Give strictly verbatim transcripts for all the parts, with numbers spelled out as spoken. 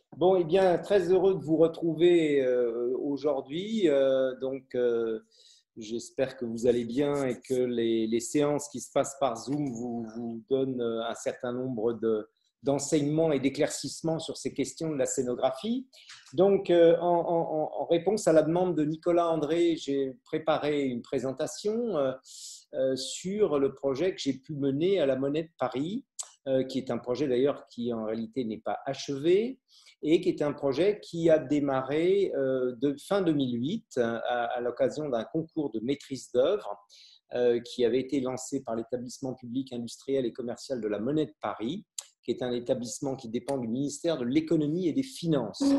Bon, eh bien, très heureux de vous retrouver euh, aujourd'hui. Euh, donc, euh, j'espère que vous allez bien et que les, les séances qui se passent par Zoom vous, vous donnent euh, un certain nombre de, d'enseignements et d'éclaircissements sur ces questions de la scénographie. Donc, euh, en, en- en réponse à la demande de Nicolas André, j'ai préparé une présentation euh, euh, sur le projet que j'ai pu mener à la Monnaie de Paris, euh, qui est un projet d'ailleurs qui en réalité n'est pas achevé et qui est un projet qui a démarré euh, de fin deux mille huit à, à l'occasion d'un concours de maîtrise d'œuvre euh, qui avait été lancé par l'établissement public industriel et commercial de la Monnaie de Paris, qui est un établissement qui dépend du ministère de l'économie et des finances.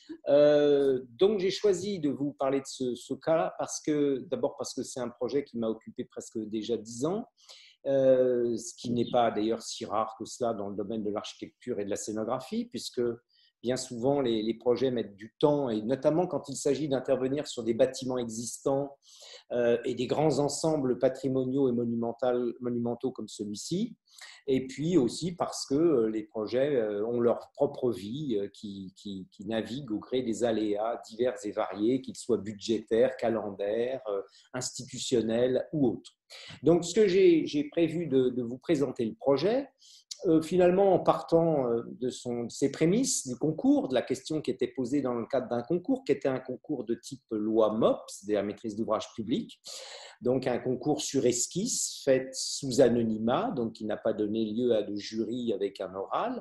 Euh, donc j'ai choisi de vous parler de ce, ce cas parce que d'abord parce que c'est un projet qui m'a occupé presque déjà dix ans, euh, ce qui n'est pas d'ailleurs si rare que cela dans le domaine de l'architecture et de la scénographie, puisque bien souvent les, les projets mettent du temps, et notamment quand il s'agit d'intervenir sur des bâtiments existants euh, et des grands ensembles patrimoniaux et monumentaux comme celui-ci. Et puis aussi parce que les projets ont leur propre vie qui, qui, qui navigue au gré des aléas divers et variés, qu'ils soient budgétaires, calendaires, institutionnels ou autres. Donc, ce que j'ai prévu de, de vous présenter le projet, euh, finalement, en partant euh, de, son, de ses prémices du concours, de la question qui était posée dans le cadre d'un concours, qui était un concours de type loi MOP, c'est-à-dire maîtrise d'ouvrage public, donc un concours sur esquisse fait sous anonymat, donc qui n'a pas donné lieu à de jury avec un oral,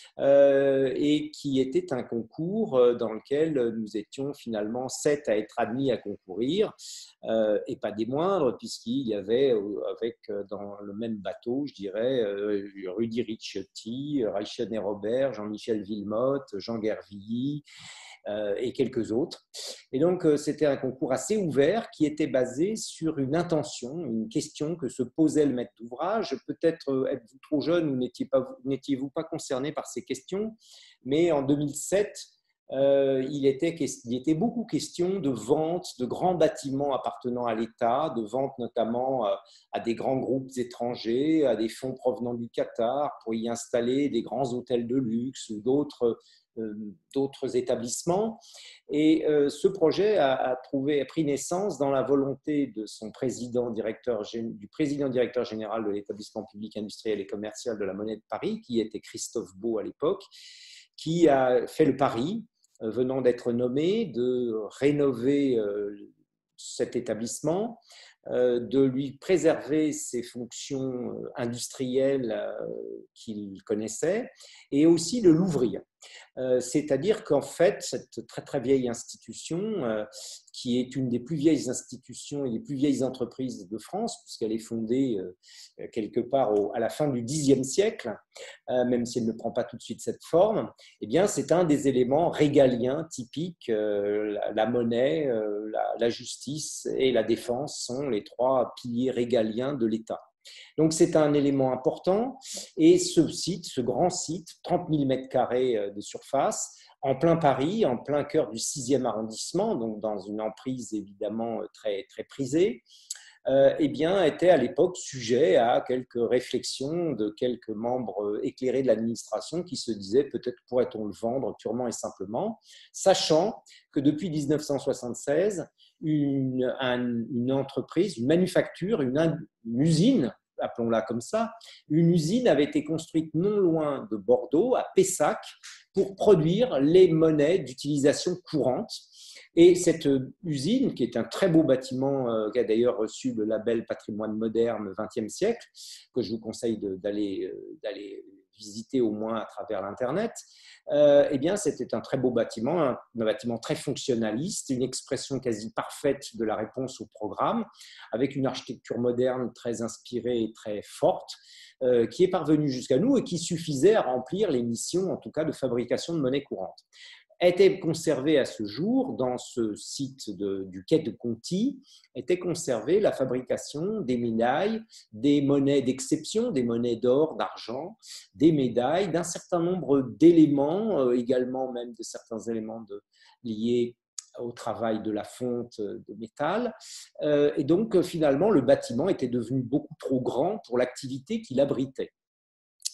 euh, et qui était un concours dans lequel nous étions finalement sept à être admis à concourir, euh, et pas des moindres, puisqu'il y avait avec, dans le même bateau, je dirais, euh, Rudy Ricciotti, Reichen et Robert, Jean-Michel Villemotte, Jean Guervilly, euh, et quelques autres. Et donc, euh, c'était un concours assez ouvert qui était basé sur une intention, une question que se posait le maître d'ouvrage. Peut-être euh, êtes-vous trop jeune ou n'étiez-vous pas concerné par ces questions, mais en deux mille sept, euh, il, était, il était beaucoup question de vente de grands bâtiments appartenant à l'État, de vente notamment euh, à des grands groupes étrangers, à des fonds provenant du Qatar pour y installer des grands hôtels de luxe ou d'autres d'autres établissements. Et euh, ce projet a, a, trouvé, a pris naissance dans la volonté de son président directeur, du président directeur général de l'établissement public industriel et commercial de la Monnaie de Paris, qui était Christophe Beau à l'époque, qui a fait le pari, euh, venant d'être nommé, de rénover euh, cet établissement, euh, de lui préserver ses fonctions industrielles euh, qu'il connaissait et aussi de l'ouvrir. Euh, c'est-à-dire qu'en fait, cette très très vieille institution, euh, qui est une des plus vieilles institutions et des plus vieilles entreprises de France, puisqu'elle est fondée euh, quelque part au, à la fin du dixième siècle, euh, même si elle ne prend pas tout de suite cette forme, eh bien, c'est un des éléments régaliens typiques. Euh, la, la monnaie, euh, la, la justice et la défense sont les trois piliers régaliens de l'État. Donc, c'est un élément important. Et ce site, ce grand site, trente mille mètres carrés de surface, en plein Paris, en plein cœur du sixième arrondissement, donc dans une emprise évidemment très, très prisée, euh, eh bien, était à l'époque sujet à quelques réflexions de quelques membres éclairés de l'administration qui se disaient peut-être pourrait-on le vendre purement et simplement, sachant que depuis mille neuf cent soixante-seize, une, un, une entreprise, une manufacture, une, une usine, appelons-la comme ça, une usine avait été construite non loin de Bordeaux, à Pessac, pour produire les monnaies d'utilisation courante. Et cette usine, qui est un très beau bâtiment, euh, qui a d'ailleurs reçu le label patrimoine moderne vingtième siècle, que je vous conseille d'aller euh, visiter au moins à travers l'Internet, euh, eh bien, c'était un très beau bâtiment, un, un bâtiment très fonctionnaliste, une expression quasi parfaite de la réponse au programme, avec une architecture moderne très inspirée et très forte, euh, qui est parvenue jusqu'à nous et qui suffisait à remplir les missions, en tout cas, de fabrication de monnaie courante. Était conservée à ce jour, dans ce site de, du quai de Conti, était conservée la fabrication des médailles, des monnaies d'exception, des monnaies d'or, d'argent, des médailles, d'un certain nombre d'éléments, euh, également même de certains éléments de, liés au travail de la fonte de métal. Euh, et donc, finalement, le bâtiment était devenu beaucoup trop grand pour l'activité qu'il abritait.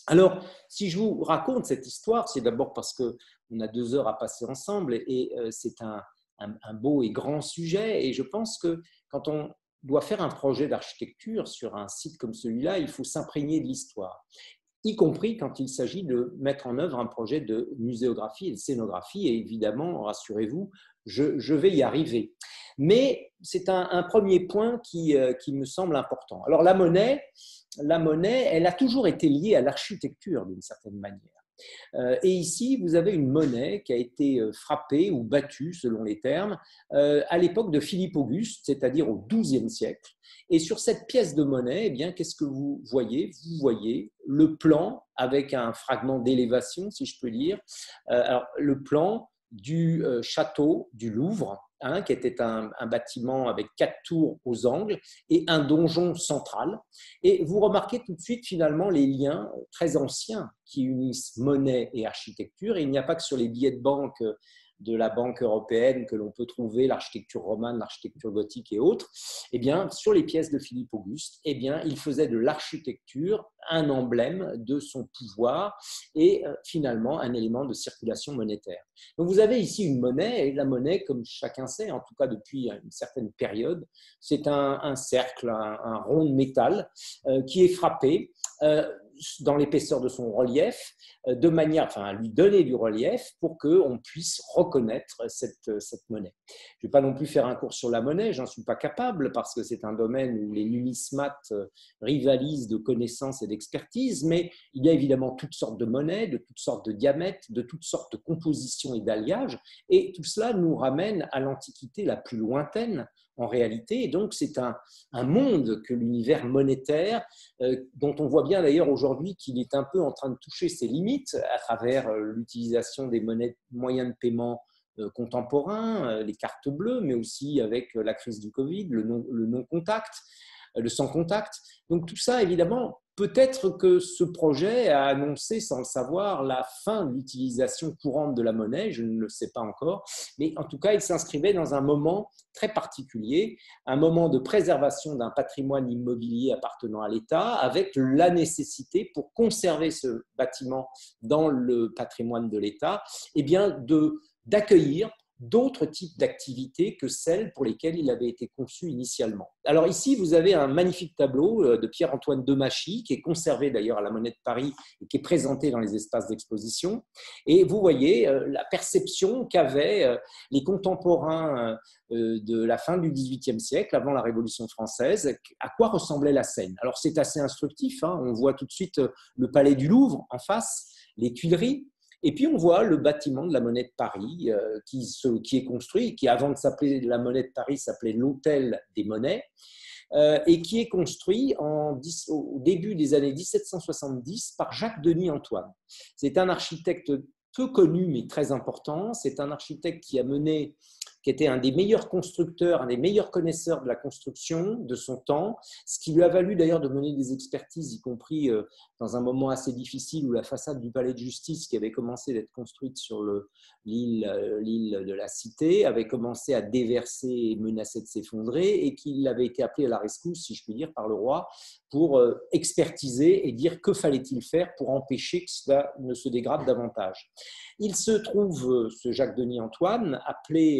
Alors, si je vous raconte cette histoire, c'est d'abord parce qu'on a deux heures à passer ensemble et euh, c'est un, un, un beau et grand sujet. Et je pense que quand on doit faire un projet d'architecture sur un site comme celui-là, il faut s'imprégner de l'histoire, y compris quand il s'agit de mettre en œuvre un projet de muséographie et de scénographie. Et évidemment, rassurez-vous, je, je vais y arriver. Mais c'est un, un premier point qui, euh, qui me semble important. Alors, la monnaie, la monnaie, elle a toujours été liée à l'architecture d'une certaine manière. Euh, et ici, vous avez une monnaie qui a été frappée ou battue, selon les termes, euh, à l'époque de Philippe Auguste, c'est-à-dire au douzième siècle. Et sur cette pièce de monnaie, eh bien, qu'est-ce que vous voyez? Vous voyez le plan avec un fragment d'élévation, si je peux dire. Euh, alors, le plan du euh, château du Louvre, hein, qui était un, un bâtiment avec quatre tours aux angles et un donjon central. Et vous remarquez tout de suite finalement les liens très anciens qui unissent monnaie et architecture. Et il n'y a pas que sur les billets de banque de la Banque européenne que l'on peut trouver l'architecture romane, l'architecture gothique et autres. Eh bien, sur les pièces de Philippe Auguste, eh bien, il faisait de l'architecture un emblème de son pouvoir et finalement un élément de circulation monétaire. Donc, vous avez ici une monnaie, et la monnaie, comme chacun sait, en tout cas depuis une certaine période, c'est un, un cercle, un, un rond de métal euh, qui est frappé euh, dans l'épaisseur de son relief, de manière enfin, à lui donner du relief pour qu'on puisse reconnaître cette, cette monnaie. Je ne vais pas non plus faire un cours sur la monnaie, j'en suis pas capable parce que c'est un domaine où les numismates rivalisent de connaissances et d'expertise, mais il y a évidemment toutes sortes de monnaies, de toutes sortes de diamètres, de toutes sortes de compositions et d'alliages, et tout cela nous ramène à l'Antiquité la plus lointaine, en réalité. Et donc, c'est un, un monde que l'univers monétaire, euh, dont on voit bien d'ailleurs aujourd'hui qu'il est un peu en train de toucher ses limites à travers euh, l'utilisation des monnaies, moyens de paiement euh, contemporains, euh, les cartes bleues, mais aussi avec euh, la crise du Covid, le non, le non-contact, euh, le sans-contact. Donc, tout ça, évidemment, peut-être que ce projet a annoncé, sans le savoir, la fin de l'utilisation courante de la monnaie, je ne le sais pas encore, mais en tout cas, il s'inscrivait dans un moment très particulier, un moment de préservation d'un patrimoine immobilier appartenant à l'État, avec la nécessité, pour conserver ce bâtiment dans le patrimoine de l'État, eh bien de, d'accueillir d'autres types d'activités que celles pour lesquelles il avait été conçu initialement. Alors ici, vous avez un magnifique tableau de Pierre-Antoine Demachy, qui est conservé d'ailleurs à la Monnaie de Paris et qui est présenté dans les espaces d'exposition. Et vous voyez la perception qu'avaient les contemporains de la fin du dix-huitième siècle, avant la Révolution française, à quoi ressemblait la Seine. Alors c'est assez instructif, hein, on voit tout de suite le Palais du Louvre en face, les Tuileries. Et puis, on voit le bâtiment de la Monnaie de Paris euh, qui, se, qui est construit, qui avant de s'appeler la Monnaie de Paris s'appelait l'Hôtel des Monnaies, euh, et qui est construit en, au début des années dix-sept cent soixante-dix par Jacques-Denis Antoine. C'est un architecte peu connu mais très important. C'est un architecte qui a mené, qui était un des meilleurs constructeurs, un des meilleurs connaisseurs de la construction de son temps, ce qui lui a valu d'ailleurs de mener des expertises, y compris dans un moment assez difficile où la façade du palais de justice, qui avait commencé d'être construite sur l'île l'île de la Cité, avait commencé à déverser et menaçait de s'effondrer, et qu'il avait été appelé à la rescousse, si je puis dire, par le roi, pour expertiser et dire que fallait-il faire pour empêcher que cela ne se dégrade davantage. Il se trouve, ce Jacques-Denis Antoine, appelé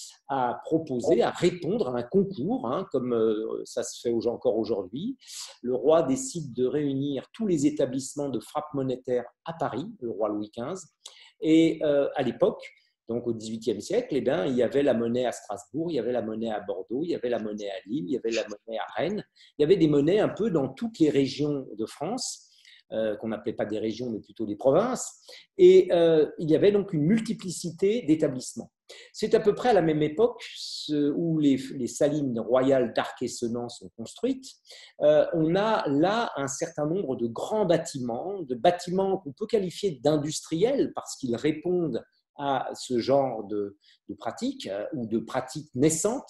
à proposer, à répondre à un concours, hein, comme ça se fait encore aujourd'hui. Le roi décide de réunir tous les établissements de frappe monétaire à Paris, le roi Louis quinze, et euh, à l'époque, donc au dix-huitième siècle, eh bien, il y avait la monnaie à Strasbourg, il y avait la monnaie à Bordeaux, il y avait la monnaie à Lille, il y avait la monnaie à Rennes, il y avait des monnaies un peu dans toutes les régions de France, euh, qu'on n'appelait pas des régions, mais plutôt des provinces, et euh, il y avait donc une multiplicité d'établissements. C'est à peu près à la même époque où les, les salines royales d'Arc-et-Senans sont construites. Euh, on a là un certain nombre de grands bâtiments, de bâtiments qu'on peut qualifier d'industriels parce qu'ils répondent à ce genre de, de pratiques euh, ou de pratiques naissantes.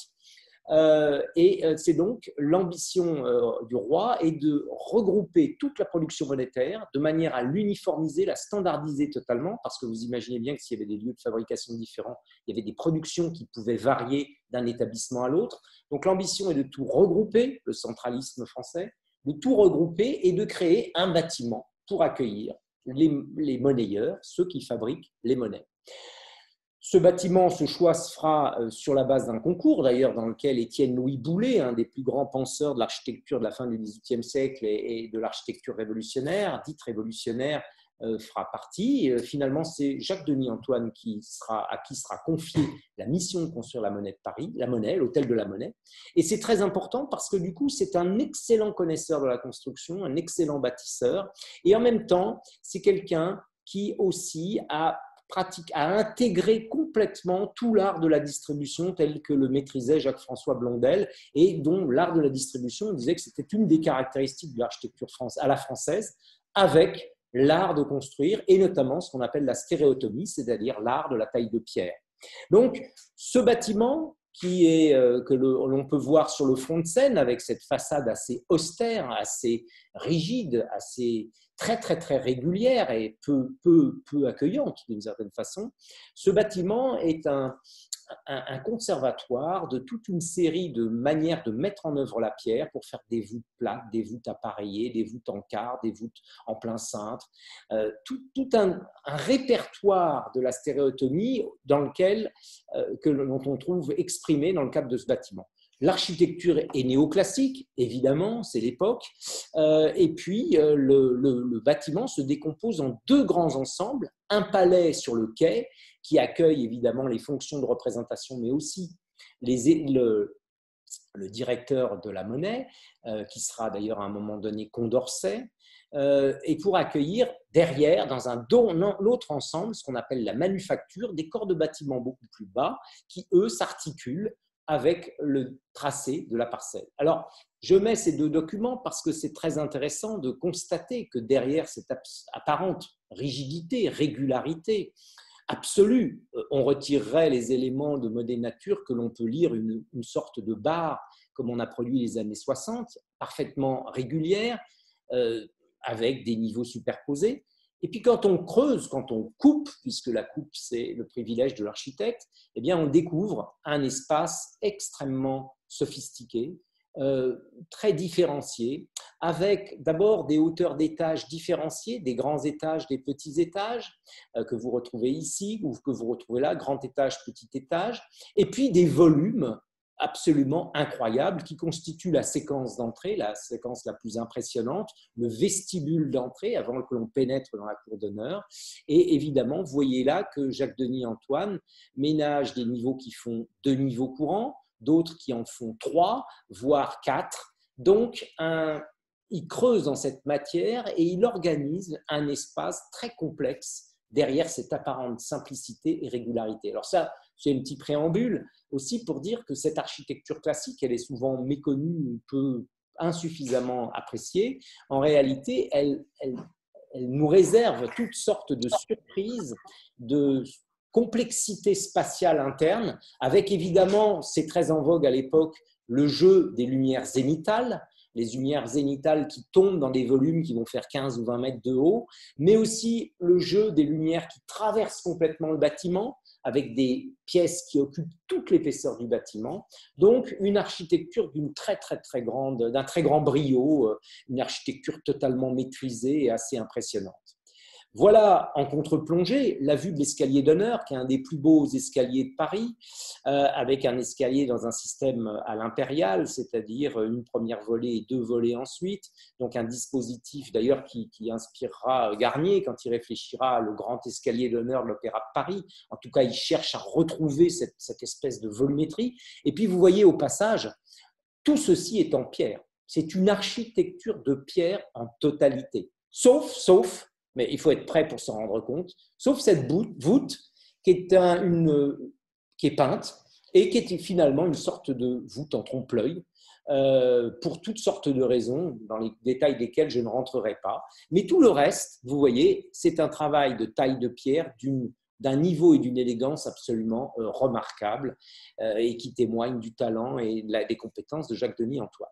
Euh, et c'est donc l'ambition euh, du roi est de regrouper toute la production monétaire de manière à l'uniformiser, la standardiser totalement, parce que vous imaginez bien que s'il y avait des lieux de fabrication différents, il y avait des productions qui pouvaient varier d'un établissement à l'autre. Donc l'ambition est de tout regrouper, le centralisme français, de tout regrouper et de créer un bâtiment pour accueillir les, les monnayeurs, ceux qui fabriquent les monnaies. Ce bâtiment, ce choix se fera sur la base d'un concours, d'ailleurs, dans lequel Étienne-Louis Boullé, un des plus grands penseurs de l'architecture de la fin du dix-huitième siècle et de l'architecture révolutionnaire, dite révolutionnaire, fera partie. Finalement, c'est Jacques Denis Antoine qui sera, à qui sera confiée la mission de construire la Monnaie de Paris, la Monnaie, l'hôtel de la Monnaie. Et c'est très important parce que du coup, c'est un excellent connaisseur de la construction, un excellent bâtisseur. Et en même temps, c'est quelqu'un qui aussi a pratique, à intégrer complètement tout l'art de la distribution tel que le maîtrisait Jacques-François Blondel et dont l'art de la distribution, on disait que c'était une des caractéristiques de l'architecture à la française, avec l'art de construire et notamment ce qu'on appelle la stéréotomie, c'est-à-dire l'art de la taille de pierre. Donc, ce bâtiment qui est, euh, que l'on peut voir sur le front de scène avec cette façade assez austère, assez rigide, assez très très très régulière et peu, peu, peu accueillante d'une certaine façon, ce bâtiment est un, un, un conservatoire de toute une série de manières de mettre en œuvre la pierre pour faire des voûtes plates, des voûtes appareillées, des voûtes en quart, des voûtes en plein cintre, euh, tout, tout un, un répertoire de la stéréotomie dans lequel, euh, que l'on trouve exprimé dans le cadre de ce bâtiment. L'architecture est néoclassique, évidemment, c'est l'époque, euh, et puis euh, le, le, le bâtiment se décompose en deux grands ensembles, un palais sur le quai qui accueille évidemment les fonctions de représentation, mais aussi les, le, le directeur de la Monnaie, euh, qui sera d'ailleurs à un moment donné Condorcet, euh, et pour accueillir derrière, dans un autre ensemble, ce qu'on appelle la manufacture, des corps de bâtiments beaucoup plus bas, qui eux s'articulent avec le tracé de la parcelle. Alors, je mets ces deux documents parce que c'est très intéressant de constater que derrière cette apparente rigidité, régularité absolue, on retirerait les éléments de modèle nature que l'on peut lire une, une sorte de barre comme on a produit les années soixante, parfaitement régulière, euh, avec des niveaux superposés. Et puis quand on creuse, quand on coupe, puisque la coupe c'est le privilège de l'architecte, eh bien on découvre un espace extrêmement sophistiqué, euh, très différencié, avec d'abord des hauteurs d'étages différenciées, des grands étages, des petits étages, euh, que vous retrouvez ici ou que vous retrouvez là, grand étage, petit étage, et puis des volumes absolument incroyable qui constitue la séquence d'entrée, la séquence la plus impressionnante, le vestibule d'entrée avant que l'on pénètre dans la cour d'honneur. Et évidemment, vous voyez là que Jacques-Denis Antoine ménage des niveaux qui font deux niveaux courants, d'autres qui en font trois, voire quatre. Donc, un, il creuse dans cette matière et il organise un espace très complexe derrière cette apparente simplicité et régularité. Alors ça, c'est un petit préambule aussi pour dire que cette architecture classique, elle est souvent méconnue, peu insuffisamment appréciée. En réalité, elle, elle, elle nous réserve toutes sortes de surprises, de complexité spatiale interne, avec évidemment, c'est très en vogue à l'époque, le jeu des lumières zénithales, les lumières zénithales qui tombent dans des volumes qui vont faire quinze ou vingt mètres de haut, mais aussi le jeu des lumières qui traversent complètement le bâtiment, avec des pièces qui occupent toute l'épaisseur du bâtiment. Donc, une architecture d'une très, très, très grande, d'un très grand brio, une architecture totalement maîtrisée et assez impressionnante. Voilà, en contre-plongée, la vue de l'escalier d'honneur, qui est un des plus beaux escaliers de Paris, euh, avec un escalier dans un système à l'impériale, c'est-à-dire une première volée et deux volées ensuite. Donc un dispositif d'ailleurs qui, qui inspirera Garnier quand il réfléchira le grand escalier d'honneur de l'Opéra de Paris. En tout cas, il cherche à retrouver cette, cette espèce de volumétrie. Et puis vous voyez au passage, tout ceci est en pierre. C'est une architecture de pierre en totalité. Sauf, sauf, mais il faut être prêt pour s'en rendre compte, sauf cette voûte qui est, un, une, qui est peinte et qui est finalement une sorte de voûte en trompe-l'œil, euh, pour toutes sortes de raisons, dans les détails desquels je ne rentrerai pas. Mais tout le reste, vous voyez, c'est un travail de taille de pierre d'une d'un niveau et d'une élégance absolument euh, remarquables euh, et qui témoignent du talent et de la, des compétences de Jacques-Denis Antoine.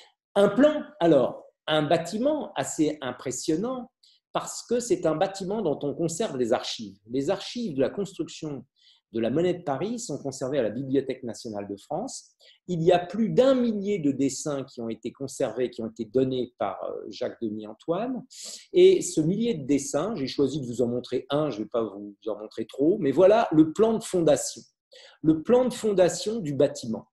Un plan, alors, un bâtiment assez impressionnant, parce que c'est un bâtiment dont on conserve les archives. Les archives de la construction de la monnaie de Paris sont conservés à la Bibliothèque nationale de France. Il y a plus d'un millier de dessins qui ont été conservés, qui ont été donnés par Jacques-Denis Antoine. Et ce millier de dessins, j'ai choisi de vous en montrer un, je ne vais pas vous en montrer trop, mais voilà le plan de fondation. Le plan de fondation du bâtiment.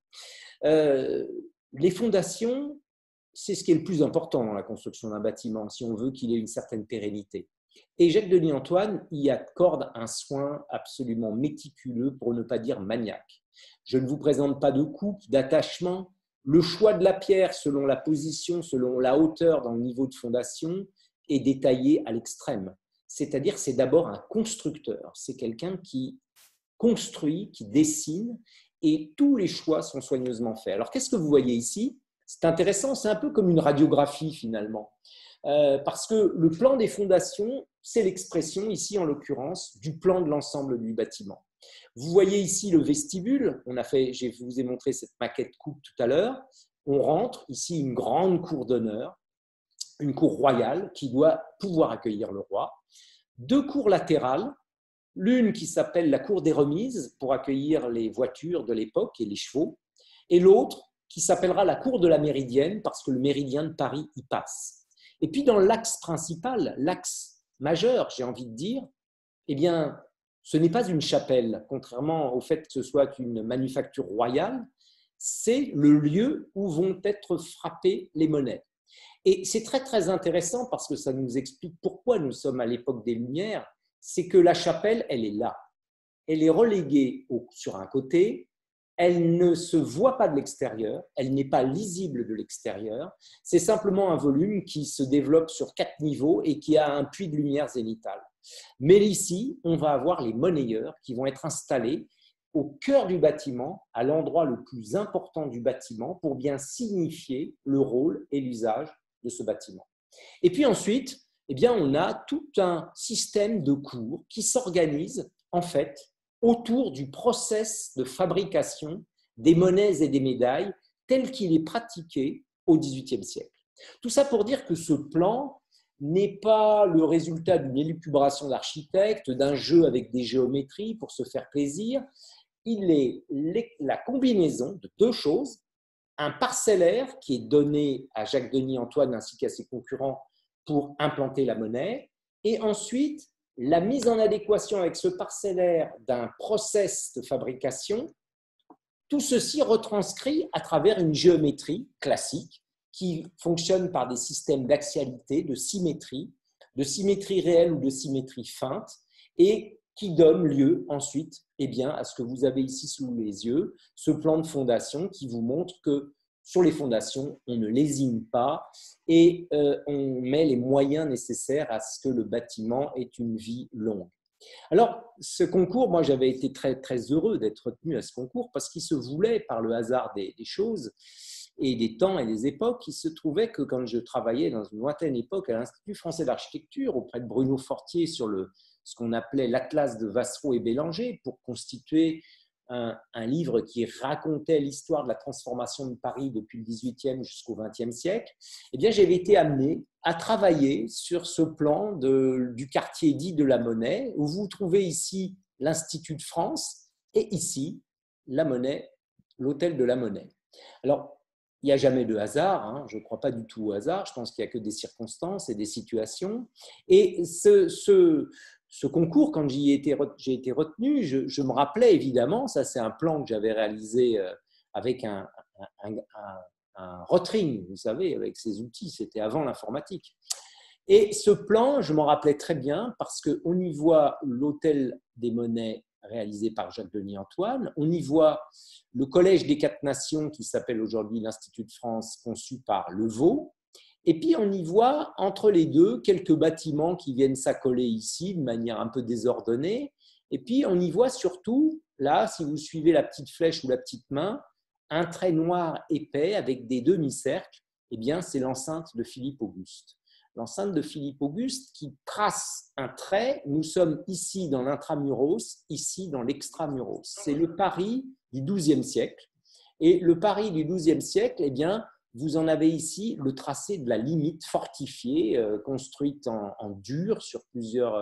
Euh, les fondations, c'est ce qui est le plus important dans la construction d'un bâtiment, si on veut qu'il ait une certaine pérennité. Et Jacques-Denis Antoine y accorde un soin absolument méticuleux, pour ne pas dire maniaque. Je ne vous présente pas de coupe, d'attachement. Le choix de la pierre selon la position, selon la hauteur dans le niveau de fondation est détaillé à l'extrême. C'est-à-dire, c'est d'abord un constructeur. C'est quelqu'un qui construit, qui dessine, et tous les choix sont soigneusement faits. Alors, qu'est-ce que vous voyez ici? C'est intéressant, c'est un peu comme une radiographie finalement. Euh, parce que le plan des fondations, c'est l'expression, ici en l'occurrence, du plan de l'ensemble du bâtiment. Vous voyez ici le vestibule, on a fait, je vous ai montré cette maquette coupe tout à l'heure. On rentre, ici une grande cour d'honneur, une cour royale qui doit pouvoir accueillir le roi. Deux cours latérales, l'une qui s'appelle la cour des remises pour accueillir les voitures de l'époque et les chevaux, et l'autre qui s'appellera la cour de la Méridienne parce que le méridien de Paris y passe. Et puis dans l'axe principal, l'axe majeur, j'ai envie de dire, eh bien, ce n'est pas une chapelle, contrairement au fait que ce soit une manufacture royale, c'est le lieu où vont être frappées les monnaies. Et c'est très très intéressant parce que ça nous explique pourquoi nous sommes à l'époque des Lumières, c'est que la chapelle, elle est là. Elle est reléguée au, sur un côté, elle ne se voit pas de l'extérieur, elle n'est pas lisible de l'extérieur, c'est simplement un volume qui se développe sur quatre niveaux et qui a un puits de lumière zénithale. Mais ici, on va avoir les monnayeurs qui vont être installés au cœur du bâtiment, à l'endroit le plus important du bâtiment, pour bien signifier le rôle et l'usage de ce bâtiment. Et puis ensuite, eh bien, on a tout un système de cours qui s'organise en fait autour du process de fabrication des monnaies et des médailles tel qu'il est pratiqué au dix-huitième siècle. Tout ça pour dire que ce plan n'est pas le résultat d'une élucubration d'architecte, d'un jeu avec des géométries pour se faire plaisir. Il est la combinaison de deux choses, un parcellaire qui est donné à Jacques-Denis Antoine ainsi qu'à ses concurrents pour implanter la monnaie, et ensuite la mise en adéquation avec ce parcellaire d'un process de fabrication, tout ceci retranscrit à travers une géométrie classique qui fonctionne par des systèmes d'axialité, de symétrie, de symétrie réelle ou de symétrie feinte, et qui donne lieu ensuite eh bien, à ce que vous avez ici sous les yeux, ce plan de fondation qui vous montre que sur les fondations, on ne lésine pas et euh, on met les moyens nécessaires à ce que le bâtiment ait une vie longue. Alors, ce concours, moi j'avais été très, très heureux d'être retenu à ce concours parce qu'il se voulait, par le hasard des, des choses et des temps et des époques, il se trouvait que quand je travaillais dans une lointaine époque à l'Institut français d'architecture auprès de Bruno Fortier sur le, ce qu'on appelait l'Atlas de Vassereau et Bélanger pour constituer Un, un livre qui racontait l'histoire de la transformation de Paris depuis le dix-huitième jusqu'au vingtième siècle, eh bien, j'avais été amené à travailler sur ce plan de, du quartier dit de la Monnaie, où vous trouvez ici l'Institut de France et ici la Monnaie, l'hôtel de la Monnaie. Alors, il n'y a jamais de hasard, hein, je ne crois pas du tout au hasard, je pense qu'il n'y a que des circonstances et des situations. Et ce... ce Ce concours, quand j'y ai été, j'ai été retenu, je, je me rappelais évidemment, ça c'est un plan que j'avais réalisé avec un, un, un, un rotring, vous savez, avec ces outils, c'était avant l'informatique. Et ce plan, je m'en rappelais très bien parce qu'on y voit l'hôtel des monnaies réalisé par Jacques-Denis Antoine, on y voit le Collège des Quatre Nations qui s'appelle aujourd'hui l'Institut de France, conçu par Levaux. Et puis, on y voit, entre les deux, quelques bâtiments qui viennent s'accoler ici de manière un peu désordonnée. Et puis, on y voit surtout, là, si vous suivez la petite flèche ou la petite main, un trait noir épais avec des demi-cercles. Eh bien, c'est l'enceinte de Philippe Auguste. L'enceinte de Philippe Auguste qui trace un trait. Nous sommes ici dans l'intramuros, ici dans l'extramuros. C'est le Paris du douzième siècle. Et le Paris du douzième siècle, eh bien, vous en avez ici le tracé de la limite fortifiée, euh, construite en, en dur sur plusieurs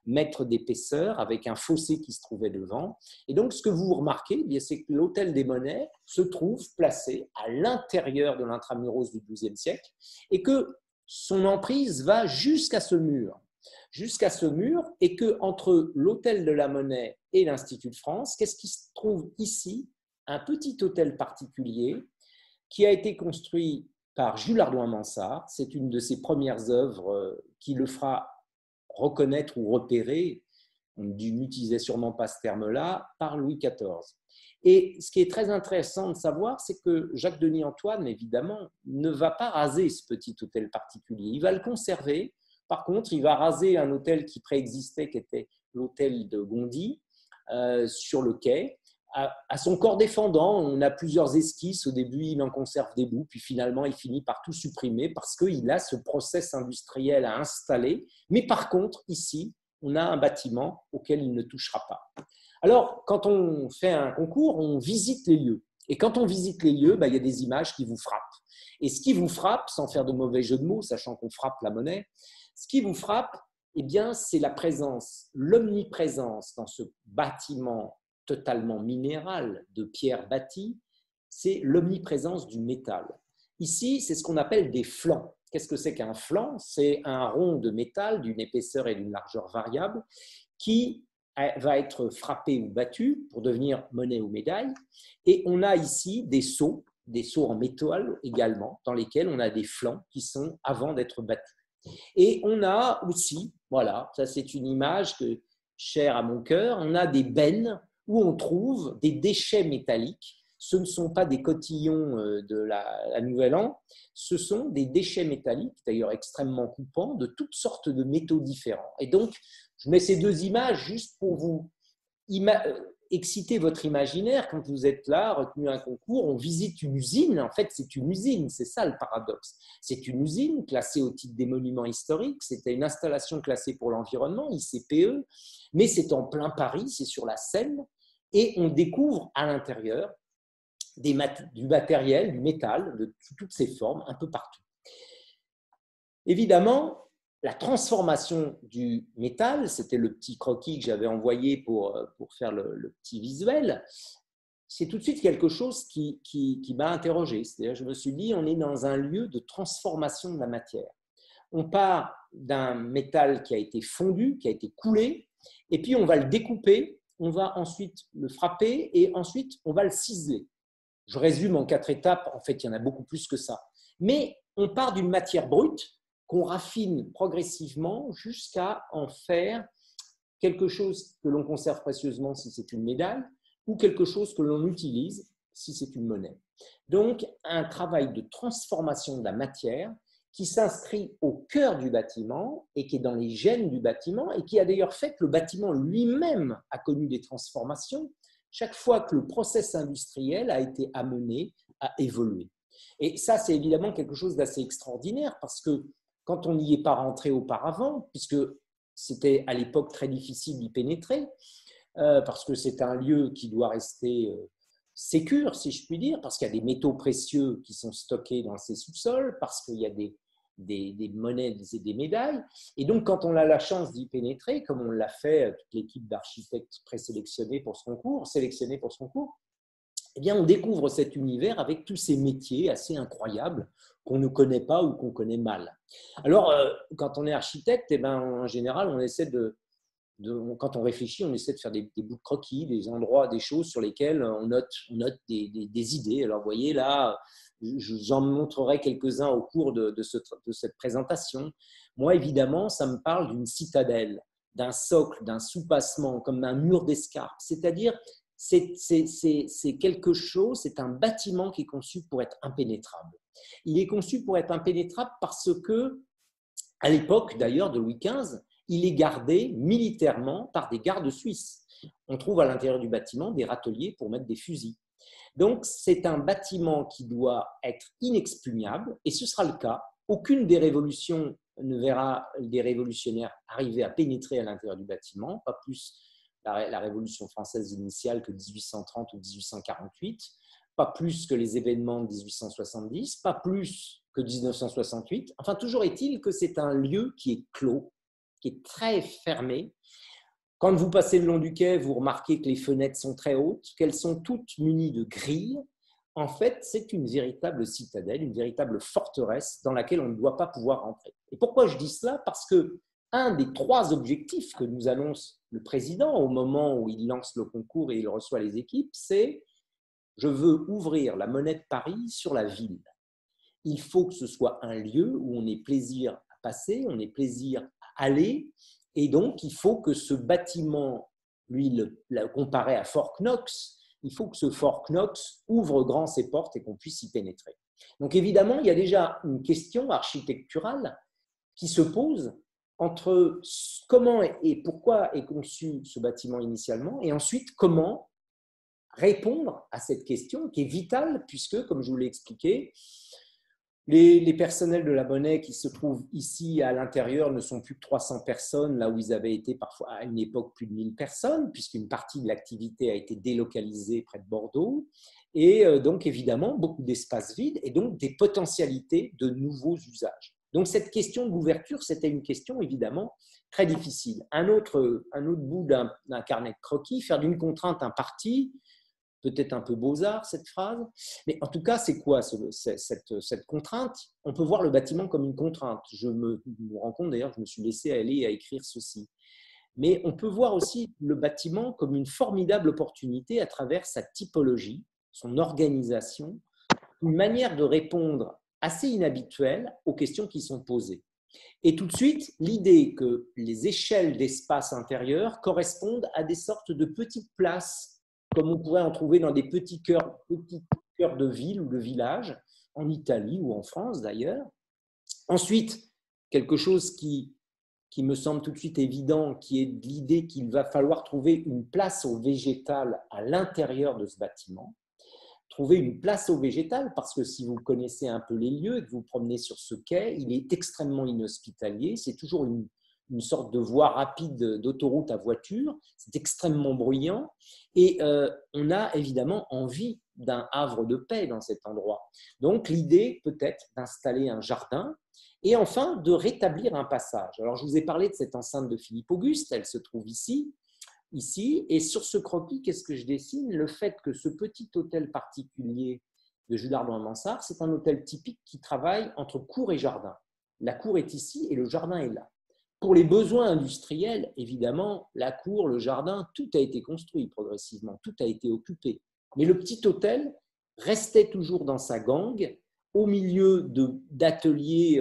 mètres d'épaisseur avec un fossé qui se trouvait devant. Et donc, ce que vous remarquez, eh c'est que l'Hôtel des Monnaies se trouve placé à l'intérieur de l'intramuros du douzième siècle et que son emprise va jusqu'à ce mur. Jusqu'à ce mur, et qu'entre l'Hôtel de la Monnaie et l'Institut de France, qu'est-ce qui se trouve ici? Un petit hôtel particulier qui a été construit par Jules Hardouin-Mansart. C'est une de ses premières œuvres qui le fera reconnaître ou repérer, on n'utilisait sûrement pas ce terme-là, par Louis quatorze. Et ce qui est très intéressant de savoir, c'est que Jacques-Denis Antoine, évidemment, ne va pas raser ce petit hôtel particulier. Il va le conserver. Par contre, il va raser un hôtel qui préexistait, qui était l'hôtel de Gondy, euh, sur le quai. À, à son corps défendant, on a plusieurs esquisses. Au début, il en conserve des bouts, puis finalement, il finit par tout supprimer parce qu'il a ce process industriel à installer. Mais par contre, ici, on a un bâtiment auquel il ne touchera pas. Alors, quand on fait un concours, on visite les lieux. Et quand on visite les lieux, bah, il y a des images qui vous frappent. Et ce qui vous frappe, sans faire de mauvais jeu de mots, sachant qu'on frappe la monnaie, ce qui vous frappe, eh bien, c'est la présence, l'omniprésence dans ce bâtiment totalement minéral de pierre bâtie, c'est l'omniprésence du métal. Ici, c'est ce qu'on appelle des flancs. Qu'est-ce que c'est qu'un flanc? C'est un rond de métal d'une épaisseur et d'une largeur variable qui va être frappé ou battu pour devenir monnaie ou médaille. Et on a ici des seaux, des seaux en métal également, dans lesquels on a des flancs qui sont avant d'être battus. Et on a aussi, voilà, ça c'est une image que, chère à mon cœur, on a des bennes où on trouve des déchets métalliques. Ce ne sont pas des cotillons de la, la Nouvel An, ce sont des déchets métalliques, d'ailleurs extrêmement coupants, de toutes sortes de métaux différents. Et donc, je mets ces deux images juste pour vous exciter votre imaginaire. Quand vous êtes là, retenu à un concours, on visite une usine. En fait, c'est une usine, c'est ça le paradoxe. C'est une usine classée au titre des monuments historiques. C'était une installation classée pour l'environnement, I C P E, mais c'est en plein Paris, c'est sur la Seine, et on découvre à l'intérieur des mat- du matériel, du métal, de toutes ses formes, un peu partout. Évidemment, la transformation du métal, c'était le petit croquis que j'avais envoyé pour, pour faire le, le petit visuel, c'est tout de suite quelque chose qui, qui, qui m'a interrogé. C'est-à-dire, je me suis dit, on est dans un lieu de transformation de la matière. On part d'un métal qui a été fondu, qui a été coulé, et puis on va le découper, on va ensuite le frapper, et ensuite on va le ciseler. Je résume en quatre étapes, en fait, il y en a beaucoup plus que ça. Mais on part d'une matière brute, qu'on raffine progressivement jusqu'à en faire quelque chose que l'on conserve précieusement si c'est une médaille ou quelque chose que l'on utilise si c'est une monnaie. Donc, un travail de transformation de la matière qui s'inscrit au cœur du bâtiment et qui est dans les gènes du bâtiment et qui a d'ailleurs fait que le bâtiment lui-même a connu des transformations chaque fois que le process industriel a été amené à évoluer. Et ça, c'est évidemment quelque chose d'assez extraordinaire parce que quand on n'y est pas rentré auparavant, puisque c'était à l'époque très difficile d'y pénétrer, euh, parce que c'est un lieu qui doit rester euh, sécure, si je puis dire, parce qu'il y a des métaux précieux qui sont stockés dans ces sous-sols, parce qu'il y a des, des, des monnaies et des médailles. Et donc, quand on a la chance d'y pénétrer, comme on l'a fait, toute l'équipe d'architectes présélectionnés pour ce concours, sélectionnés pour ce concours, eh bien, on découvre cet univers avec tous ces métiers assez incroyables qu'on ne connaît pas ou qu'on connaît mal. Alors, euh, quand on est architecte, eh bien, en général, on essaie de, de, quand on réfléchit, on essaie de faire des, des bouts de croquis, des endroits, des choses sur lesquelles on note, on note des, des, des idées. Alors, vous voyez, là, j'en montrerai quelques-uns au cours de, de, ce, de cette présentation. Moi, évidemment, ça me parle d'une citadelle, d'un socle, d'un soupassement, comme un mur d'escarpe, c'est-à-dire C'est, c'est, c'est, c'est quelque chose, c'est un bâtiment qui est conçu pour être impénétrable. Il est conçu pour être impénétrable parce que, à l'époque d'ailleurs de Louis quinze, il est gardé militairement par des gardes suisses. On trouve à l'intérieur du bâtiment des râteliers pour mettre des fusils. Donc, c'est un bâtiment qui doit être inexpugnable, et ce sera le cas. Aucune des révolutions ne verra des révolutionnaires arriver à pénétrer à l'intérieur du bâtiment, pas plus la, la Révolution française initiale que dix-huit cent trente ou dix-huit cent quarante-huit, pas plus que les événements de dix-huit cent soixante-dix, pas plus que dix-neuf cent soixante-huit. Enfin, toujours est-il que c'est un lieu qui est clos, qui est très fermée. Quand vous passez le long du quai, vous remarquez que les fenêtres sont très hautes, qu'elles sont toutes munies de grilles. En fait, c'est une véritable citadelle, une véritable forteresse dans laquelle on ne doit pas pouvoir rentrer. Et pourquoi je dis cela? Parce que un des trois objectifs que nous annonce le président au moment où il lance le concours et il reçoit les équipes, c'est « Je veux ouvrir la monnaie de Paris sur la ville ». Il faut que ce soit un lieu où on ait plaisir à passer, on ait plaisir à aller, et donc il faut que ce bâtiment, lui, le, le comparé à Fort Knox, il faut que ce Fort Knox ouvre grand ses portes et qu'on puisse y pénétrer. Donc évidemment, il y a déjà une question architecturale qui se pose entre comment et pourquoi est conçu ce bâtiment initialement, et ensuite comment répondre à cette question qui est vitale, puisque, comme je vous l'ai expliqué, les, les personnels de la Monnaie qui se trouvent ici à l'intérieur ne sont plus que trois cents personnes, là où ils avaient été parfois à une époque plus de mille personnes, puisqu'une partie de l'activité a été délocalisée près de Bordeaux, et donc évidemment beaucoup d'espaces vides et donc des potentialités de nouveaux usages. Donc cette question d'ouverture, c'était une question évidemment très difficile. Un autre, un autre bout d'un carnet de croquis, faire d'une contrainte un parti, peut-être un peu beaux-arts cette phrase, mais en tout cas, c'est quoi ce, cette, cette contrainte? On peut voir le bâtiment comme une contrainte. Je me, me rends compte d'ailleurs, je me suis laissé aller à écrire ceci. Mais on peut voir aussi le bâtiment comme une formidable opportunité à travers sa typologie, son organisation, une manière de répondre assez inhabituelle aux questions qui sont posées. Et tout de suite, l'idée que les échelles d'espace intérieur correspondent à des sortes de petites places, comme on pourrait en trouver dans des petits cœurs, petits cœurs de ville ou de village, en Italie ou en France d'ailleurs. Ensuite, quelque chose qui, qui me semble tout de suite évident, qui est l'idée qu'il va falloir trouver une place au végétal à l'intérieur de ce bâtiment. Trouver une place au végétal, parce que si vous connaissez un peu les lieux et que vous promenez sur ce quai, il est extrêmement inhospitalier. C'est toujours une, une sorte de voie rapide d'autoroute à voiture. C'est extrêmement bruyant. Et euh, on a évidemment envie d'un havre de paix dans cet endroit. Donc, l'idée peut-être d'installer un jardin et enfin de rétablir un passage. Alors, je vous ai parlé de cette enceinte de Philippe Auguste. Elle se trouve ici. Ici, et sur ce croquis, qu'est-ce que je dessine? Le fait que ce petit hôtel particulier de Jules Ardouin-Mansart, c'est un hôtel typique qui travaille entre cour et jardin. La cour est ici et le jardin est là. Pour les besoins industriels, évidemment, la cour, le jardin, tout a été construit progressivement, tout a été occupé. Mais le petit hôtel restait toujours dans sa gangue, au milieu d'ateliers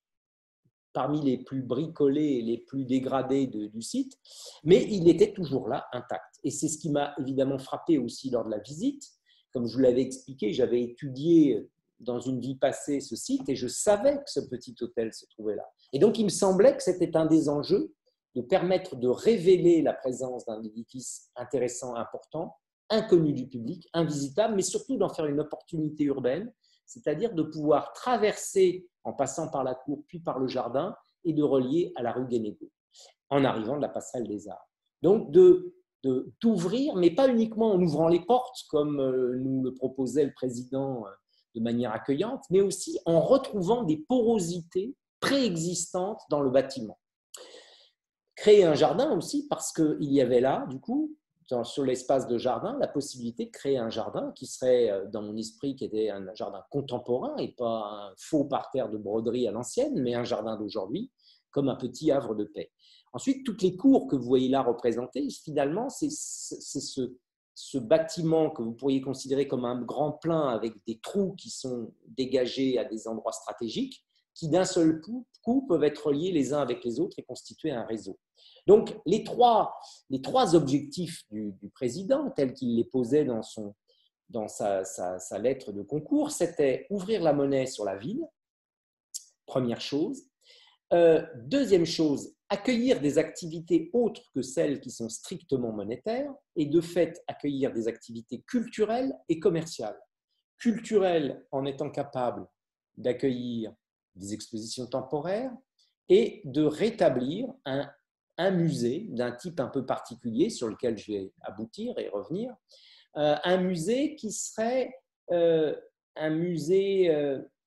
parmi les plus bricolés et les plus dégradés de, du site, mais il était toujours là, intact. Et c'est ce qui m'a évidemment frappé aussi lors de la visite. Comme je vous l'avais expliqué, j'avais étudié dans une vie passée ce site et je savais que ce petit hôtel se trouvait là. Et donc, il me semblait que c'était un des enjeux de permettre de révéler la présence d'un édifice intéressant, important, inconnu du public, invisitable, mais surtout d'en faire une opportunité urbaine, c'est-à-dire de pouvoir traverser en passant par la cour, puis par le jardin, et de relier à la rue Guénégaud, en arrivant de la passerelle des Arts. Donc, de, de, d'ouvrir, mais pas uniquement en ouvrant les portes, comme nous le proposait le président de manière accueillante, mais aussi en retrouvant des porosités préexistantes dans le bâtiment. Créer un jardin aussi, parce qu'il y avait là, du coup, sur l'espace de jardin, la possibilité de créer un jardin qui serait, dans mon esprit, qui était un jardin contemporain et pas un faux parterre de broderie à l'ancienne, mais un jardin d'aujourd'hui, comme un petit havre de paix. Ensuite, toutes les cours que vous voyez là représentées, finalement, c'est ce, ce bâtiment que vous pourriez considérer comme un grand plein avec des trous qui sont dégagés à des endroits stratégiques, qui d'un seul coup, coup peuvent être reliés les uns avec les autres et constituer un réseau. Donc, les trois, les trois objectifs du, du président, tels qu'il les posait dans, son, dans sa, sa, sa lettre de concours, c'était ouvrir la monnaie sur la ville, première chose. Euh, deuxième chose, accueillir des activités autres que celles qui sont strictement monétaires et de fait accueillir des activités culturelles et commerciales. Culturelles en étant capable d'accueillir des expositions temporaires et de rétablir un un musée d'un type un peu particulier sur lequel je vais aboutir et revenir, euh, un musée qui serait euh, un musée euh,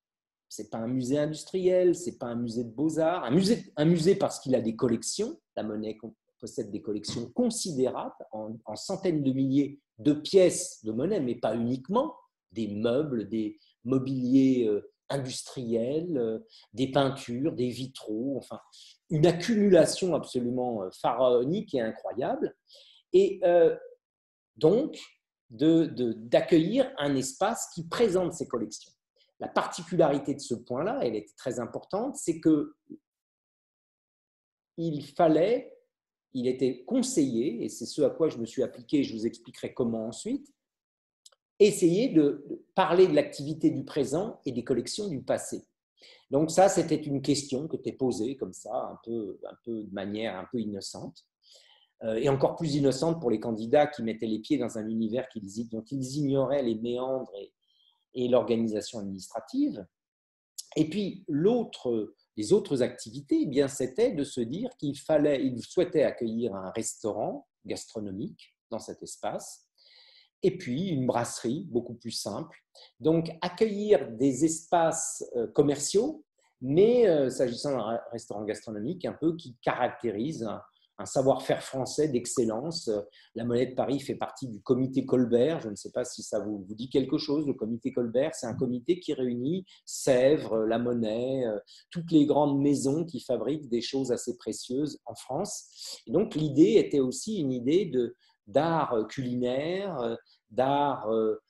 c'est pas un musée industriel, c'est pas un musée de beaux-arts. Un musée, un musée parce qu'il a des collections. La Monnaie possède des collections considérables, en, en centaines de milliers de pièces de monnaie, mais pas uniquement, des meubles, des mobiliers euh, industriels, euh, des peintures, des vitraux, enfin, une accumulation absolument pharaonique et incroyable. Et euh, donc, de, de, d'accueillir un espace qui présente ces collections. La particularité de ce point-là, elle est très importante, c'est qu'il fallait, il était conseillé, et c'est ce à quoi je me suis appliqué, je vous expliquerai comment ensuite, essayer de parler de l'activité du présent et des collections du passé. Donc ça, c'était une question que t'es posée comme ça, un peu, un peu de manière un peu innocente, euh, et encore plus innocente pour les candidats qui mettaient les pieds dans un univers qu'ils, dont ils ignoraient les méandres et, et l'organisation administrative. Et puis, l'autre, les autres activités, eh bien, c'était de se dire qu'il fallait, il souhaitait accueillir un restaurant gastronomique dans cet espace, et puis une brasserie beaucoup plus simple. Donc, accueillir des espaces commerciaux, mais euh, s'agissant d'un restaurant gastronomique, un peu qui caractérise un, un savoir-faire français d'excellence. La Monnaie de Paris fait partie du comité Colbert. Je ne sais pas si ça vous, vous dit quelque chose. Le comité Colbert, c'est un comité qui réunit Sèvres, La Monnaie, toutes les grandes maisons qui fabriquent des choses assez précieuses en France. Et donc, l'idée était aussi une idée de, d'art culinaire, d'art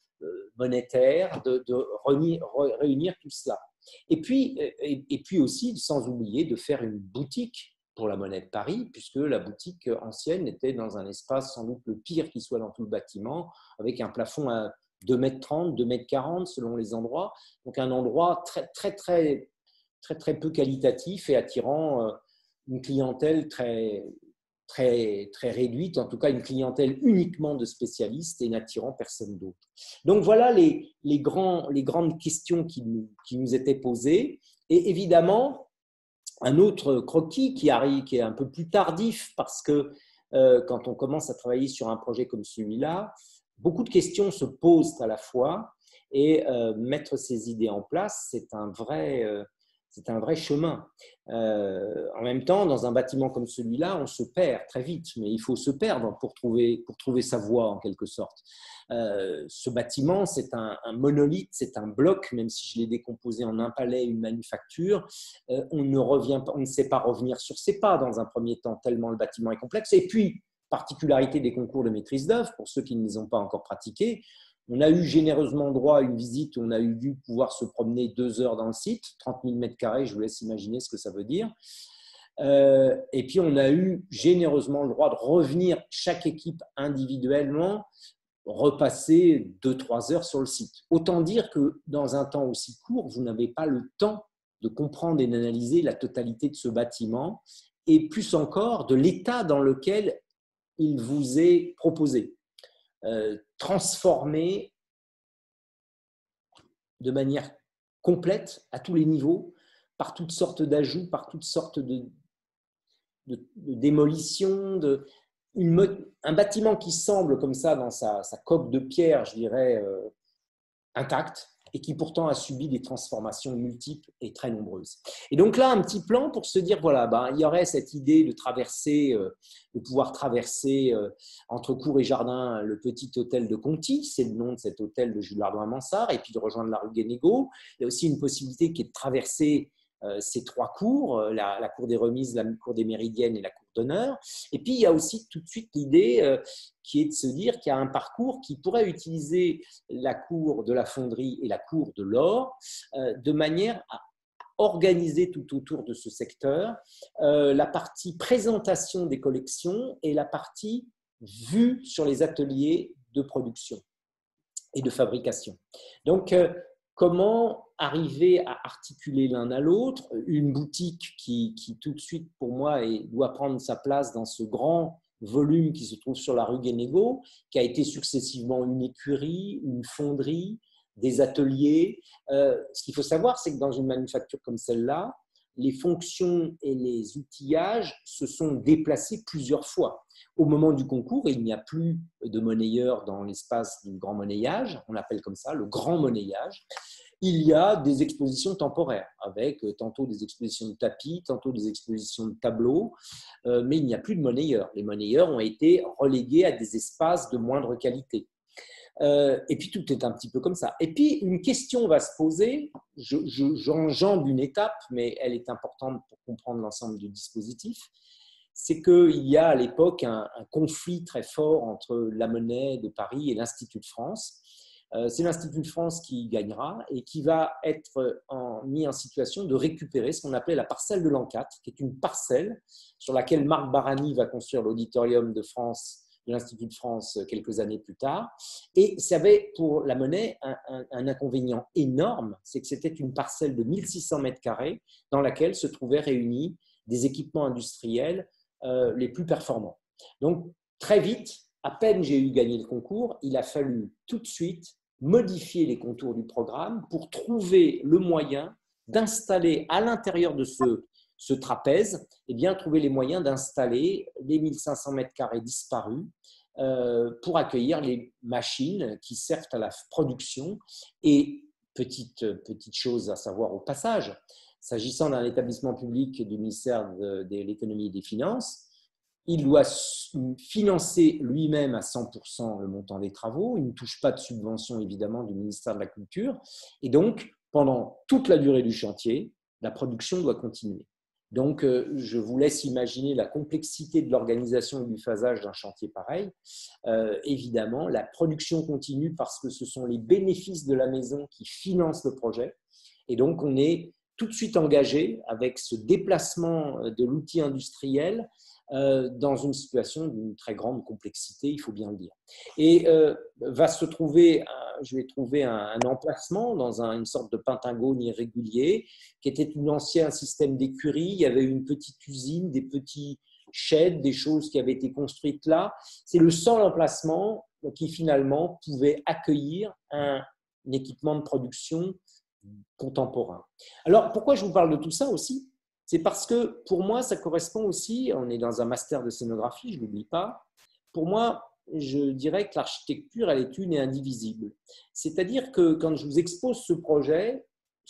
monétaire, de, de réunir, réunir tout cela. Et puis, et, et puis aussi, sans oublier, de faire une boutique pour la Monnaie de Paris, puisque la boutique ancienne était dans un espace sans doute le pire qui soit dans tout le bâtiment, avec un plafond à deux mètres trente, deux mètres quarante selon les endroits. Donc un endroit très, très, très, très, très peu qualitatif et attirant une clientèle très, très, très réduite, en tout cas une clientèle uniquement de spécialistes et n'attirant personne d'autre. Donc voilà les, les, grands, les grandes questions qui nous, qui nous étaient posées. Et évidemment, un autre croquis qui arrive, qui est un peu plus tardif, parce que euh, quand on commence à travailler sur un projet comme celui-là, beaucoup de questions se posent à la fois, et euh, mettre ces idées en place, c'est un vrai, euh, c'est un vrai chemin. Euh, en même temps, dans un bâtiment comme celui-là, on se perd très vite, mais il faut se perdre pour trouver, pour trouver sa voie en quelque sorte. Euh, ce bâtiment, c'est un, un monolithe, c'est un bloc, même si je l'ai décomposé en un palais, une manufacture, euh, on ne revient pas, on ne sait pas revenir sur ses pas dans un premier temps, tellement le bâtiment est complexe. Et puis, particularité des concours de maîtrise d'œuvre, pour ceux qui ne les ont pas encore pratiqués, on a eu généreusement droit à une visite où on a eu dû pouvoir se promener deux heures dans le site, trente mille mètres carrés, je vous laisse imaginer ce que ça veut dire. Euh, et puis, on a eu généreusement le droit de revenir, chaque équipe individuellement, repasser deux trois heures sur le site. Autant dire que dans un temps aussi court, vous n'avez pas le temps de comprendre et d'analyser la totalité de ce bâtiment, et plus encore de l'état dans lequel il vous est proposé. Euh, transformé de manière complète à tous les niveaux, par toutes sortes d'ajouts, par toutes sortes de, de, de démolitions, de, une, un bâtiment qui semble comme ça dans sa, sa coque de pierre, je dirais, euh, intacte, et qui pourtant a subi des transformations multiples et très nombreuses. Et donc là, un petit plan pour se dire, voilà, ben, il y aurait cette idée de traverser, euh, de pouvoir traverser euh, entre cour et jardin le petit hôtel de Conti, c'est le nom de cet hôtel de Jules Hardouin-Mansart, et puis de rejoindre la rue Guénégaud. Il y a aussi une possibilité qui est de traverser euh, ces trois cours, euh, la, la cour des remises, la cour des Méridiennes et la cour d'honneur. Et puis, il y a aussi tout de suite l'idée euh, qui est de se dire qu'il y a un parcours qui pourrait utiliser la cour de la fonderie et la cour de l'or euh, de manière à organiser tout autour de ce secteur euh, la partie présentation des collections et la partie vue sur les ateliers de production et de fabrication. Donc, euh, comment arriver à articuler l'un à l'autre une boutique qui, qui tout de suite, pour moi, est, doit prendre sa place dans ce grand volume qui se trouve sur la rue Guénégaud, qui a été successivement une écurie, une fonderie, des ateliers. Euh, ce qu'il faut savoir, c'est que dans une manufacture comme celle-là, les fonctions et les outillages se sont déplacés plusieurs fois. Au moment du concours, il n'y a plus de monnayeur dans l'espace du grand monnayage, on l'appelle comme ça, le grand monnayage. il y a des expositions temporaires, avec tantôt des expositions de tapis, tantôt des expositions de tableaux, euh, mais il n'y a plus de monnayeurs. Les monnayeurs ont été relégués à des espaces de moindre qualité. Euh, et puis tout est un petit peu comme ça. Et puis une question va se poser, je, je, j'enjambe une étape, mais elle est importante pour comprendre l'ensemble du dispositif, c'est qu'il y a à l'époque un, un conflit très fort entre la Monnaie de Paris et l'Institut de France. Euh, c'est l'Institut de France qui gagnera et qui va être en, mis en situation de récupérer ce qu'on appelait la parcelle de l'an quatre, qui est une parcelle sur laquelle Marc Barani va construire l'Auditorium de France, de l'Institut de France quelques années plus tard. Et ça avait pour la Monnaie un, un, un inconvénient énorme, c'est que c'était une parcelle de mille six cents mètres carrés dans laquelle se trouvaient réunis des équipements industriels euh, les plus performants. Donc, très vite, à peine j'ai eu gagné le concours, il a fallu tout de suite modifier les contours du programme pour trouver le moyen d'installer à l'intérieur de ce, ce trapèze, eh bien, trouver les moyens d'installer les mille cinq cents mètres carrés disparus euh, pour accueillir les machines qui servent à la production. Et petite, petite chose à savoir au passage, s'agissant d'un établissement public du ministère de, de l'économie et des finances, il doit financer lui-même à cent pour cent le montant des travaux. Il ne touche pas de subvention, évidemment, du ministère de la Culture. Et donc, pendant toute la durée du chantier, la production doit continuer. Donc, je vous laisse imaginer la complexité de l'organisation et du phasage d'un chantier pareil. Euh, évidemment, la production continue parce que ce sont les bénéfices de la maison qui financent le projet. Et donc, on est tout de suite engagé avec ce déplacement de l'outil industriel euh, dans une situation d'une très grande complexité, il faut bien le dire. Et euh, va se trouver, je vais trouver un, un emplacement dans un, une sorte de pentagone irrégulier qui était un ancien système d'écurie. Il y avait une petite usine, des petits sheds, des choses qui avaient été construites là. C'est le seul emplacement qui finalement pouvait accueillir un, un équipement de production contemporain. Alors, pourquoi je vous parle de tout ça aussi? C'est parce que pour moi, ça correspond aussi, on est dans un master de scénographie, je ne l'oublie pas, pour moi, je dirais que l'architecture, elle est une et indivisible. C'est-à-dire que quand je vous expose ce projet,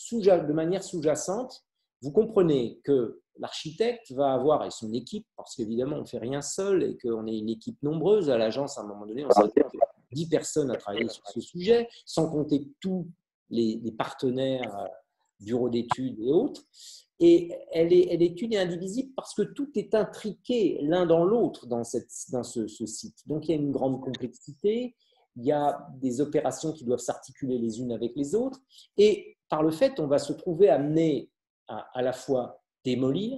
de manière sous-jacente, vous comprenez que l'architecte va avoir, et son équipe, parce qu'évidemment, on ne fait rien seul et qu'on est une équipe nombreuse à l'agence, à un moment donné, on s'est dix personnes à travailler sur ce sujet, sans compter tous les, les partenaires, bureaux d'études et autres. Et elle est, elle est une et indivisible parce que tout est intriqué l'un dans l'autre dans, cette, dans ce, ce site. Donc, il y a une grande complexité, il y a des opérations qui doivent s'articuler les unes avec les autres. Et par le fait, on va se trouver amené à à la fois démolir,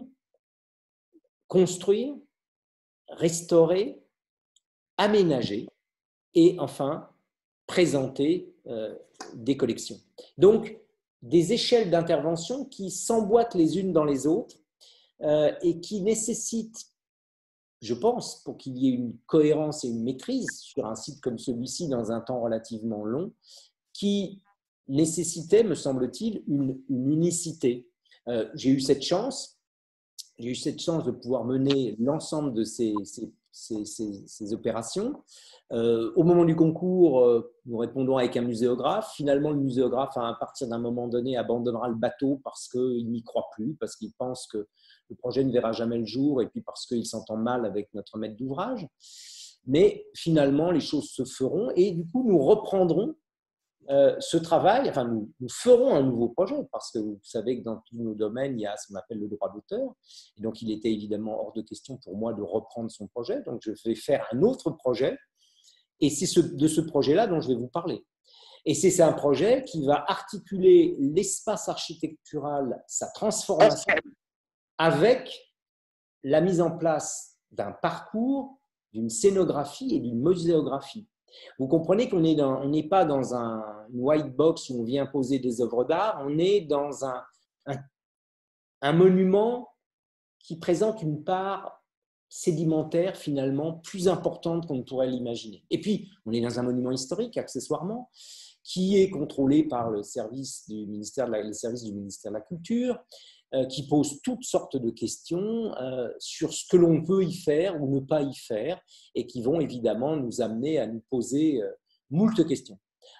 construire, restaurer, aménager et enfin présenter euh, des collections. Donc, des échelles d'intervention qui s'emboîtent les unes dans les autres euh, et qui nécessitent, je pense, pour qu'il y ait une cohérence et une maîtrise sur un site comme celui-ci dans un temps relativement long, qui nécessitait, me semble-t-il, une, une unicité. Euh, j'ai eu cette chance, j'ai eu cette chance de pouvoir mener l'ensemble de ces, ces, ces, ces, ces opérations. Euh, au moment du concours, euh, nous répondons avec un muséographe. Finalement, le muséographe, à partir d'un moment donné, abandonnera le bateau parce qu'il n'y croit plus, parce qu'il pense que le projet ne verra jamais le jour et puis parce qu'il s'entend mal avec notre maître d'ouvrage. Mais finalement, les choses se feront et du coup, nous reprendrons Euh, ce travail, enfin nous, nous ferons un nouveau projet parce que vous savez que dans tous nos domaines, il y a ce qu'on appelle le droit d'auteur. Et donc, il était évidemment hors de question pour moi de reprendre son projet. Donc, je vais faire un autre projet et c'est ce, de ce projet-là dont je vais vous parler. Et c'est un projet qui va articuler l'espace architectural, sa transformation, avec la mise en place d'un parcours, d'une scénographie et d'une muséographie. Vous comprenez qu'on n'est pas dans un, une white box où on vient poser des œuvres d'art, on est dans un, un, un monument qui présente une part sédimentaire finalement plus importante qu'on ne pourrait l'imaginer. Et puis, on est dans un monument historique accessoirement, qui est contrôlé par le service du ministère de la, les services du ministère de la Culture, euh, qui pose toutes sortes de questions euh, sur ce que l'on peut y faire ou ne pas y faire, et qui vont évidemment nous amener à nous poser euh, moult questions.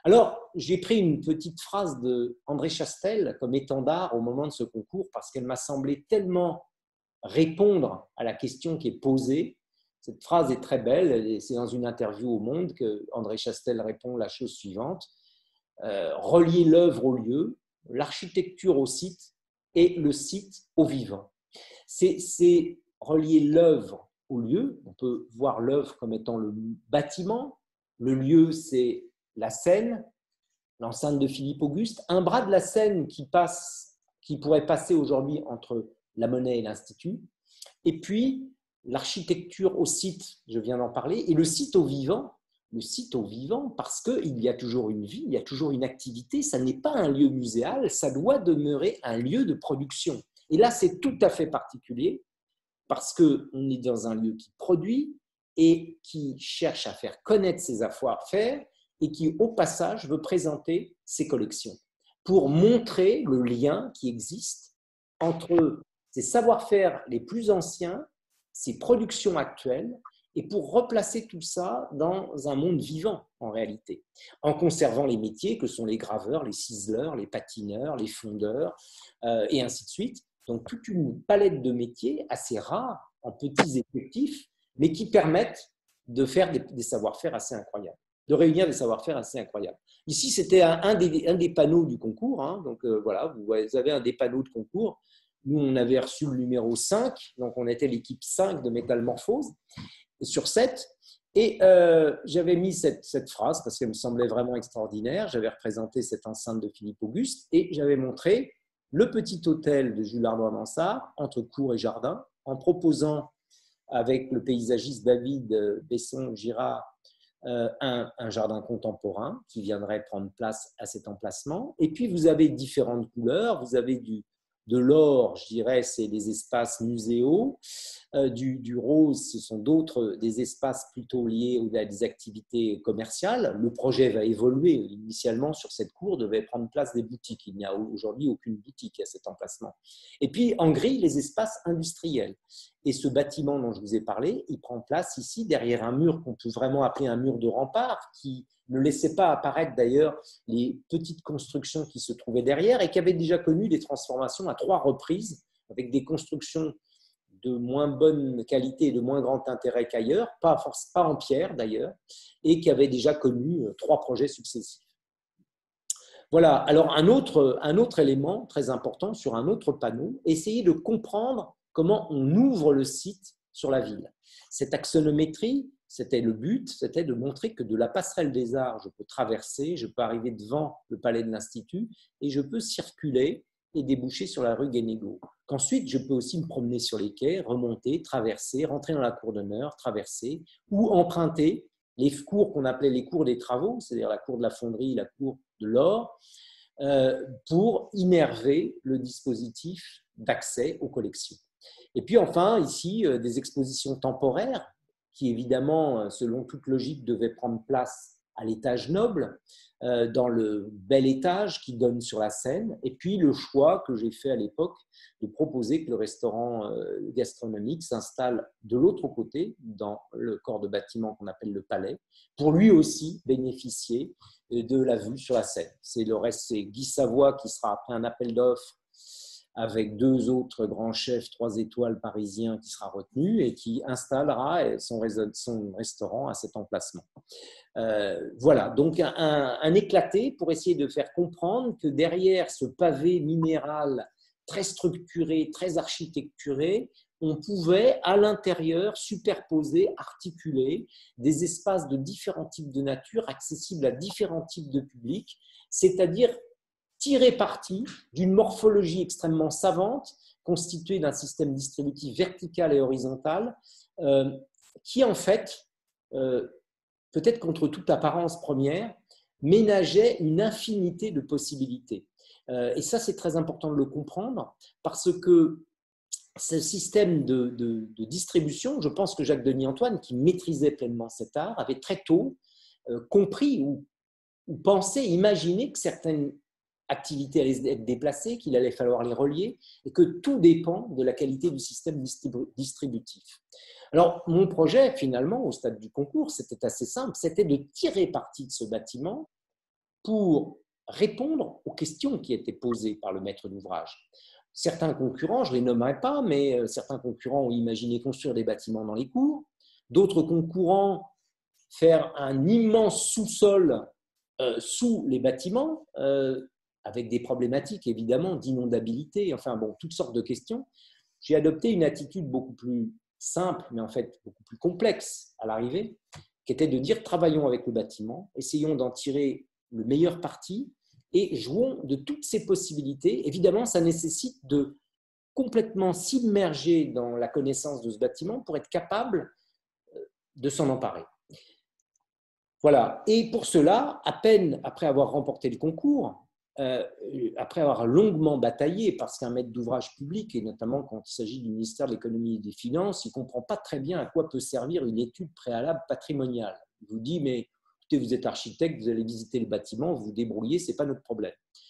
Alors, j'ai pris une petite phrase d'André Chastel comme étendard au moment de ce concours parce qu'elle m'a semblé tellement répondre à la question qui est posée. Cette phrase est très belle, c'est dans une interview au Monde que André Chastel répond la chose suivante. Euh, relier l'œuvre au lieu, l'architecture au site et le site au vivant. C'est relier l'œuvre au lieu. On peut voir l'œuvre comme étant le bâtiment. Le lieu, c'est la scène, l'enceinte de Philippe Auguste. Un bras de la Seine qui, passe, qui pourrait passer aujourd'hui entre la Monnaie et l'Institut. Et puis, l'architecture au site, je viens d'en parler, et le site au vivant. Le site au vivant, parce qu'il y a toujours une vie, il y a toujours une activité. Ça n'est pas un lieu muséal, ça doit demeurer un lieu de production. Et là, c'est tout à fait particulier parce qu'on est dans un lieu qui produit et qui cherche à faire connaître ses savoir-faire et qui, au passage, veut présenter ses collections pour montrer le lien qui existe entre ses savoir-faire les plus anciens, ses productions actuelles, et pour replacer tout ça dans un monde vivant, en réalité, en conservant les métiers que sont les graveurs, les ciseleurs, les patineurs, les fondeurs, euh, et ainsi de suite. Donc, toute une palette de métiers assez rares, en petits effectifs, mais qui permettent de faire des, des savoir-faire assez incroyables, de réunir des savoir-faire assez incroyables. Ici, c'était un, un, des, un des panneaux du concours. Hein, donc, euh, voilà, vous avez un des panneaux de concours. Nous, on avait reçu le numéro cinq, donc on était l'équipe cinq de Métamorphose sur sept. Et euh, j'avais mis cette, cette phrase parce qu'elle me semblait vraiment extraordinaire. J'avais représenté cette enceinte de Philippe Auguste et j'avais montré le petit hôtel de Jules Ardois-Mansart entre cour et jardin en proposant avec le paysagiste David Besson-Girard euh, un, un jardin contemporain qui viendrait prendre place à cet emplacement. Et puis, vous avez différentes couleurs. Vous avez du, de l'or, je dirais, c'est des espaces muséaux. Euh, du, du rose, ce sont d'autres, des espaces plutôt liés à des activités commerciales. Le projet va évoluer. Initialement, sur cette cour, devait prendre place des boutiques. Il n'y a aujourd'hui aucune boutique à cet emplacement. Et puis, en gris, les espaces industriels. Et ce bâtiment dont je vous ai parlé, il prend place ici, derrière un mur qu'on peut vraiment appeler un mur de rempart, qui ne laissait pas apparaître d'ailleurs les petites constructions qui se trouvaient derrière et qui avaient déjà connu des transformations à trois reprises, avec des constructions de moins bonne qualité et de moins grand intérêt qu'ailleurs, pas, pas en pierre d'ailleurs, et qui avait déjà connu trois projets successifs. Voilà, alors un autre, un autre élément très important sur un autre panneau, essayer de comprendre comment on ouvre le site sur la ville. Cette axonométrie, c'était le but, c'était de montrer que de la passerelle des arts, je peux traverser, je peux arriver devant le palais de l'Institut et je peux circuler et déboucher sur la rue Guénégaud. Qu'ensuite, je peux aussi me promener sur les quais, remonter, traverser, rentrer dans la cour d'honneur, traverser, ou emprunter les cours qu'on appelait les cours des travaux, c'est-à-dire la cour de la fonderie, la cour de l'or, euh, pour innerver le dispositif d'accès aux collections. Et puis enfin, ici, euh, des expositions temporaires qui, évidemment, selon toute logique, devaient prendre place à l'étage noble, euh, dans le bel étage qui donne sur la Seine. Et puis le choix que j'ai fait à l'époque de proposer que le restaurant euh, gastronomique s'installe de l'autre côté, dans le corps de bâtiment qu'on appelle le Palais, pour lui aussi bénéficier de la vue sur la Seine. C'est le reste, c'est Guy Savoie qui sera après un appel d'offres avec deux autres grands chefs trois étoiles parisiens qui sera retenu et qui installera son, son restaurant à cet emplacement. Euh, voilà, donc un, un éclaté pour essayer de faire comprendre que derrière ce pavé minéral très structuré, très architecturé, on pouvait à l'intérieur superposer, articuler des espaces de différents types de nature accessibles à différents types de publics, c'est-à-dire tirer parti d'une morphologie extrêmement savante constituée d'un système distributif vertical et horizontal euh, qui en fait, euh, peut-être contre toute apparence première, ménageait une infinité de possibilités. Euh, et ça, c'est très important de le comprendre parce que ce système de, de, de distribution, je pense que Jacques Denis-Antoine, qui maîtrisait pleinement cet art, avait très tôt euh, compris ou, ou pensé, imaginé que certaines activités allaient être déplacées, qu'il allait falloir les relier et que tout dépend de la qualité du système distributif. Alors, mon projet, finalement, au stade du concours, c'était assez simple, c'était de tirer parti de ce bâtiment pour répondre aux questions qui étaient posées par le maître d'ouvrage. Certains concurrents, je ne les nommerai pas, mais certains concurrents ont imaginé construire des bâtiments dans les cours. D'autres concurrents faire un immense sous-sol euh, sous les bâtiments, euh, avec des problématiques évidemment d'inondabilité, enfin bon, toutes sortes de questions. J'ai adopté une attitude beaucoup plus simple, mais en fait beaucoup plus complexe à l'arrivée, qui était de dire travaillons avec le bâtiment, essayons d'en tirer le meilleur parti et jouons de toutes ces possibilités. Évidemment, ça nécessite de complètement s'immerger dans la connaissance de ce bâtiment pour être capable de s'en emparer. Voilà. Et pour cela, à peine après avoir remporté le concours, euh, après avoir longuement bataillé, parce qu'un maître d'ouvrage public, et notamment quand il s'agit du ministère de l'économie et des finances, il ne comprend pas très bien à quoi peut servir une étude préalable patrimoniale. Il vous dit, mais écoutez, vous êtes architecte, vous allez visiter le bâtiment, vous vous débrouillez, ce n'est pas notre problème.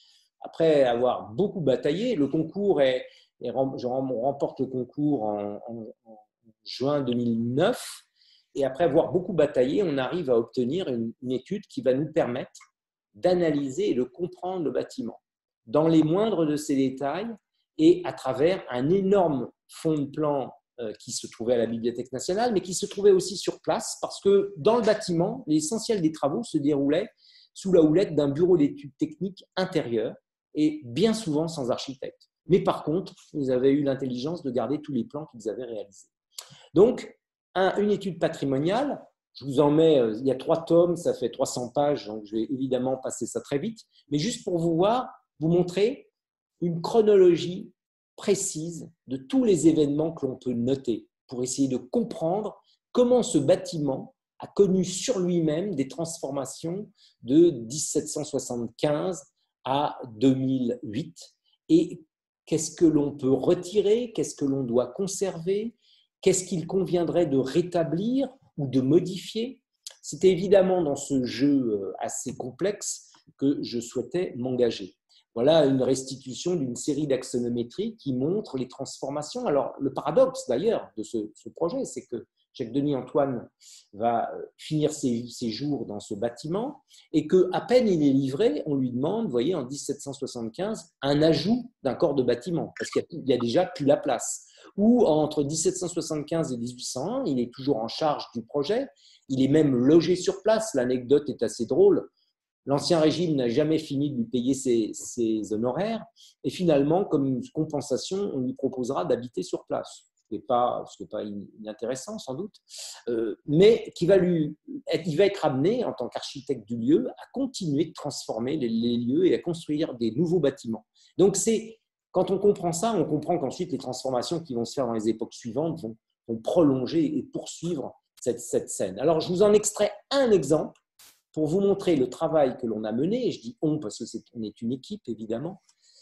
Après avoir beaucoup bataillé, le concours est, est je remporte le concours en, en, en juin deux mille neuf, et après avoir beaucoup bataillé, on arrive à obtenir une, une étude qui va nous permettre d'analyser et de comprendre le bâtiment dans les moindres de ses détails et à travers un énorme fond de plan euh, qui se trouvait à la Bibliothèque nationale, mais qui se trouvait aussi sur place parce que dans le bâtiment, l'essentiel des travaux se déroulait sous la houlette d'un bureau d'études techniques intérieur et bien souvent sans architecte. Mais par contre, ils avaient eu l'intelligence de garder tous les plans qu'ils avaient réalisés. Donc, un, une étude patrimoniale, je vous en mets, il y a trois tomes, ça fait trois cents pages, donc je vais évidemment passer ça très vite, mais juste pour vous voir, vous montrer une chronologie précise de tous les événements que l'on peut noter pour essayer de comprendre comment ce bâtiment a connu sur lui-même des transformations de mille sept cent soixante-quinze à deux mille huit et qu'est-ce que l'on peut retirer, qu'est-ce que l'on doit conserver, qu'est-ce qu'il conviendrait de rétablir ou de modifier. C'était évidemment dans ce jeu assez complexe que je souhaitais m'engager. Voilà une restitution d'une série d'axonométries qui montre les transformations. Alors, le paradoxe d'ailleurs de ce, ce projet, c'est que Jacques-Denis Antoine va finir ses, ses jours dans ce bâtiment et qu'à peine il est livré, on lui demande, vous voyez, en mille sept cent soixante-quinze, un ajout d'un corps de bâtiment, parce qu'il n'y a, a déjà plus la place. Ou entre mille sept cent soixante-quinze et mille huit cent un, il est toujours en charge du projet, il est même logé sur place. L'anecdote est assez drôle. L'Ancien Régime n'a jamais fini de lui payer ses, ses honoraires et finalement, comme une compensation, on lui proposera d'habiter sur place. Ce n'est pas, pas inintéressant sans doute, euh, mais qui va lui être, il va être amené en tant qu'architecte du lieu à continuer de transformer les, les lieux et à construire des nouveaux bâtiments. Donc, c'est, quand on comprend ça, on comprend qu'ensuite les transformations qui vont se faire dans les époques suivantes vont, vont prolonger et poursuivre cette, cette scène. Alors, je vous en extrais un exemple pour vous montrer le travail que l'on a mené, et je dis « on » parce qu'on est une équipe évidemment,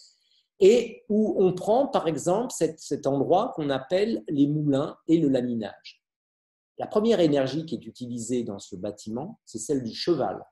et où on prend par exemple cet, cet endroit qu'on appelle les moulins et le laminage. La première énergie qui est utilisée dans ce bâtiment, c'est celle du cheval.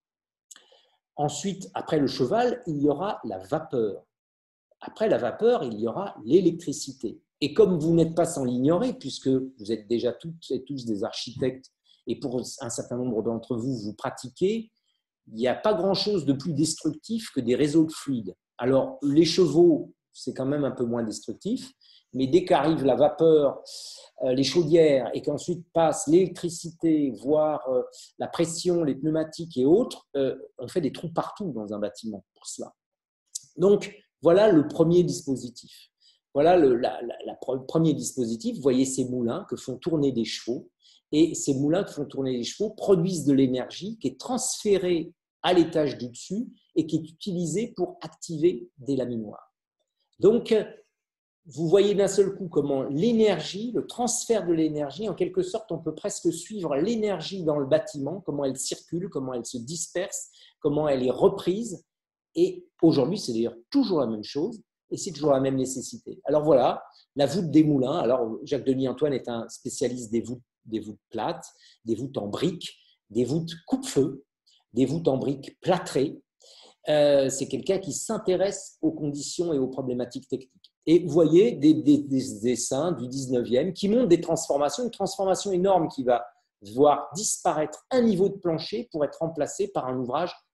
Ensuite, après le cheval, il y aura la vapeur. Après la vapeur, il y aura l'électricité. Et comme vous n'êtes pas sans l'ignorer, puisque vous êtes déjà toutes et tous des architectes, et pour un certain nombre d'entre vous, vous pratiquez, il n'y a pas grand-chose de plus destructif que des réseaux de fluides. Alors, les chevaux, c'est quand même un peu moins destructif, mais dès qu'arrive la vapeur, euh, les chaudières, et qu'ensuite passe l'électricité, voire euh, la pression, les pneumatiques et autres, euh, on fait des trous partout dans un bâtiment pour cela. Donc, voilà le premier dispositif. Voilà le la, la, la premier dispositif. Vous voyez ces moulins que font tourner des chevaux. Et ces moulins qui font tourner les chevaux produisent de l'énergie qui est transférée à l'étage du dessus et qui est utilisée pour activer des laminoirs. Donc, vous voyez d'un seul coup comment l'énergie, le transfert de l'énergie, en quelque sorte, on peut presque suivre l'énergie dans le bâtiment, comment elle circule, comment elle se disperse, comment elle est reprise. Et aujourd'hui, c'est d'ailleurs toujours la même chose et c'est toujours la même nécessité. Alors voilà, la voûte des moulins. Alors, Jacques-Denis Antoine est un spécialiste des voûtes des voûtes plates, des voûtes en briques, des voûtes coupe-feu, des voûtes en briques plâtrées. Euh, c'est quelqu'un qui s'intéresse aux conditions et aux problématiques techniques. Et vous voyez des, des, des dessins du dix-neuvième qui montrent des transformations, une transformation énorme qui va voir disparaître un niveau de plancher pour être remplacé par un ouvrage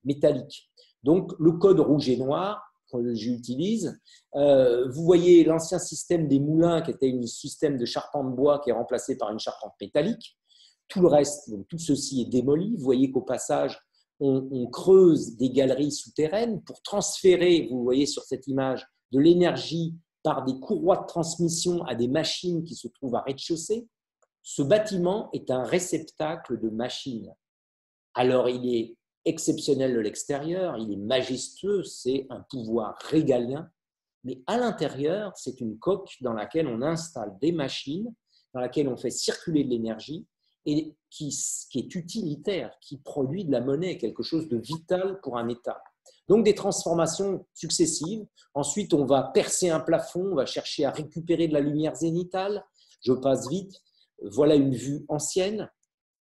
métallique. Donc, le code rouge et noir que j'utilise, euh, vous voyez l'ancien système des moulins qui était un système de charpente bois qui est remplacé par une charpente métallique. Tout le reste, donc tout ceci est démoli. Vous voyez qu'au passage, on, on creuse des galeries souterraines pour transférer, vous voyez sur cette image, de l'énergie par des courroies de transmission à des machines qui se trouvent à rez-de-chaussée. Ce bâtiment est un réceptacle de machines. Alors, il est exceptionnel de l'extérieur, il est majestueux, c'est un pouvoir régalien, mais à l'intérieur, c'est une coque dans laquelle on installe des machines, dans laquelle on fait circuler de l'énergie et qui, qui est utilitaire, qui produit de la monnaie, quelque chose de vital pour un État. Donc, des transformations successives. Ensuite, on va percer un plafond, on va chercher à récupérer de la lumière zénitale. Je passe vite. Voilà une vue ancienne.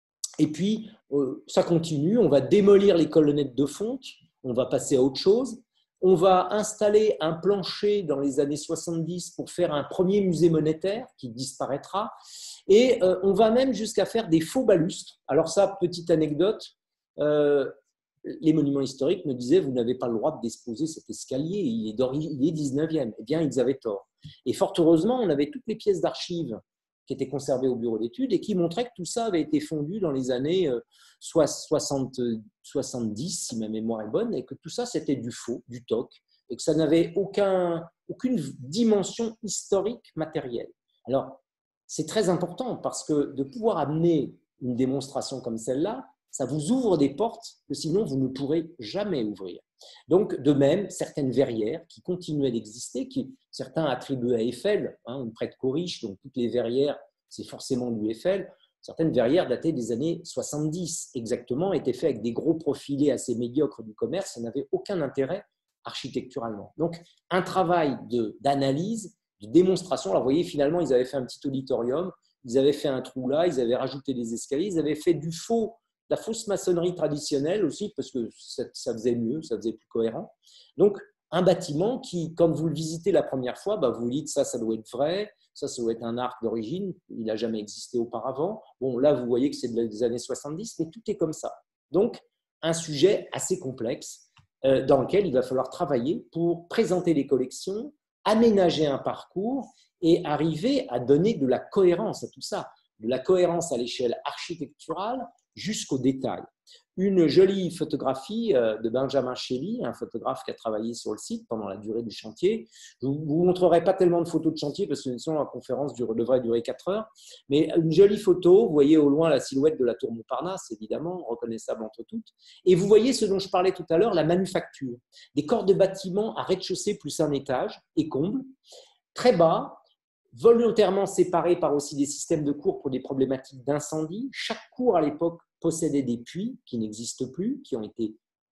Et puis, euh, ça continue. On va démolir les colonnettes de fonte. On va passer à autre chose. On va installer un plancher dans les années soixante-dix pour faire un premier musée monétaire qui disparaîtra. Et euh, on va même jusqu'à faire des faux balustres. Alors ça, petite anecdote, euh, les monuments historiques me disaient « vous n'avez pas le droit de disposer cet escalier, il est, il est dix-neuvième ». Eh bien, ils avaient tort. Et fort heureusement, on avait toutes les pièces d'archives qui étaient conservées au bureau d'études et qui montraient que tout ça avait été fondu dans les années soixante, soixante-dix, si ma mémoire est bonne, et que tout ça, c'était du faux, du toc, et que ça n'avait aucun, aucune dimension historique matérielle. Alors, c'est très important parce que de pouvoir amener une démonstration comme celle-là, ça vous ouvre des portes que sinon vous ne pourrez jamais ouvrir. Donc, de même, certaines verrières qui continuaient d'exister, qui certains attribuent à Eiffel, hein, on prête Corriche, donc toutes les verrières, c'est forcément du Eiffel. Certaines verrières dataient des années soixante-dix exactement, étaient faites avec des gros profilés assez médiocres du commerce, ça n'avait aucun intérêt architecturalement. Donc, un travail d'analyse, de, de démonstration. Alors, vous voyez, finalement, ils avaient fait un petit auditorium, ils avaient fait un trou là, ils avaient rajouté des escaliers, ils avaient fait du faux, la fausse maçonnerie traditionnelle aussi, parce que ça, ça faisait mieux, ça faisait plus cohérent. Donc, un bâtiment qui, quand vous le visitez la première fois, bah, vous vous dites ça, ça doit être vrai, ça, ça doit être un arc d'origine, il n'a jamais existé auparavant. Bon, là, vous voyez que c'est des années soixante-dix, mais tout est comme ça. Donc, un sujet assez complexe euh, dans lequel il va falloir travailler pour présenter les collections, aménager un parcours et arriver à donner de la cohérence à tout ça, de la cohérence à l'échelle architecturale jusqu'au détail. Une jolie photographie de Benjamin Shelley, un photographe qui a travaillé sur le site pendant la durée du chantier. Je ne vous montrerai pas tellement de photos de chantier parce que sinon la conférence devrait durer quatre heures, mais une jolie photo, vous voyez au loin la silhouette de la tour Montparnasse, évidemment, reconnaissable entre toutes, et vous voyez ce dont je parlais tout à l'heure, la manufacture. Des corps de bâtiments à rez-de-chaussée plus un étage et comble, très bas, volontairement séparés par aussi des systèmes de cours pour des problématiques d'incendie. Chaque cour à l'époque possédait des puits qui n'existent plus, qui ont été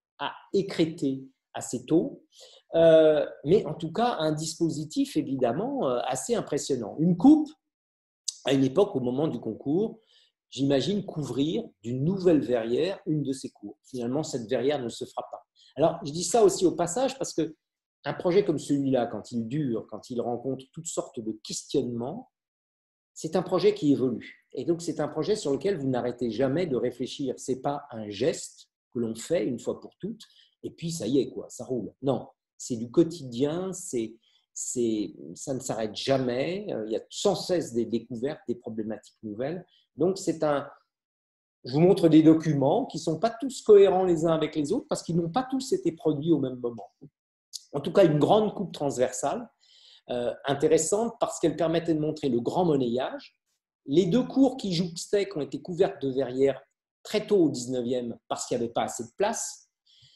écrétés assez tôt, euh, mais en tout cas un dispositif évidemment assez impressionnant. Une coupe, à une époque, au moment du concours, j'imagine couvrir d'une nouvelle verrière une de ces cours. Finalement, cette verrière ne se fera pas. Alors, je dis ça aussi au passage parce que un projet comme celui-là, quand il dure, quand il rencontre toutes sortes de questionnements, c'est un projet qui évolue. Et donc, c'est un projet sur lequel vous n'arrêtez jamais de réfléchir. Ce n'est pas un geste que l'on fait une fois pour toutes, et puis ça y est, quoi, ça roule. Non, c'est du quotidien, c'est, c'est, ça ne s'arrête jamais. Il y a sans cesse des découvertes, des problématiques nouvelles. Donc, c'est un... Je vous montre des documents qui ne sont pas tous cohérents les uns avec les autres parce qu'ils n'ont pas tous été produits au même moment. En tout cas, une grande coupe transversale, euh, intéressante parce qu'elle permettait de montrer le grand monnayage. Les deux cours qui jouxtaient, qui ont été couvertes de verrières très tôt au dix-neuvième parce qu'il n'y avait pas assez de place.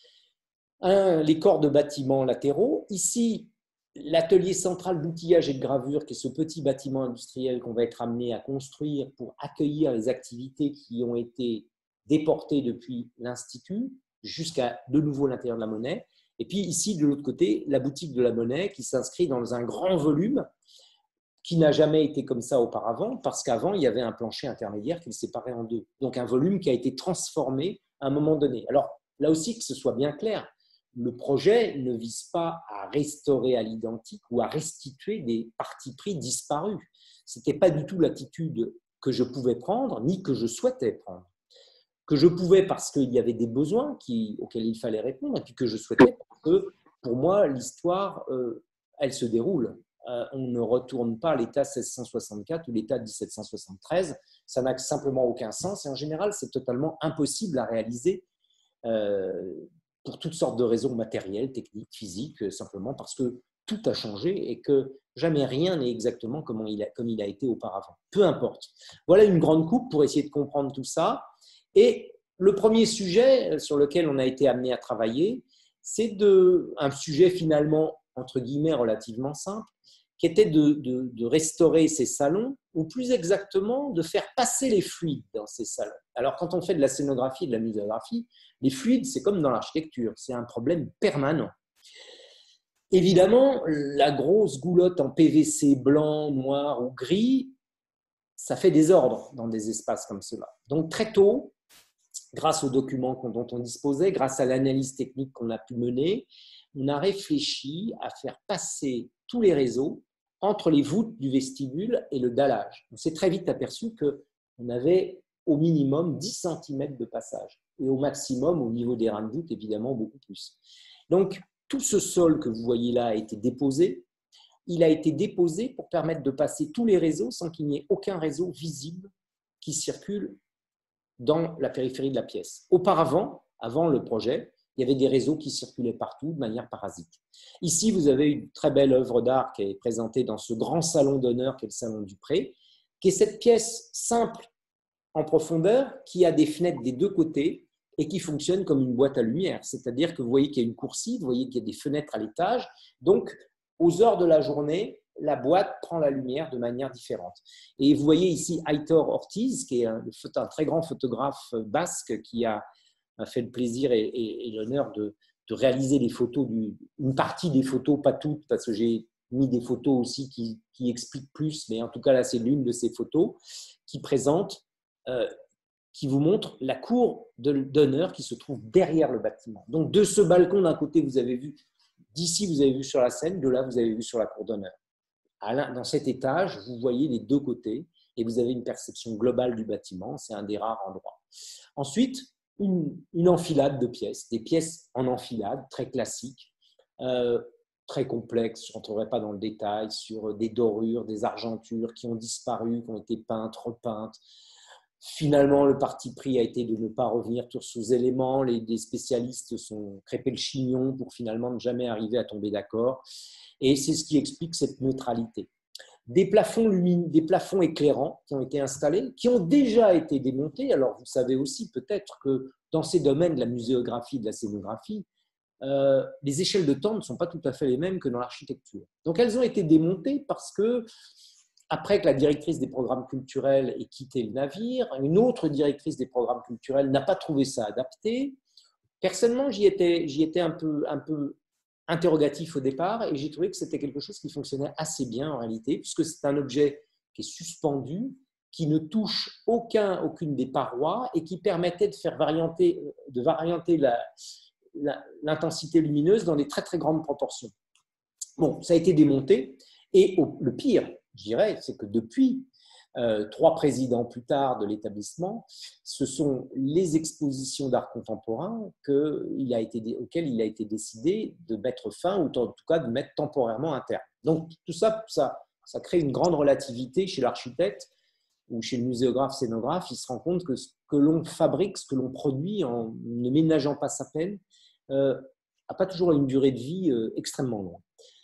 Un, les corps de bâtiments latéraux. Ici, l'atelier central d'outillage et de gravure, qui est ce petit bâtiment industriel qu'on va être amené à construire pour accueillir les activités qui ont été déportées depuis l'Institut jusqu'à de nouveau l'intérieur de la Monnaie. Et puis ici, de l'autre côté, la boutique de la Monnaie qui s'inscrit dans un grand volume qui n'a jamais été comme ça auparavant parce qu'avant, il y avait un plancher intermédiaire qui le séparait en deux. Donc un volume qui a été transformé à un moment donné. Alors là aussi, que ce soit bien clair, le projet ne vise pas à restaurer à l'identique ou à restituer des partis pris disparus. Ce n'était pas du tout l'attitude que je pouvais prendre ni que je souhaitais prendre. que je pouvais parce qu'il y avait des besoins qui, auxquels il fallait répondre, et puis que je souhaitais parce que, pour moi, l'histoire, euh, elle se déroule. Euh, on ne retourne pas à l'État seize cent soixante-quatre ou l'État dix-sept cent soixante-treize. Ça n'a simplement aucun sens. Et en général, c'est totalement impossible à réaliser euh, pour toutes sortes de raisons matérielles, techniques, physiques, simplement parce que tout a changé et que jamais rien n'est exactement comme il, a, comme il a été auparavant. Peu importe. Voilà une grande coupe pour essayer de comprendre tout ça. Et le premier sujet sur lequel on a été amené à travailler, c'est de, un sujet finalement, entre guillemets, relativement simple, qui était de, de, de restaurer ces salons, ou plus exactement, de faire passer les fluides dans ces salons. Alors, quand on fait de la scénographie et de la muséographie, les fluides, c'est comme dans l'architecture, c'est un problème permanent. Évidemment, la grosse goulotte en P V C blanc, noir ou gris, ça fait désordre dans des espaces comme cela. Donc, très tôt, grâce aux documents dont on disposait, grâce à l'analyse technique qu'on a pu mener, on a réfléchi à faire passer tous les réseaux entre les voûtes du vestibule et le dallage. On s'est très vite aperçu qu'on avait au minimum dix centimètres de passage et au maximum, au niveau des reins de voûte, évidemment, beaucoup plus. Donc, tout ce sol que vous voyez là a été déposé. Il a été déposé pour permettre de passer tous les réseaux sans qu'il n'y ait aucun réseau visible qui circule dans la périphérie de la pièce. Auparavant, avant le projet, il y avait des réseaux qui circulaient partout de manière parasite. Ici, vous avez une très belle œuvre d'art qui est présentée dans ce grand salon d'honneur qui est le salon du Pré, qui est cette pièce simple en profondeur qui a des fenêtres des deux côtés et qui fonctionne comme une boîte à lumière. C'est-à-dire que vous voyez qu'il y a une coursive, vous voyez qu'il y a des fenêtres à l'étage. Donc, aux heures de la journée, la boîte prend la lumière de manière différente. Et vous voyez ici Aitor Ortiz, qui est un, un très grand photographe basque qui a fait le plaisir et, et, et l'honneur de, de réaliser les photos, du, une partie des photos, pas toutes, parce que j'ai mis des photos aussi qui, qui expliquent plus, mais en tout cas là c'est l'une de ces photos qui présente, euh, qui vous montre la cour d'honneur qui se trouve derrière le bâtiment. Donc de ce balcon d'un côté vous avez vu, d'ici vous avez vu sur la scène, de là vous avez vu sur la cour d'honneur. Dans cet étage, vous voyez les deux côtés et vous avez une perception globale du bâtiment. C'est un des rares endroits. Ensuite, une, une enfilade de pièces, des pièces en enfilade, très classiques, euh, très complexes. Je ne rentrerai pas dans le détail, sur des dorures, des argentures qui ont disparu, qui ont été peintes, repeintes. Finalement, le parti pris a été de ne pas revenir sur ces éléments. Les, les spécialistes sont crêpés le chignon pour finalement ne jamais arriver à tomber d'accord. Et c'est ce qui explique cette neutralité. Des plafonds, lumineux, des plafonds éclairants qui ont été installés, qui ont déjà été démontés. Alors, vous savez aussi peut-être que dans ces domaines de la muséographie et de la scénographie, euh, les échelles de temps ne sont pas tout à fait les mêmes que dans l'architecture. Donc, elles ont été démontées parce que, après que la directrice des programmes culturels ait quitté le navire, une autre directrice des programmes culturels n'a pas trouvé ça adapté. Personnellement, j'y étais, j'y étais un peu, un peu interrogatif au départ et j'ai trouvé que c'était quelque chose qui fonctionnait assez bien en réalité, puisque c'est un objet qui est suspendu, qui ne touche aucun, aucune des parois et qui permettait de faire varianter, de varianter la, la, l'intensité lumineuse dans des très très grandes proportions. Bon, ça a été démonté et au, le pire, je dirais, c'est que depuis Euh, trois présidents plus tard de l'établissement, ce sont les expositions d'art contemporain que il a été, auxquelles il a été décidé de mettre fin, ou en tout cas de mettre temporairement un terme. Donc tout ça, ça, ça crée une grande relativité chez l'architecte ou chez le muséographe, scénographe. Il se rend compte que ce que l'on fabrique, ce que l'on produit en ne ménageant pas sa peine, euh, n'a pas toujours une durée de vie euh, extrêmement longue.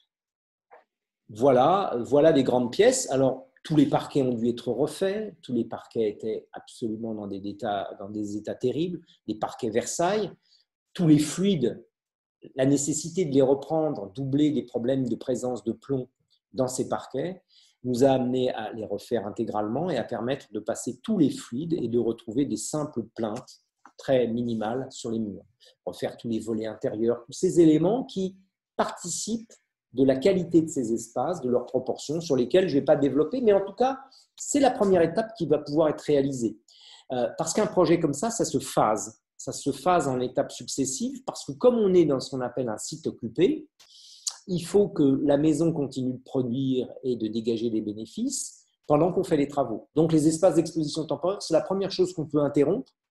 Voilà, voilà des grandes pièces. Alors, tous les parquets ont dû être refaits, tous les parquets étaient absolument dans des états, dans des états terribles, les parquets Versailles, tous les fluides, la nécessité de les reprendre, doubler les problèmes de présence de plomb dans ces parquets, nous a amené à les refaire intégralement et à permettre de passer tous les fluides et de retrouver des simples plinthes très minimales sur les murs. Refaire tous les volets intérieurs, tous ces éléments qui participent de la qualité de ces espaces, de leurs proportions, sur lesquelles je ne vais pas développer, mais en tout cas, c'est la première étape qui va pouvoir être réalisée. Euh, parce qu'un projet comme ça, ça se phase. Ça se phase en étapes successives, parce que comme on est dans ce qu'on appelle un site occupé, il faut que la maison continue de produire et de dégager des bénéfices pendant qu'on fait les travaux. Donc, les espaces d'exposition temporaire, c'est la première chose qu'on peut interrompre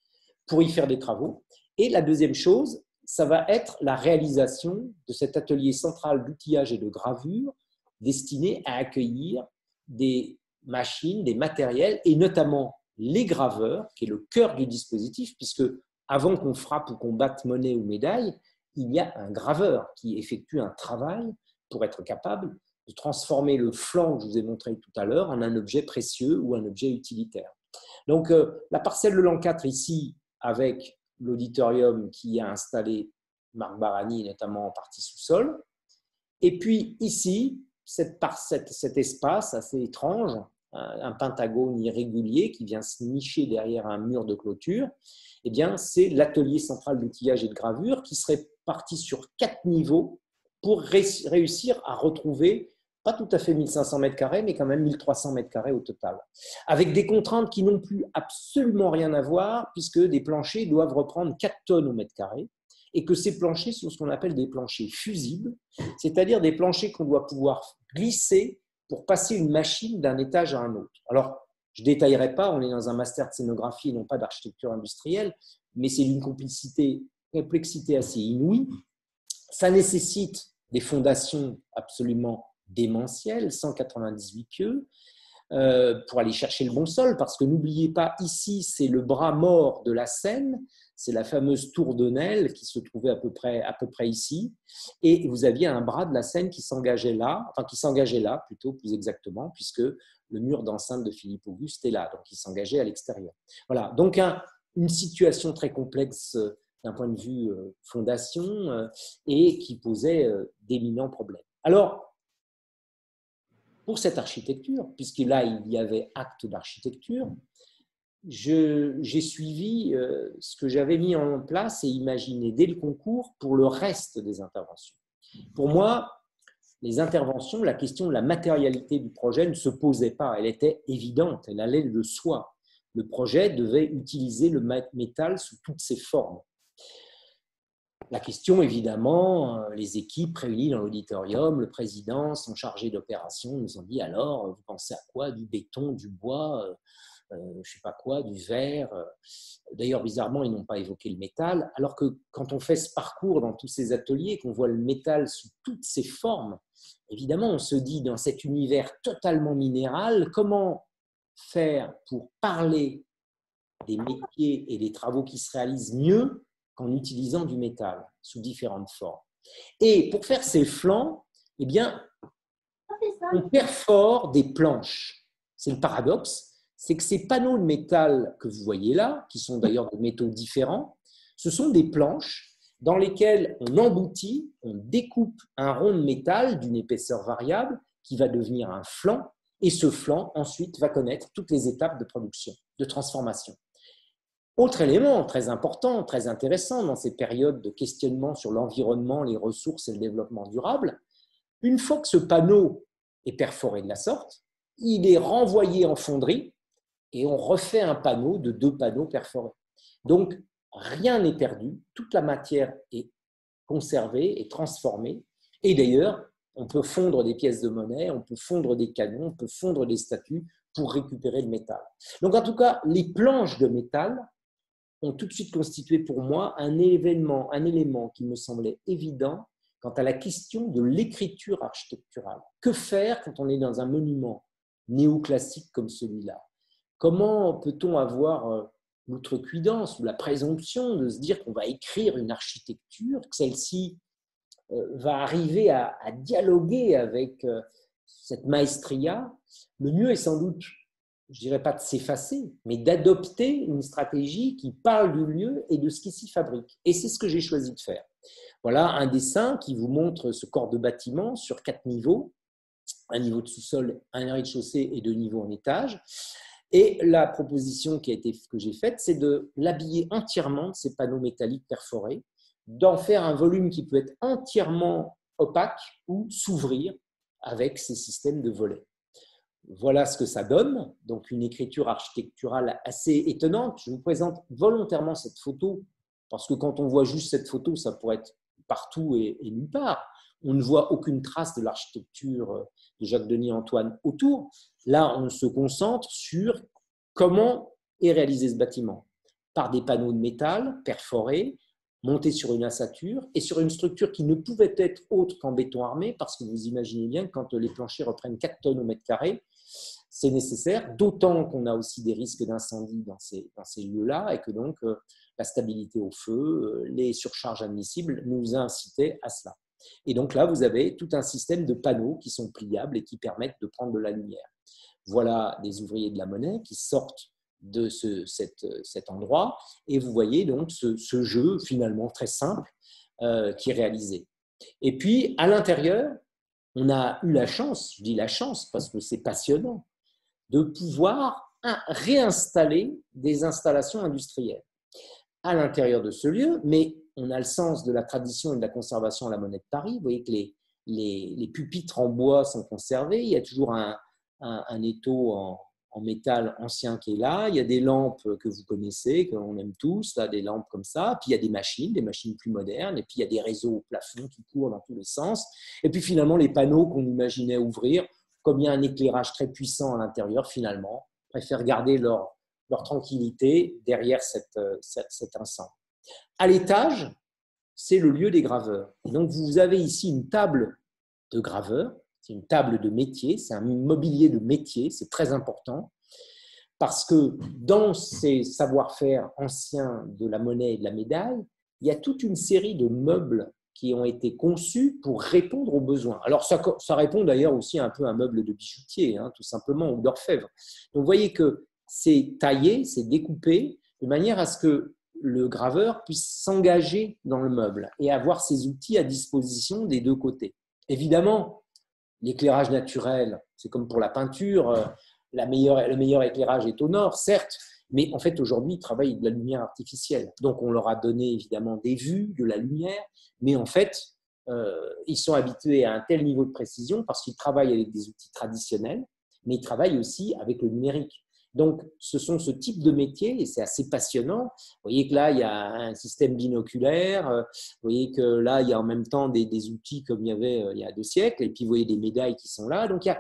pour y faire des travaux. Et la deuxième chose, ça va être la réalisation de cet atelier central d'outillage et de gravure destiné à accueillir des machines, des matériels, et notamment les graveurs, qui est le cœur du dispositif, puisque avant qu'on frappe ou qu'on batte monnaie ou médaille, il y a un graveur qui effectue un travail pour être capable de transformer le flanc que je vous ai montré tout à l'heure en un objet précieux ou un objet utilitaire. Donc, euh, la parcelle de l'an quatre ici, avec l'auditorium qui a installé Marc Barani, notamment en partie sous-sol. Et puis ici, cette, cette, cet espace assez étrange, un, un pentagone irrégulier qui vient se nicher derrière un mur de clôture, eh bien, c'est l'atelier central d'outillage et de gravure qui serait parti sur quatre niveaux pour réussir à retrouver pas tout à fait mille cinq cents mètres carrés, mais quand même mille trois cents mètres carrés au total. Avec des contraintes qui n'ont plus absolument rien à voir, puisque des planchers doivent reprendre quatre tonnes au mètre carré, et que ces planchers sont ce qu'on appelle des planchers fusibles, c'est-à-dire des planchers qu'on doit pouvoir glisser pour passer une machine d'un étage à un autre. Alors, je ne détaillerai pas, on est dans un master de scénographie et non pas d'architecture industrielle, mais c'est d'une complexité, complexité assez inouïe. Ça nécessite des fondations absolument démentielles, cent quatre-vingt-dix-huit pieux, euh, pour aller chercher le bon sol, parce que n'oubliez pas, ici, c'est le bras mort de la Seine, c'est la fameuse tour de Nesle qui se trouvait à peu près, à peu près ici, et vous aviez un bras de la Seine qui s'engageait là, enfin qui s'engageait là, plutôt, plus exactement, puisque le mur d'enceinte de Philippe Auguste est là, donc il s'engageait à l'extérieur. Voilà, donc un, une situation très complexe d'un point de vue euh, fondation euh, et qui posait euh, d'éminents problèmes. Alors, pour cette architecture, puisque là, il y avait acte d'architecture, j'ai suivi euh, ce que j'avais mis en place et imaginé dès le concours pour le reste des interventions. Pour moi, les interventions, la question de la matérialité du projet ne se posait pas, elle était évidente, elle allait de soi. Le projet devait utiliser le métal sous toutes ses formes. La question, évidemment, les équipes réunies dans l'auditorium, le président, son chargé d'opération, nous ont dit alors, vous pensez à quoi? Du béton, du bois, euh, je ne sais pas quoi, du verre. D'ailleurs, bizarrement, ils n'ont pas évoqué le métal, alors que quand on fait ce parcours dans tous ces ateliers, qu'on voit le métal sous toutes ses formes, évidemment, on se dit dans cet univers totalement minéral, comment faire pour parler des métiers et des travaux qui se réalisent mieux qu'en utilisant du métal sous différentes formes. Et pour faire ces flancs, eh bien, on perfore des planches. C'est le paradoxe, c'est que ces panneaux de métal que vous voyez là, qui sont d'ailleurs de métaux différents, ce sont des planches dans lesquelles on emboutit, on découpe un rond de métal d'une épaisseur variable qui va devenir un flanc, et ce flanc ensuite va connaître toutes les étapes de production, de transformation. Autre élément très important, très intéressant dans ces périodes de questionnement sur l'environnement, les ressources et le développement durable, une fois que ce panneau est perforé de la sorte, il est renvoyé en fonderie et on refait un panneau de deux panneaux perforés. Donc, rien n'est perdu, toute la matière est conservée et transformée. Et d'ailleurs, on peut fondre des pièces de monnaie, on peut fondre des canons, on peut fondre des statues pour récupérer le métal. Donc, en tout cas, les planches de métal ont tout de suite constitué pour moi un événement, un élément qui me semblait évident quant à la question de l'écriture architecturale. Que faire quand on est dans un monument néoclassique comme celui-là? Comment peut-on avoir l'outrecuidance ou la présomption de se dire qu'on va écrire une architecture, que celle-ci va arriver à, à dialoguer avec cette maestria? Le mieux est sans doute, je ne dirais pas de s'effacer, mais d'adopter une stratégie qui parle du lieu et de ce qui s'y fabrique. Et c'est ce que j'ai choisi de faire. Voilà un dessin qui vous montre ce corps de bâtiment sur quatre niveaux, un niveau de sous-sol, un rez-de-chaussée et deux niveaux en étage. Et la proposition qui a été, que j'ai faite, c'est de l'habiller entièrement de ces panneaux métalliques perforés, d'en faire un volume qui peut être entièrement opaque ou s'ouvrir avec ces systèmes de volets. Voilà ce que ça donne, donc une écriture architecturale assez étonnante. Je vous présente volontairement cette photo, parce que quand on voit juste cette photo, ça pourrait être partout et, et nulle part. On ne voit aucune trace de l'architecture de Jacques-Denis Antoine autour. Là, on se concentre sur comment est réalisé ce bâtiment. par des panneaux de métal perforés, montés sur une assature et sur une structure qui ne pouvait être autre qu'en béton armé, parce que vous imaginez bien que quand les planchers reprennent quatre tonnes au mètre carré, c'est nécessaire, d'autant qu'on a aussi des risques d'incendie dans ces, dans ces lieux-là et que donc euh, la stabilité au feu, euh, les surcharges admissibles nous incitaient à cela. Et donc là, vous avez tout un système de panneaux qui sont pliables et qui permettent de prendre de la lumière. Voilà des ouvriers de la Monnaie qui sortent de ce, cette, cet endroit et vous voyez donc ce, ce jeu finalement très simple euh, qui est réalisé. Et puis à l'intérieur, on a eu la chance, je dis la chance parce que c'est passionnant, de pouvoir réinstaller des installations industrielles à l'intérieur de ce lieu, mais on a le sens de la tradition et de la conservation à la Monnaie de Paris. Vous voyez que les, les, les pupitres en bois sont conservés, il y a toujours un, un, un étau en, en métal ancien qui est là, il y a des lampes que vous connaissez, qu'on aime tous, là, des lampes comme ça, puis il y a des machines, des machines plus modernes, et puis il y a des réseaux au plafond qui courent dans tous les sens, et puis finalement les panneaux qu'on imaginait ouvrir, comme il y a un éclairage très puissant à l'intérieur, finalement, préfèrent garder leur, leur tranquillité derrière cette, cette, cet ensemble. À l'étage, c'est le lieu des graveurs. Et donc, vous avez ici une table de graveurs, c'est une table de métier, c'est un mobilier de métier, c'est très important, parce que dans ces savoir-faire anciens de la monnaie et de la médaille, il y a toute une série de meubles qui ont été conçus pour répondre aux besoins. Alors, ça, ça répond d'ailleurs aussi un peu à un meuble de bijoutier, hein, tout simplement, ou d'orfèvre. Donc, vous voyez que c'est taillé, c'est découpé, de manière à ce que le graveur puisse s'engager dans le meuble et avoir ses outils à disposition des deux côtés. Évidemment, l'éclairage naturel, c'est comme pour la peinture, la meilleure, le meilleur éclairage est au nord, certes, mais en fait, aujourd'hui, ils travaillent avec de la lumière artificielle. Donc, on leur a donné évidemment des vues, de la lumière, mais en fait, euh, ils sont habitués à un tel niveau de précision parce qu'ils travaillent avec des outils traditionnels, mais ils travaillent aussi avec le numérique. Donc, ce sont ce type de métier et c'est assez passionnant. Vous voyez que là, il y a un système binoculaire. Vous voyez que là, il y a en même temps des, des outils comme il y avait il y a deux siècles. Et puis, vous voyez des médailles qui sont là. Donc, il y a,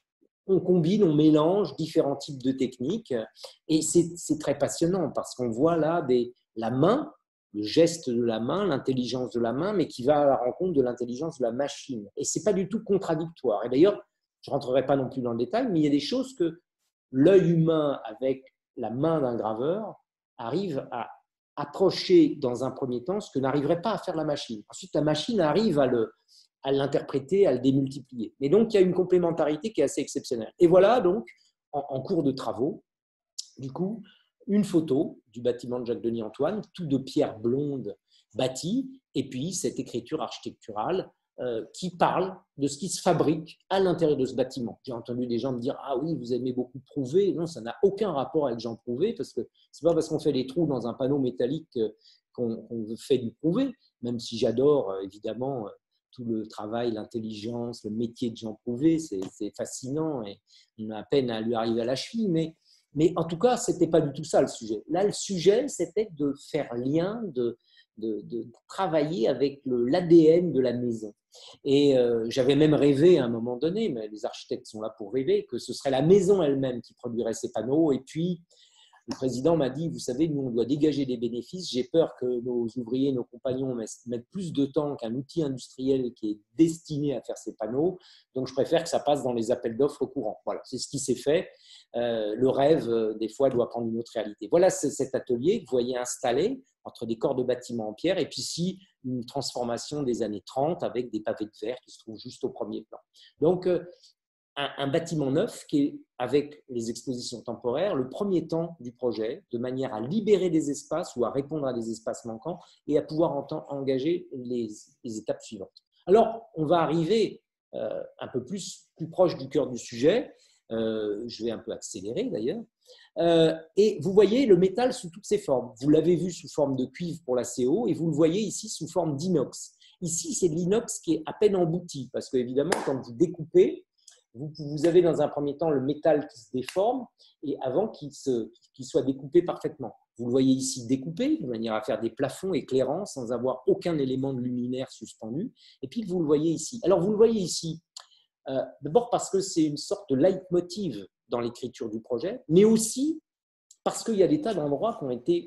on combine, on mélange différents types de techniques. Et c'est très passionnant parce qu'on voit là des, la main, le geste de la main, l'intelligence de la main, mais qui va à la rencontre de l'intelligence de la machine. Et ce n'est pas du tout contradictoire. Et d'ailleurs, je ne rentrerai pas non plus dans le détail, mais il y a des choses que l'œil humain avec la main d'un graveur arrive à approcher dans un premier temps ce que n'arriverait pas à faire la machine. Ensuite, la machine arrive à le, à l'interpréter, à le démultiplier. Et donc, il y a une complémentarité qui est assez exceptionnelle. Et voilà donc, en, en cours de travaux, du coup, une photo du bâtiment de Jacques-Denis-Antoine, tout de pierre blonde bâti, et puis cette écriture architecturale Euh, qui parle de ce qui se fabrique à l'intérieur de ce bâtiment. J'ai entendu des gens me dire « Ah oui, vous aimez beaucoup Prouvé ». Non, ça n'a aucun rapport avec Jean Prouvé, parce que ce n'est pas parce qu'on fait des trous dans un panneau métallique qu'on qu'on fait du Prouvé, même si j'adore évidemment tout le travail, l'intelligence, le métier de Jean Prouvé, c'est fascinant et on a à peine à lui arriver à la cheville, mais, mais en tout cas, ce n'était pas du tout ça le sujet. Là, le sujet, c'était de faire lien, de, de, de travailler avec l'A D N de la maison. Et euh, j'avais même rêvé à un moment donné, mais les architectes sont là pour rêver, que ce serait la maison elle-même qui produirait ces panneaux. Et puis, le président m'a dit, vous savez, nous, on doit dégager des bénéfices. J'ai peur que nos ouvriers, nos compagnons mettent plus de temps qu'un outil industriel qui est destiné à faire ces panneaux. Donc, je préfère que ça passe dans les appels d'offres courants. Voilà, c'est ce qui s'est fait. Euh, le rêve, euh, des fois, doit prendre une autre réalité. Voilà cet atelier que vous voyez installé entre des corps de bâtiments en pierre et puis ici, une transformation des années trente avec des pavés de verre qui se trouvent juste au premier plan. Donc, euh, un, un bâtiment neuf qui est, avec les expositions temporaires, le premier temps du projet, de manière à libérer des espaces ou à répondre à des espaces manquants et à pouvoir en temps, engager les, les étapes suivantes. Alors, on va arriver euh, un peu plus, plus proche du cœur du sujet. Euh, je vais un peu accélérer d'ailleurs. Euh, et vous voyez le métal sous toutes ses formes. Vous l'avez vu sous forme de cuivre pour la C O et vous le voyez ici sous forme d'inox. Ici, c'est de l'inox qui est à peine embouti parce que, évidemment, quand vous découpez, vous, vous avez dans un premier temps le métal qui se déforme et avant qu'il qu'il soit découpé parfaitement. Vous le voyez ici découpé de manière à faire des plafonds éclairants sans avoir aucun élément de luminaire suspendu. Et puis, vous le voyez ici. Alors, vous le voyez ici, euh, d'abord parce que c'est une sorte de leitmotiv dans l'écriture du projet, mais aussi parce qu'il y a des tas d'endroits qui ont été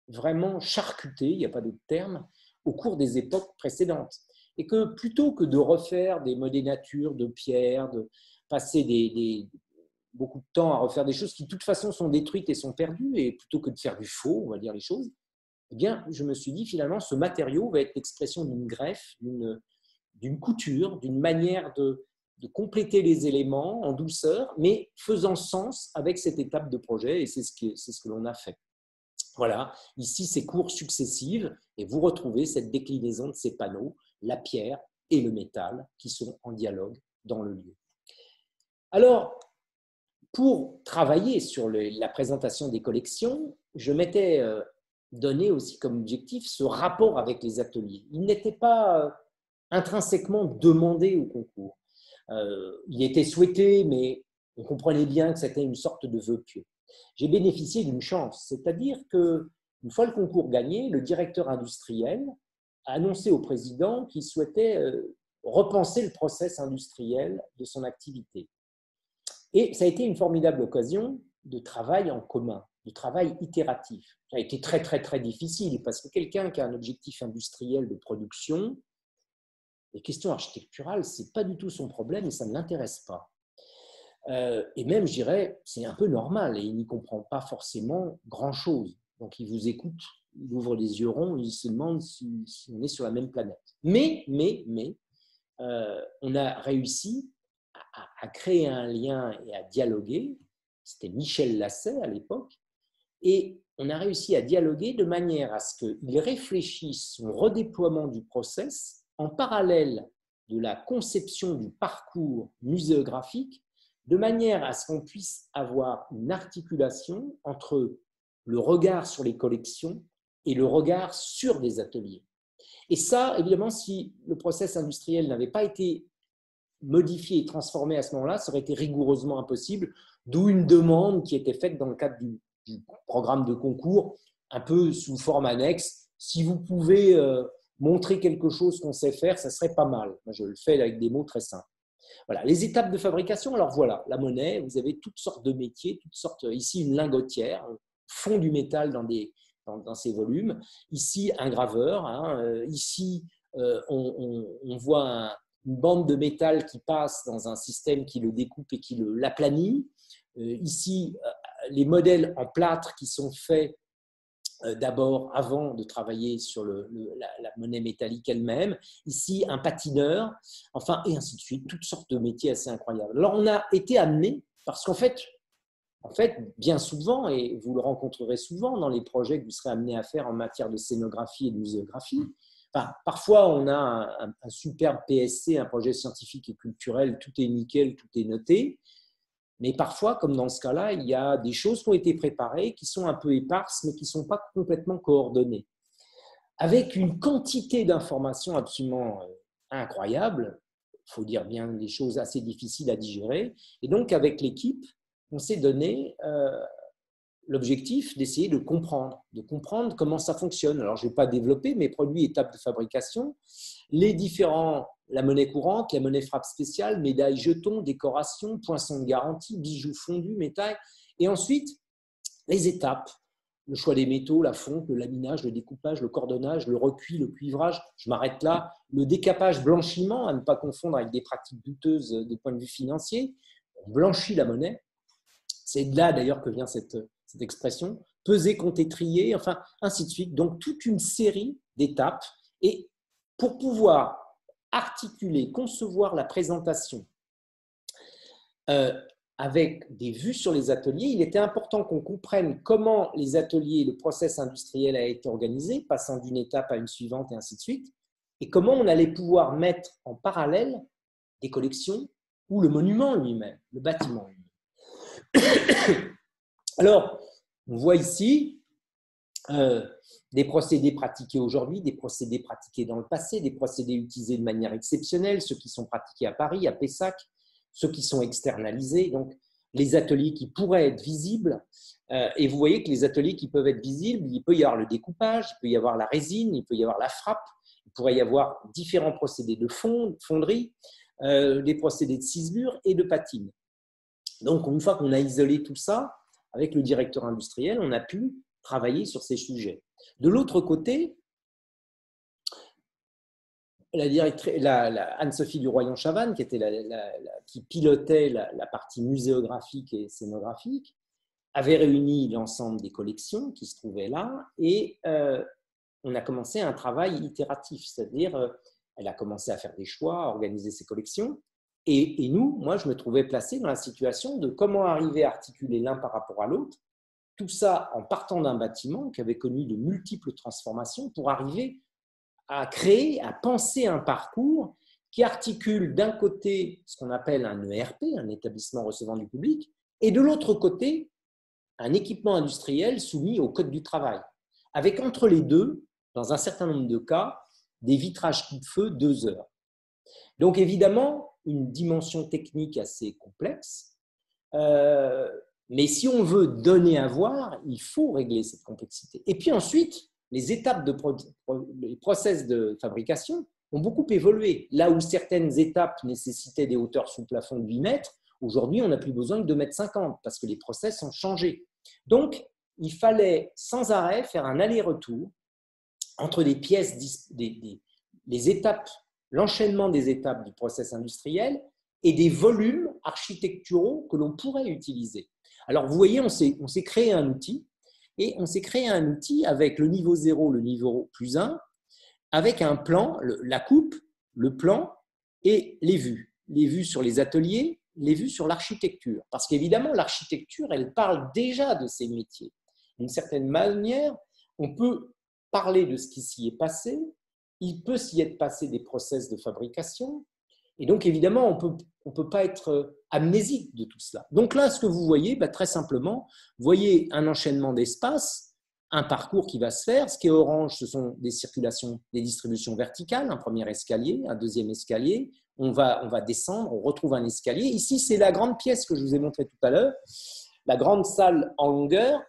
vraiment charcuté, il n'y a pas d'autre terme, au cours des époques précédentes. Et que plutôt que de refaire des modénatures de pierre, de passer des, des, beaucoup de temps à refaire des choses qui de toute façon sont détruites et sont perdues, et plutôt que de faire du faux, on va dire les choses, eh bien, je me suis dit finalement, ce matériau va être l'expression d'une greffe, d'une, d'une couture, d'une manière de, de compléter les éléments en douceur, mais faisant sens avec cette étape de projet, et c'est ce que, c'est ce que l'on a fait. Voilà, ici, ces cours successives, et vous retrouvez cette déclinaison de ces panneaux, la pierre et le métal, qui sont en dialogue dans le lieu. Alors, pour travailler sur le, la présentation des collections, je m'étais euh, donné aussi comme objectif ce rapport avec les ateliers. Il n'était pas euh, intrinsèquement demandé au concours. Euh, il était souhaité, mais on comprenait bien que c'était une sorte de vœu pieux. J'ai bénéficié d'une chance, c'est-à-dire qu'une fois le concours gagné, le directeur industriel a annoncé au président qu'il souhaitait euh, repenser le process industriel de son activité. Et ça a été une formidable occasion de travail en commun, de travail itératif. Ça a été très, très, très difficile parce que quelqu'un qui a un objectif industriel de production, les questions architecturales, ce n'est pas du tout son problème et ça ne l'intéresse pas. Euh, et même, je dirais, c'est un peu normal et il n'y comprend pas forcément grand-chose. Donc, il vous écoute, il ouvre les yeux ronds, il se demande si, si on est sur la même planète. Mais, mais, mais, euh, on a réussi à, à créer un lien et à dialoguer. C'était Michel Lasset à l'époque. Et on a réussi à dialoguer de manière à ce qu'il réfléchisse son redéploiement du process en parallèle de la conception du parcours muséographique, de manière à ce qu'on puisse avoir une articulation entre le regard sur les collections et le regard sur des ateliers. Et ça, évidemment, si le process industriel n'avait pas été modifié et transformé à ce moment-là, ça aurait été rigoureusement impossible, d'où une demande qui était faite dans le cadre du, du programme de concours, un peu sous forme annexe. Si vous pouvez euh, montrer quelque chose qu'on sait faire, ça serait pas mal. Moi, je le fais avec des mots très simples. Voilà, les étapes de fabrication, alors voilà, la monnaie, vous avez toutes sortes de métiers, toutes sortes, ici une lingotière, on fond du métal dans, des, dans, dans ces volumes, ici un graveur, hein, euh, ici euh, on, on, on voit un, une bande de métal qui passe dans un système qui le découpe et qui l'aplanit, euh, ici euh, les modèles en plâtre qui sont faits d'abord avant de travailler sur le, le, la, la monnaie métallique elle-même, ici un patineur, enfin, et ainsi de suite, toutes sortes de métiers assez incroyables. Alors, on a été amené, parce qu'en fait, en fait, bien souvent, et vous le rencontrerez souvent dans les projets que vous serez amené à faire en matière de scénographie et de muséographie, enfin, parfois, on a un, un, un superbe P S C, un projet scientifique et culturel, tout est nickel, tout est noté. Mais parfois, comme dans ce cas-là, il y a des choses qui ont été préparées, qui sont un peu éparses, mais qui ne sont pas complètement coordonnées. Avec une quantité d'informations absolument incroyable, il faut dire bien des choses assez difficiles à digérer. Et donc, avec l'équipe, on s'est donné euh, l'objectif d'essayer de comprendre, de comprendre comment ça fonctionne. Alors, je ne vais pas développer mes produits, étapes de fabrication, les différents, la monnaie courante, la monnaie frappe spéciale, médailles, jetons, décorations, poinçons de garantie, bijoux fondus, métal, et ensuite les étapes, le choix des métaux, la fonte, le laminage, le découpage, le cordonnage, le recuit, le cuivrage, je m'arrête là, le décapage, blanchiment, à ne pas confondre avec des pratiques douteuses du point de vue financier, on blanchit la monnaie, c'est de là d'ailleurs que vient cette, cette expression, peser, compter, trier, enfin ainsi de suite, donc toute une série d'étapes, et pour pouvoir articuler, concevoir la présentation euh, avec des vues sur les ateliers, il était important qu'on comprenne comment les ateliers, le process industriel a été organisé, passant d'une étape à une suivante et ainsi de suite, et comment on allait pouvoir mettre en parallèle des collections ou le monument lui-même, le bâtiment lui-même. Alors, on voit ici euh, des procédés pratiqués aujourd'hui, des procédés pratiqués dans le passé, des procédés utilisés de manière exceptionnelle, ceux qui sont pratiqués à Paris, à Pessac, ceux qui sont externalisés, donc les ateliers qui pourraient être visibles. Euh, et vous voyez que les ateliers qui peuvent être visibles, il peut y avoir le découpage, il peut y avoir la résine, il peut y avoir la frappe, il pourrait y avoir différents procédés de fond, fonderie, euh, des procédés de ciselure et de patine. Donc, une fois qu'on a isolé tout ça, avec le directeur industriel, on a pu travailler sur ces sujets. De l'autre côté, la directrice, la, la Anne-Sophie du Royan-Chavannes, qui, était la, la, la, qui pilotait la, la partie muséographique et scénographique, avait réuni l'ensemble des collections qui se trouvaient là et euh, on a commencé un travail itératif, c'est-à-dire euh, elle a commencé à faire des choix, à organiser ses collections et, et nous, moi je me trouvais placé dans la situation de comment arriver à articuler l'un par rapport à l'autre, tout ça en partant d'un bâtiment qui avait connu de multiples transformations pour arriver à créer, à penser un parcours qui articule d'un côté ce qu'on appelle un E R P, un établissement recevant du public, et de l'autre côté, un équipement industriel soumis au code du travail, avec entre les deux, dans un certain nombre de cas, des vitrages coup-de-feu deux heures. Donc évidemment, une dimension technique assez complexe, euh, mais si on veut donner à voir, il faut régler cette complexité. Et puis ensuite, les étapes de pro les process de fabrication ont beaucoup évolué. Là où certaines étapes nécessitaient des hauteurs sous plafond de huit mètres, aujourd'hui, on n'a plus besoin de deux mètres cinquante parce que les process ont changé. Donc, il fallait sans arrêt faire un aller-retour entre les pièces, des, des, les étapes, l'enchaînement des étapes du process industriel et des volumes architecturaux que l'on pourrait utiliser. Alors, vous voyez, on s'est on s'est créé un outil et on s'est créé un outil avec le niveau zéro, le niveau plus un, avec un plan, le, la coupe, le plan et les vues. Les vues sur les ateliers, les vues sur l'architecture. Parce qu'évidemment, l'architecture, elle parle déjà de ces métiers. D'une certaine manière, on peut parler de ce qui s'y est passé, il peut s'y être passé des process de fabrication, et donc évidemment, on peut, on peut pas être amnésique de tout cela. Donc là, ce que vous voyez, bah, très simplement, vous voyez un enchaînement d'espace, un parcours qui va se faire. Ce qui est orange, ce sont des circulations, des distributions verticales, un premier escalier, un deuxième escalier. On va, on va descendre, on retrouve un escalier. Ici, c'est la grande pièce que je vous ai montrée tout à l'heure, la grande salle en longueur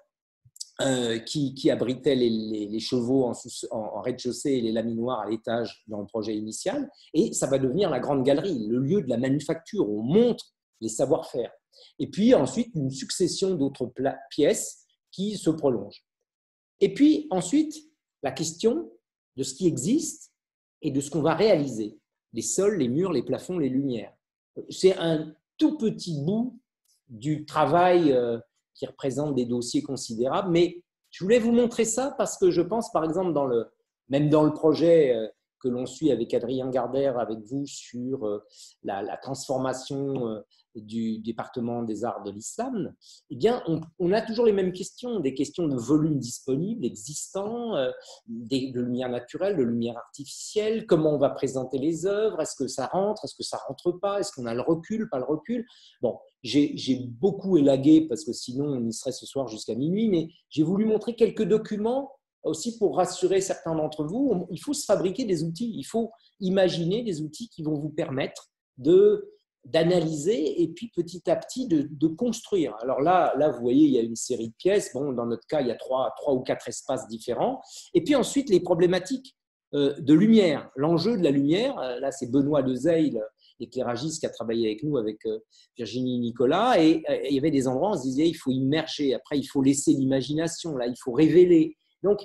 euh, qui, qui abritait les, les, les chevaux en, en, en rez-de-chaussée et les laminoirs à l'étage dans le projet initial. Et ça va devenir la grande galerie, le lieu de la manufacture où on montre les savoir-faire. Et puis ensuite, une succession d'autres pièces qui se prolongent. Et puis ensuite, la question de ce qui existe et de ce qu'on va réaliser. Les sols, les murs, les plafonds, les lumières. C'est un tout petit bout du travail euh, qui représente des dossiers considérables, mais je voulais vous montrer ça parce que je pense, par exemple, dans le, même dans le projet euh, que l'on suit avec Adrien Gardère, avec vous, sur euh, la, la transformation euh, du département des arts de l'islam, eh bien, on, on a toujours les mêmes questions, des questions de volume disponible, existant, euh, des, de lumière naturelle, de lumière artificielle, comment on va présenter les œuvres, est-ce que ça rentre, est-ce que ça rentre pas, est-ce qu'on a le recul, pas le recul. Bon, j'ai beaucoup élagué parce que sinon on y serait ce soir jusqu'à minuit, mais j'ai voulu montrer quelques documents aussi pour rassurer certains d'entre vous. Il faut se fabriquer des outils, il faut imaginer des outils qui vont vous permettre de d'analyser et puis petit à petit de, de construire. Alors là, là, vous voyez, il y a une série de pièces. Bon, dans notre cas, il y a trois, trois ou quatre espaces différents. Et puis ensuite, les problématiques euh, de lumière. L'enjeu de la lumière, là, c'est Benoît Dezeil, l'éclairagiste qui a travaillé avec nous, avec euh, Virginie Nicolas. Et, et il y avait des endroits où on se disait, il faut immerger. Après, il faut laisser l'imagination. Là, il faut révéler. Donc,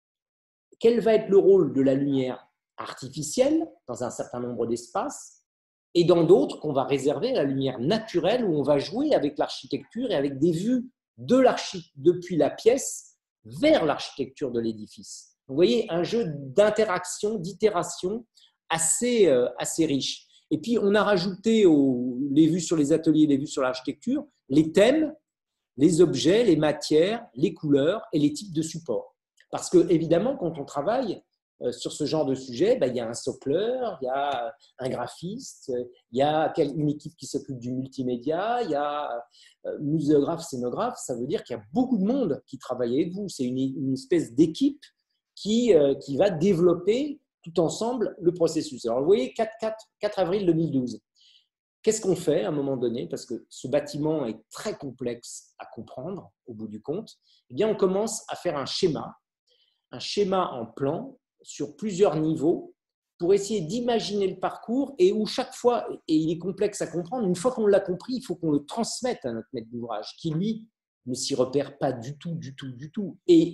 quel va être le rôle de la lumière artificielle dans un certain nombre d'espaces et dans d'autres qu'on va réserver à la lumière naturelle où on va jouer avec l'architecture et avec des vues de l'archi depuis la pièce vers l'architecture de l'édifice. Vous voyez, un jeu d'interaction, d'itération assez, euh, assez riche. Et puis, on a rajouté aux, les vues sur les ateliers, les vues sur l'architecture, les thèmes, les objets, les matières, les couleurs et les types de supports. Parce que, évidemment, quand on travaille sur ce genre de sujet, ben, il y a un socleur, il y a un graphiste, il y a une équipe qui s'occupe du multimédia, il y a euh, muséographe, scénographe. Ça veut dire qu'il y a beaucoup de monde qui travaille avec vous. C'est une, une espèce d'équipe qui, euh, qui va développer tout ensemble le processus. Alors, vous voyez, quatre avril deux mille douze. Qu'est-ce qu'on fait à un moment donné? Parce que ce bâtiment est très complexe à comprendre au bout du compte. Eh bien, on commence à faire un schéma, un schéma en plan sur plusieurs niveaux pour essayer d'imaginer le parcours et où chaque fois, et il est complexe à comprendre, une fois qu'on l'a compris, il faut qu'on le transmette à notre maître d'ouvrage qui, lui, ne s'y repère pas du tout, du tout, du tout. Et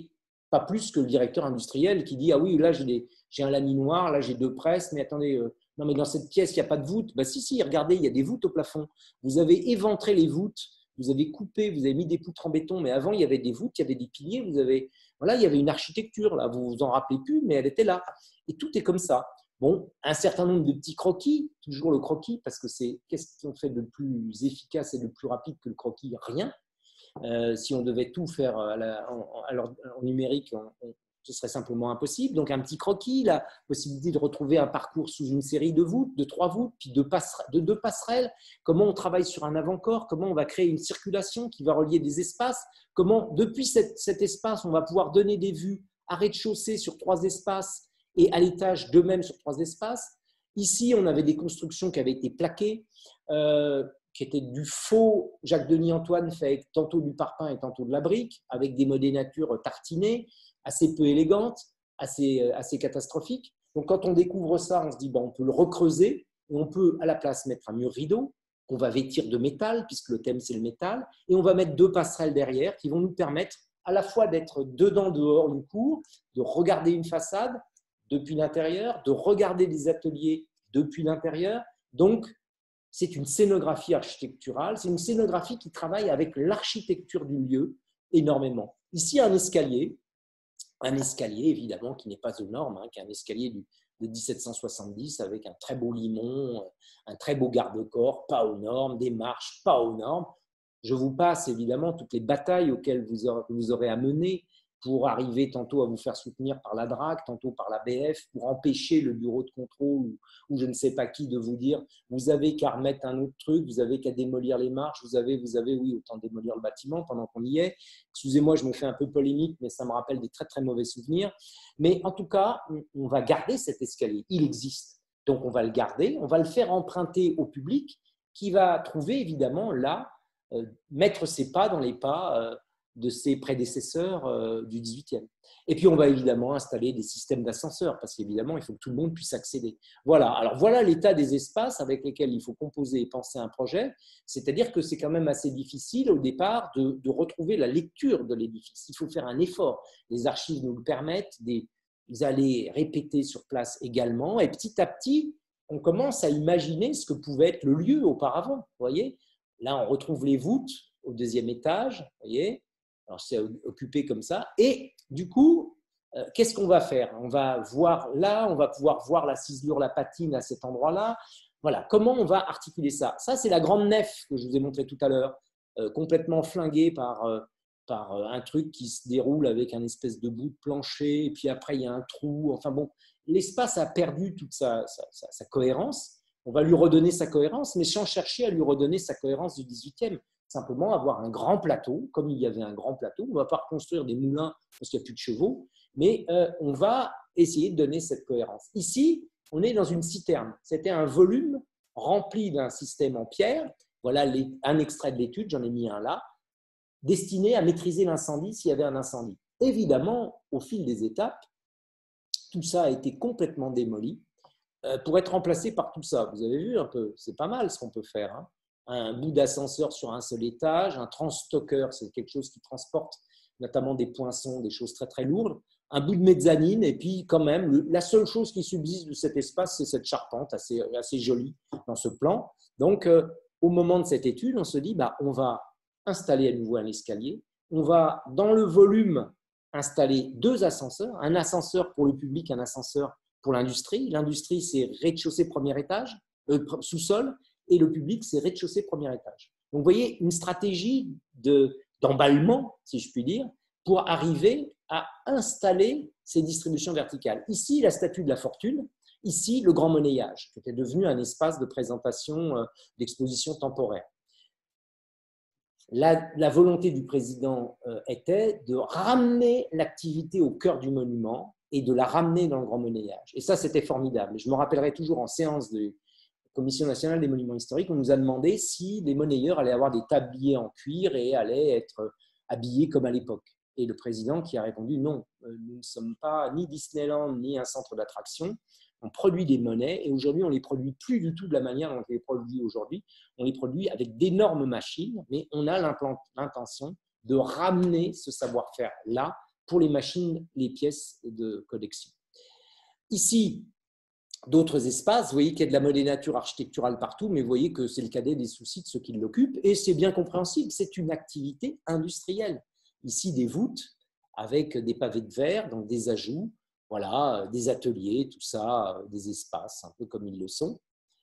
Pas plus que le directeur industriel qui dit « Ah oui, là, j'ai un laminoir, là, j'ai deux presses, mais attendez, euh, non, mais dans cette pièce, il n'y a pas de voûte. » Ben, si, si, regardez, il y a des voûtes au plafond. Vous avez éventré les voûtes, vous avez coupé, vous avez mis des poutres en béton, mais avant, il y avait des voûtes, il y avait des piliers, vous avez… Voilà, il y avait une architecture, là, vous vous en rappelez plus, mais elle était là. Et tout est comme ça. Bon, un certain nombre de petits croquis, toujours le croquis, parce que c'est qu'est-ce qu'on fait de plus efficace et de plus rapide que le croquis? Rien. Euh, si on devait tout faire à la, en, en, en numérique, on, on, ce serait simplement impossible. Donc, un petit croquis, la possibilité de retrouver un parcours sous une série de voûtes, de trois voûtes, puis de, passerelles, de deux passerelles. Comment on travaille sur un avant-corps, comment on va créer une circulation qui va relier des espaces, comment, depuis cette, cet espace, on va pouvoir donner des vues à rez-de-chaussée sur trois espaces et à l'étage d'eux-mêmes sur trois espaces. Ici, on avait des constructions qui avaient été plaquées, euh, qui étaient du faux Jacques Denis Antoine fait avec tantôt du parpaing et tantôt de la brique, avec des modénatures tartinées, assez peu élégantes, assez, assez catastrophiques. Donc, quand on découvre ça, on se dit, ben, on peut le recreuser et on peut à la place mettre un mur rideau qu'on va vêtir de métal, puisque le thème c'est le métal, et on va mettre deux passerelles derrière qui vont nous permettre à la fois d'être dedans, dehors une cour, de regarder une façade depuis l'intérieur, de regarder des ateliers depuis l'intérieur. Donc, c'est une scénographie architecturale, c'est une scénographie qui travaille avec l'architecture du lieu énormément. Ici, un escalier, un escalier évidemment qui n'est pas aux normes, hein, qui est un escalier du, de mille sept cent soixante-dix avec un très beau limon, un très beau garde-corps, pas aux normes, des marches pas aux normes. Je vous passe évidemment toutes les batailles auxquelles vous aurez, vous aurez à mener pour arriver tantôt à vous faire soutenir par la D R A C, tantôt par la B F, pour empêcher le bureau de contrôle ou, ou je ne sais pas qui de vous dire vous avez qu'à remettre un autre truc, vous avez qu'à démolir les marches, vous avez, vous avez, oui, autant démolir le bâtiment pendant qu'on y est. Excusez-moi, je me fais un peu polémique, mais ça me rappelle des très très mauvais souvenirs. Mais en tout cas, on va garder cet escalier, il existe. Donc on va le garder, on va le faire emprunter au public qui va trouver évidemment là, euh, mettre ses pas dans les pas euh, de ses prédécesseurs euh, du dix-huitième. Et puis, on va évidemment installer des systèmes d'ascenseurs, parce qu'évidemment, il faut que tout le monde puisse accéder. Voilà, alors voilà l'état des espaces avec lesquels il faut composer et penser un projet, c'est-à-dire que c'est quand même assez difficile au départ de, de retrouver la lecture de l'édifice. Il faut faire un effort. Les archives nous le permettent, des, vous allez répéter sur place également, et petit à petit, on commence à imaginer ce que pouvait être le lieu auparavant. Vous voyez, là, on retrouve les voûtes au deuxième étage, vous voyez. Alors, c'est occupé comme ça. Et du coup, euh, qu'est-ce qu'on va faire? On va voir là, on va pouvoir voir la ciselure, la patine à cet endroit-là. Voilà, comment on va articuler ça? Ça, c'est la grande nef que je vous ai montré tout à l'heure, euh, complètement flinguée par, euh, par un truc qui se déroule avec un espèce de bout de plancher, et puis après, il y a un trou. Enfin bon, l'espace a perdu toute sa, sa, sa, sa cohérence. On va lui redonner sa cohérence, mais sans chercher à lui redonner sa cohérence du dix-huitième. Simplement avoir un grand plateau, comme il y avait un grand plateau. On ne va pas reconstruire des moulins parce qu'il n'y a plus de chevaux, mais euh, on va essayer de donner cette cohérence. Ici, on est dans une citerne. C'était un volume rempli d'un système en pierre. Voilà les, un extrait de l'étude, j'en ai mis un là, destiné à maîtriser l'incendie s'il y avait un incendie. Évidemment, au fil des étapes, tout ça a été complètement démoli euh, pour être remplacé par tout ça. Vous avez vu un peu, c'est pas mal ce qu'on peut faire, hein. Un bout d'ascenseur sur un seul étage, un transstocker, c'est quelque chose qui transporte notamment des poinçons, des choses très très lourdes, un bout de mezzanine, et puis quand même, le, la seule chose qui subsiste de cet espace, c'est cette charpente assez, assez jolie dans ce plan. Donc, euh, au moment de cette étude, on se dit, bah, on va installer à nouveau un escalier, on va, dans le volume, installer deux ascenseurs, un ascenseur pour le public, un ascenseur pour l'industrie. L'industrie, c'est rez-de-chaussée, premier étage, euh, sous-sol, et le public, c'est rez-de-chaussée, premier étage. Donc, vous voyez, une stratégie de, d'emballement, si je puis dire, pour arriver à installer ces distributions verticales. Ici, la statue de la fortune, ici, le grand monnayage, qui était devenu un espace de présentation, euh, d'exposition temporaire. La, la volonté du président euh, était de ramener l'activité au cœur du monument et de la ramener dans le grand monnayage. Et ça, c'était formidable. Je me rappellerai toujours en séance de Commission nationale des monuments historiques, on nous a demandé si les monnayeurs allaient avoir des tabliers en cuir et allaient être habillés comme à l'époque. Et le président qui a répondu non, nous ne sommes pas ni Disneyland ni un centre d'attraction. On produit des monnaies et aujourd'hui, on ne les produit plus du tout de la manière dont on les produit aujourd'hui. On les produit avec d'énormes machines, mais on a l'intention de ramener ce savoir-faire là pour les machines, les pièces de collection. Ici, d'autres espaces, vous voyez qu'il y a de la monnaie nature architecturale partout, mais vous voyez que c'est le cadet des soucis de ceux qui l'occupent, et c'est bien compréhensible, c'est une activité industrielle. Ici, des voûtes avec des pavés de verre, donc des ajouts, voilà, des ateliers, tout ça, des espaces, un peu comme ils le sont.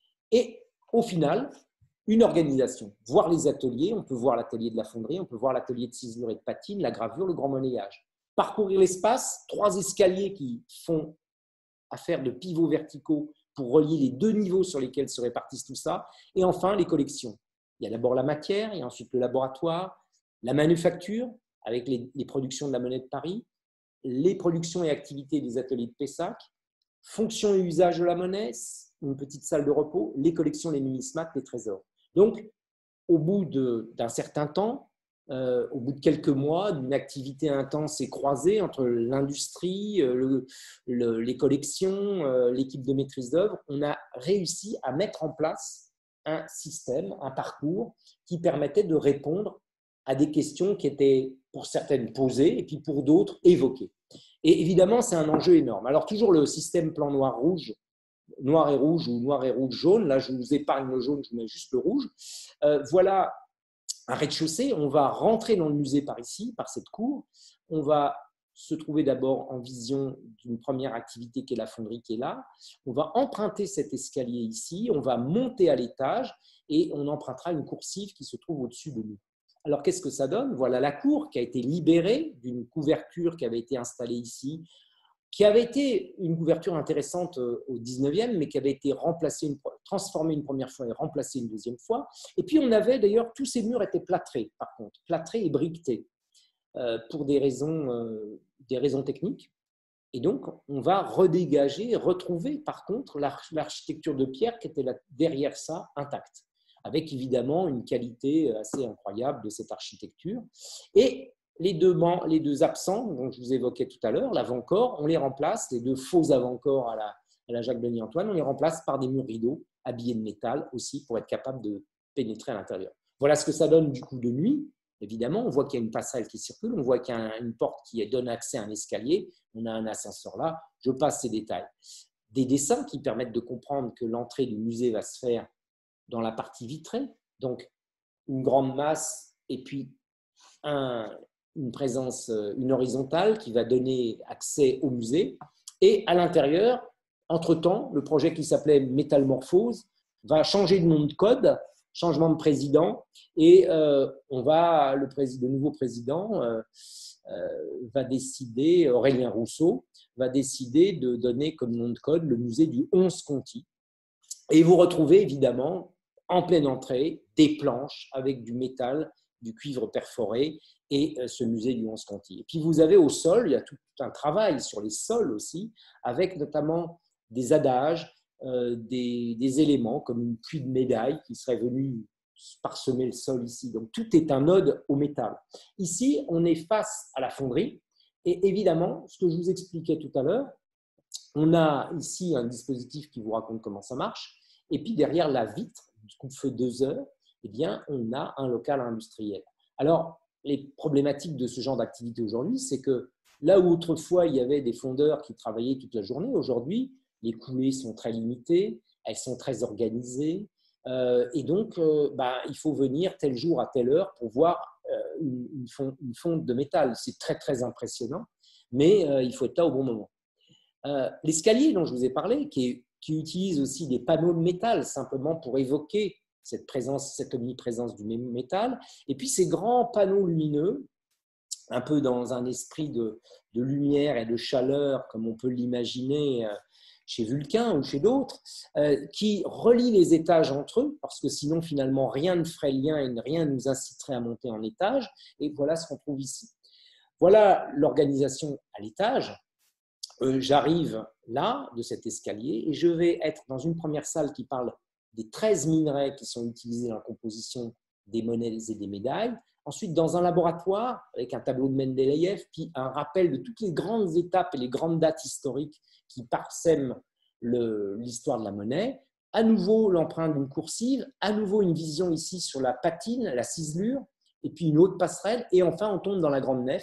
Et au final, une organisation. Voir les ateliers, on peut voir l'atelier de la fonderie, on peut voir l'atelier de ciselure et de patine, la gravure, le grand monnayage. Parcourir l'espace, trois escaliers qui font affaire de pivots verticaux pour relier les deux niveaux sur lesquels se répartissent tout ça. Et enfin, les collections. Il y a d'abord la matière, et ensuite le laboratoire, la manufacture, avec les, les productions de la Monnaie de Paris, les productions et activités des ateliers de Pessac, fonction et usage de la monnaie, une petite salle de repos, les collections, les numismates, les trésors. Donc, au bout d'un certain temps, euh, au bout de quelques mois, d'une activité intense et croisée entre l'industrie, le, le, les collections, euh, l'équipe de maîtrise d'œuvre, on a réussi à mettre en place un système, un parcours qui permettait de répondre à des questions qui étaient pour certaines posées et puis pour d'autres évoquées. Et évidemment, c'est un enjeu énorme. Alors toujours le système plan noir-rouge, noir et rouge ou noir et rouge jaune, là je vous épargne le jaune, je vous mets juste le rouge. Euh, voilà un rez-de-chaussée, on va rentrer dans le musée par ici, par cette cour, on va se trouver d'abord en vision d'une première activité qui est la fonderie qui est là, on va emprunter cet escalier ici, on va monter à l'étage et on empruntera une coursive qui se trouve au-dessus de nous. Alors, qu'est-ce que ça donne? Voilà la cour qui a été libérée d'une couverture qui avait été installée ici, qui avait été une couverture intéressante au dix-neuvième, mais qui avait été remplacée, une, transformée une première fois et remplacée une deuxième fois. Et puis, on avait d'ailleurs, tous ces murs étaient plâtrés, par contre, plâtrés et briquetés, euh, pour des raisons, euh, des raisons techniques. Et donc, on va redégager, retrouver, par contre, l'architecture de pierre qui était là, derrière ça, intacte, avec évidemment une qualité assez incroyable de cette architecture. Et les deux, les deux absents, dont je vous évoquais tout à l'heure, l'avant-corps, on les remplace, les deux faux avant-corps à la, à la Jacques-Denis-Antoine, on les remplace par des murs rideaux habillés de métal aussi pour être capable de pénétrer à l'intérieur. Voilà ce que ça donne du coup de nuit. Évidemment, on voit qu'il y a une passerelle qui circule, on voit qu'il y a une porte qui donne accès à un escalier, on a un ascenseur là, je passe ces détails. Des dessins qui permettent de comprendre que l'entrée du musée va se faire dans la partie vitrée, donc une grande masse et puis un, une présence, une horizontale qui va donner accès au musée. Et à l'intérieur, entre-temps, le projet qui s'appelait Métamorphose va changer de nom de code, changement de président, et euh, on va, le, président, le nouveau président euh, euh, va décider, Aurélien Rousseau, va décider de donner comme nom de code le musée du onze Conti. Et vous retrouvez évidemment en pleine entrée des planches avec du métal, du cuivre perforé et ce musée du onze Conti. Et puis vous avez au sol, il y a tout un travail sur les sols aussi, avec notamment des adages, euh, des, des éléments comme une pluie de médailles qui serait venue parsemer le sol ici. Donc tout est un ode au métal. Ici, on est face à la fonderie et évidemment, ce que je vous expliquais tout à l'heure, on a ici un dispositif qui vous raconte comment ça marche. Et puis derrière la vitre du coupe-feu deux heures, eh bien, on a un local industriel. Alors, les problématiques de ce genre d'activité aujourd'hui, c'est que là où autrefois il y avait des fondeurs qui travaillaient toute la journée, aujourd'hui, les coulées sont très limitées, elles sont très organisées. Euh, et donc, euh, bah, il faut venir tel jour à telle heure pour voir euh, une, une, fonte, une fonte de métal. C'est très, très impressionnant, mais euh, il faut être là au bon moment. Euh, l'escalier dont je vous ai parlé, qui, est, qui utilise aussi des panneaux de métal simplement pour évoquer cette présence, cette omniprésence du métal, et puis ces grands panneaux lumineux, un peu dans un esprit de, de lumière et de chaleur, comme on peut l'imaginer chez Vulcain ou chez d'autres, euh, qui relient les étages entre eux, parce que sinon finalement rien ne ferait lien et rien ne nous inciterait à monter en étage, et voilà ce qu'on trouve ici. Voilà l'organisation à l'étage. Euh, j'arrive là, de cet escalier, et je vais être dans une première salle qui parle des treize minerais qui sont utilisés dans la composition des monnaies et des médailles. Ensuite, dans un laboratoire, avec un tableau de Mendeleïev, puis un rappel de toutes les grandes étapes et les grandes dates historiques qui parsèment l'histoire de la monnaie. À nouveau, l'empreinte d'une coursive. À nouveau, une vision ici sur la patine, la ciselure, et puis une autre passerelle. Et enfin, on tombe dans la grande nef.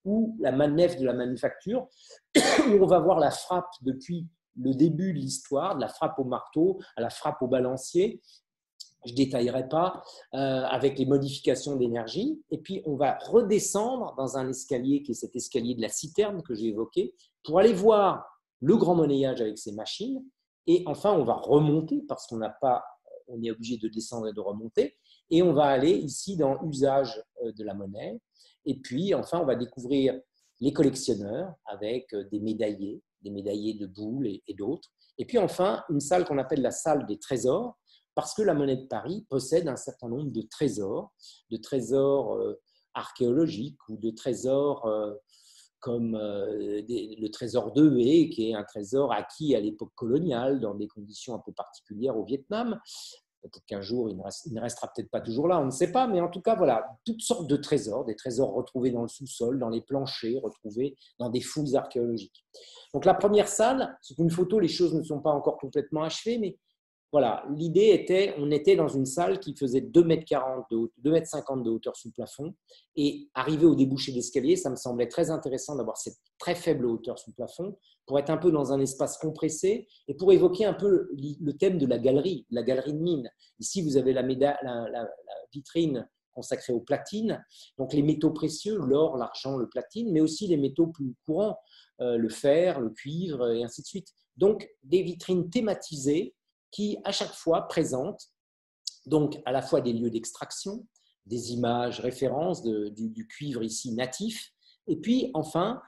ou la nef de la manufacture, où on va voir la frappe depuis le début de l'histoire, de la frappe au marteau à la frappe au balancier. Je ne détaillerai pas, euh, avec les modifications d'énergie. Et puis, on va redescendre dans un escalier qui est cet escalier de la citerne que j'ai évoqué, pour aller voir le grand monnayage avec ses machines. Et enfin, on va remonter, parce qu'on n'a pas, on est obligé de descendre et de remonter. Et on va aller ici dans usage de la monnaie. Et puis, enfin, on va découvrir les collectionneurs avec des médaillés, des médaillés de boules et, et d'autres. Et puis, enfin, une salle qu'on appelle la salle des trésors, parce que la monnaie de Paris possède un certain nombre de trésors, de trésors euh, archéologiques ou de trésors euh, comme euh, des, le trésor de Hué, qui est un trésor acquis à l'époque coloniale dans des conditions un peu particulières au Vietnam. Peut-être qu'un jour, il ne, reste, il ne restera peut-être pas toujours là, on ne sait pas, mais en tout cas, voilà, toutes sortes de trésors, des trésors retrouvés dans le sous-sol, dans les planchers, retrouvés dans des fouilles archéologiques. Donc la première salle, c'est une photo, les choses ne sont pas encore complètement achevées, mais voilà, l'idée était, on était dans une salle qui faisait deux mètres quarante de hauteur, deux mètres cinquante de hauteur sous plafond, et arrivé au débouché d'escalier, ça me semblait très intéressant d'avoir cette très faible hauteur sous plafond pour être un peu dans un espace compressé et pour évoquer un peu le thème de la galerie, la galerie de mine. Ici, vous avez la, médaille, la, la, la vitrine consacrée aux platines, donc les métaux précieux, l'or, l'argent, le platine, mais aussi les métaux plus courants, euh, le fer, le cuivre, et ainsi de suite. Donc, des vitrines thématisées qui, à chaque fois, présentent donc à la fois des lieux d'extraction, des images, références de, du, du cuivre ici natif, et puis, enfin,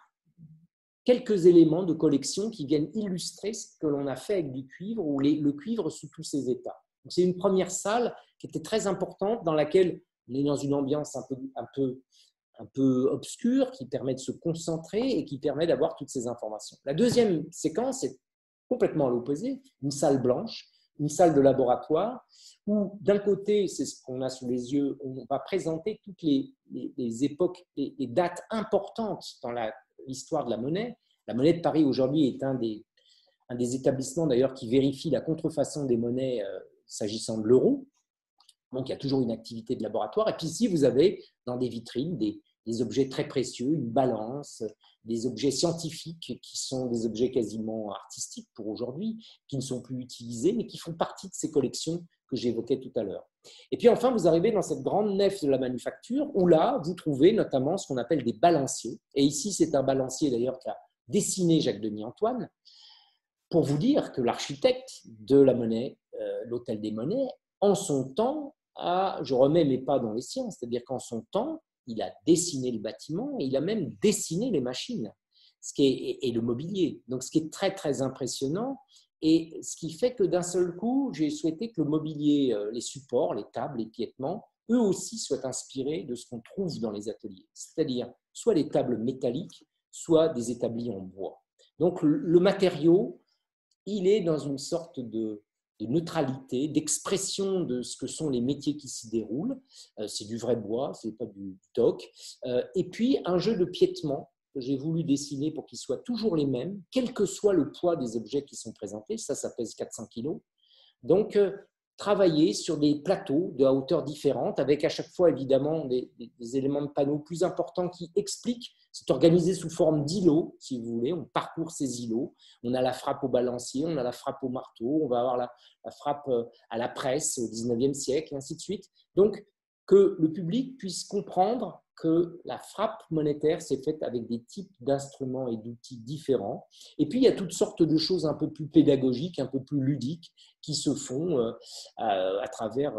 quelques éléments de collection qui viennent illustrer ce que l'on a fait avec du cuivre ou les, le cuivre sous tous ses états. C'est une première salle qui était très importante, dans laquelle on est dans une ambiance un peu, un peu, un peu obscure, qui permet de se concentrer et qui permet d'avoir toutes ces informations. La deuxième séquence est complètement à l'opposé, une salle blanche, une salle de laboratoire, où d'un côté, c'est ce qu'on a sous les yeux, on va présenter toutes les, les, les époques, les, les dates importantes dans l'histoire de la monnaie. La monnaie de Paris aujourd'hui est un des, un des établissements d'ailleurs qui vérifie la contrefaçon des monnaies euh, s'agissant de l'euro. Donc il y a toujours une activité de laboratoire. Et puis ici, vous avez dans des vitrines des, des objets très précieux, une balance, des objets scientifiques qui sont des objets quasiment artistiques pour aujourd'hui, qui ne sont plus utilisés, mais qui font partie de ces collections que j'évoquais tout à l'heure. Et puis enfin, vous arrivez dans cette grande nef de la manufacture, où là, vous trouvez notamment ce qu'on appelle des balanciers. Et ici, c'est un balancier d'ailleurs qu'a dessiné Jacques Denis Antoine, pour vous dire que l'architecte de la monnaie, euh, l'Hôtel des Monnaies, en son temps, a, je remets mes pas dans les sciences, c'est-à-dire qu'en son temps, il a dessiné le bâtiment et il a même dessiné les machines ce qui est, et le mobilier. Donc, ce qui est très, très impressionnant et ce qui fait que d'un seul coup, j'ai souhaité que le mobilier, les supports, les tables, les piétements, eux aussi soient inspirés de ce qu'on trouve dans les ateliers, c'est-à-dire soit les tables métalliques, soit des établis en bois. Donc, le matériau, il est dans une sorte de, de neutralité, d'expression de ce que sont les métiers qui s'y déroulent. Euh, c'est du vrai bois, ce n'est pas du, du toc. Euh, et puis, un jeu de piétement que j'ai voulu dessiner pour qu'ils soient toujours les mêmes, quel que soit le poids des objets qui sont présentés. Ça, ça pèse quatre cents kilos. Donc, euh, travailler sur des plateaux de hauteur différente, avec à chaque fois, évidemment, des, des, des éléments de panneaux plus importants qui expliquent. C'est organisé sous forme d'îlots, si vous voulez. On parcourt ces îlots. On a la frappe au balancier, on a la frappe au marteau, on va avoir la, la frappe à la presse au dix-neuvième siècle, et ainsi de suite. Donc, que le public puisse comprendre que la frappe monétaire s'est faite avec des types d'instruments et d'outils différents. Et puis, il y a toutes sortes de choses un peu plus pédagogiques, un peu plus ludiques qui se font euh, à, à travers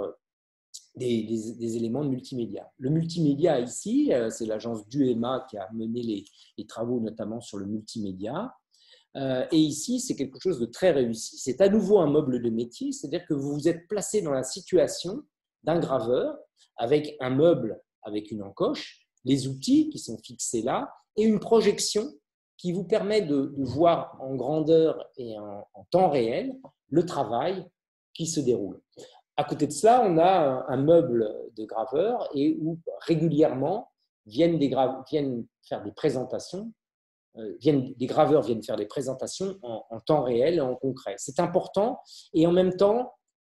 des, des, des éléments de multimédia. Le multimédia ici, euh, c'est l'agence Duema qui a mené les, les travaux notamment sur le multimédia. Euh, et ici, c'est quelque chose de très réussi. C'est à nouveau un meuble de métier, c'est-à-dire que vous vous êtes placé dans la situation d'un graveur avec un meuble avec une encoche, les outils qui sont fixés là et une projection qui vous permet de, de voir en grandeur et en, en temps réel le travail qui se déroule. À côté de cela, on a un, un meuble de graveur et où régulièrement viennent, des gra- viennent faire des présentations, euh, viennent, des graveurs viennent faire des présentations en, en temps réel et en concret. C'est important et en même temps,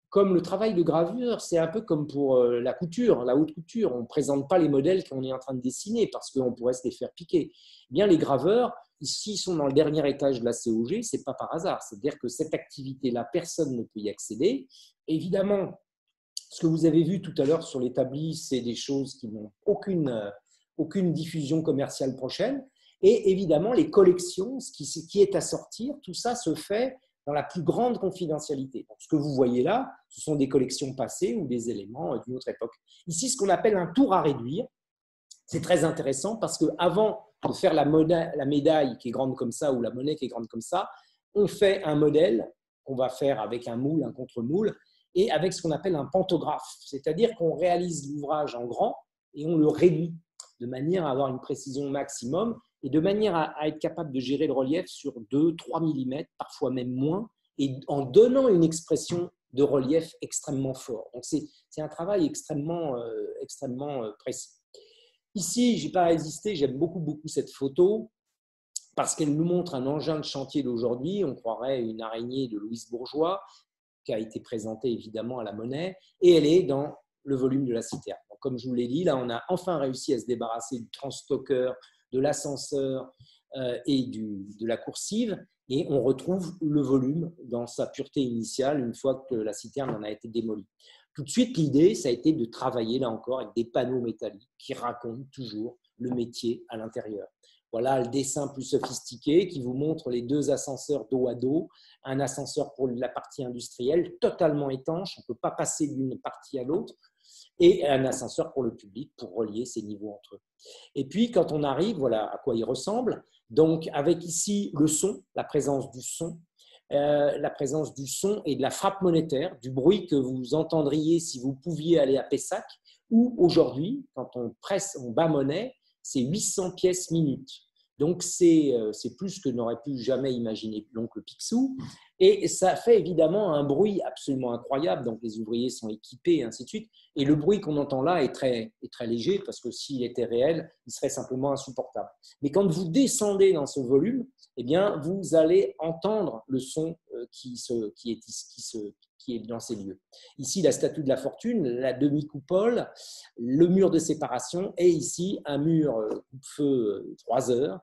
comme le travail de gravure, c'est un peu comme pour la couture, la haute couture. On ne présente pas les modèles qu'on est en train de dessiner parce qu'on pourrait se les faire piquer. Eh bien, les graveurs, s'ils sont dans le dernier étage de la C O G, ce n'est pas par hasard. C'est-à-dire que cette activité-là, personne ne peut y accéder. Évidemment, ce que vous avez vu tout à l'heure sur l'établi, c'est des choses qui n'ont aucune, aucune diffusion commerciale prochaine. Et évidemment, les collections, ce qui, ce qui est à sortir, tout ça se fait dans la plus grande confidentialité. Donc, ce que vous voyez là, ce sont des collections passées ou des éléments d'une autre époque. Ici, ce qu'on appelle un tour à réduire, c'est très intéressant parce qu'avant de faire la, monnaie, la médaille qui est grande comme ça ou la monnaie qui est grande comme ça, on fait un modèle qu'on va faire avec un moule, un contre-moule, et avec ce qu'on appelle un pantographe, c'est-à-dire qu'on réalise l'ouvrage en grand et on le réduit de manière à avoir une précision maximum et de manière à être capable de gérer le relief sur deux à trois millimètres, parfois même moins, et en donnant une expression de relief extrêmement fort. Donc, c'est un travail extrêmement, euh, extrêmement précis. Ici, je n'ai pas résisté, j'aime beaucoup, beaucoup cette photo parce qu'elle nous montre un engin de chantier d'aujourd'hui. On croirait une araignée de Louise Bourgeois qui a été présentée évidemment à la Monnaie et elle est dans le volume de la citerne. Donc, comme je vous l'ai dit, là, on a enfin réussi à se débarrasser du transstocker, de l'ascenseur euh, et du, de la coursive et on retrouve le volume dans sa pureté initiale une fois que la citerne en a été démolie. Tout de suite, l'idée, ça a été de travailler là encore avec des panneaux métalliques qui racontent toujours le métier à l'intérieur. Voilà le dessin plus sophistiqué qui vous montre les deux ascenseurs dos à dos, un ascenseur pour la partie industrielle totalement étanche, on ne peut pas passer d'une partie à l'autre, et un ascenseur pour le public pour relier ces niveaux entre eux. Et puis, quand on arrive, voilà à quoi il ressemble. Donc, avec ici le son, la présence du son, euh, la présence du son et de la frappe monétaire, du bruit que vous entendriez si vous pouviez aller à Pessac, où aujourd'hui, quand on presse, on bat monnaie, c'est huit cents pièces minutes. Donc, c'est plus que n'aurait pu jamais imaginer l'oncle Picsou. Et ça fait évidemment un bruit absolument incroyable. Donc, les ouvriers sont équipés et ainsi de suite. Et le bruit qu'on entend là est très, est très léger parce que s'il était réel, il serait simplement insupportable. Mais quand vous descendez dans ce volume, eh bien, vous allez entendre le son qui, se, qui, est, qui, se, qui est dans ces lieux. Ici, la statue de la fortune, la demi-coupole, le mur de séparation et ici, un mur coupe-feu trois heures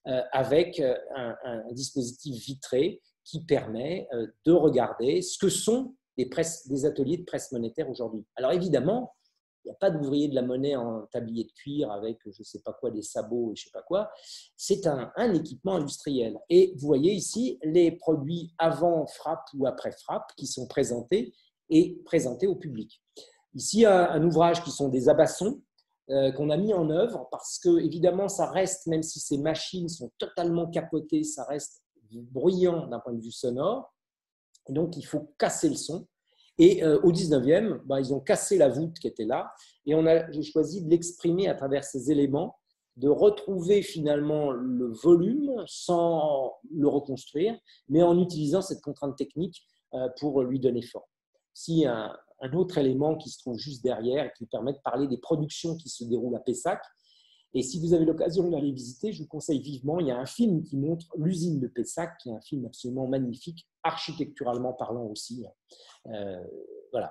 avec un, un dispositif vitré qui permet de regarder ce que sont des, presses, des ateliers de presse monétaire aujourd'hui. Alors évidemment, il n'y a pas d'ouvrier de la monnaie en tablier de cuir avec je ne sais pas quoi, des sabots et je ne sais pas quoi. C'est un, un équipement industriel. Et vous voyez ici les produits avant frappe ou après frappe qui sont présentés et présentés au public. Ici, un, un ouvrage qui sont des abassons euh, qu'on a mis en œuvre parce que évidemment, ça reste, même si ces machines sont totalement capotées, ça reste bruyant d'un point de vue sonore. Donc, il faut casser le son. Et euh, au dix-neuvième, ben, ils ont cassé la voûte qui était là. Et j'ai choisi de l'exprimer à travers ces éléments, de retrouver finalement le volume sans le reconstruire, mais en utilisant cette contrainte technique euh, pour lui donner forme. Si un, un autre élément qui se trouve juste derrière et qui permet de parler des productions qui se déroulent à Pessac. Et si vous avez l'occasion d'aller visiter, je vous conseille vivement, il y a un film qui montre l'usine de Pessac, qui est un film absolument magnifique, architecturalement parlant aussi. Euh, voilà.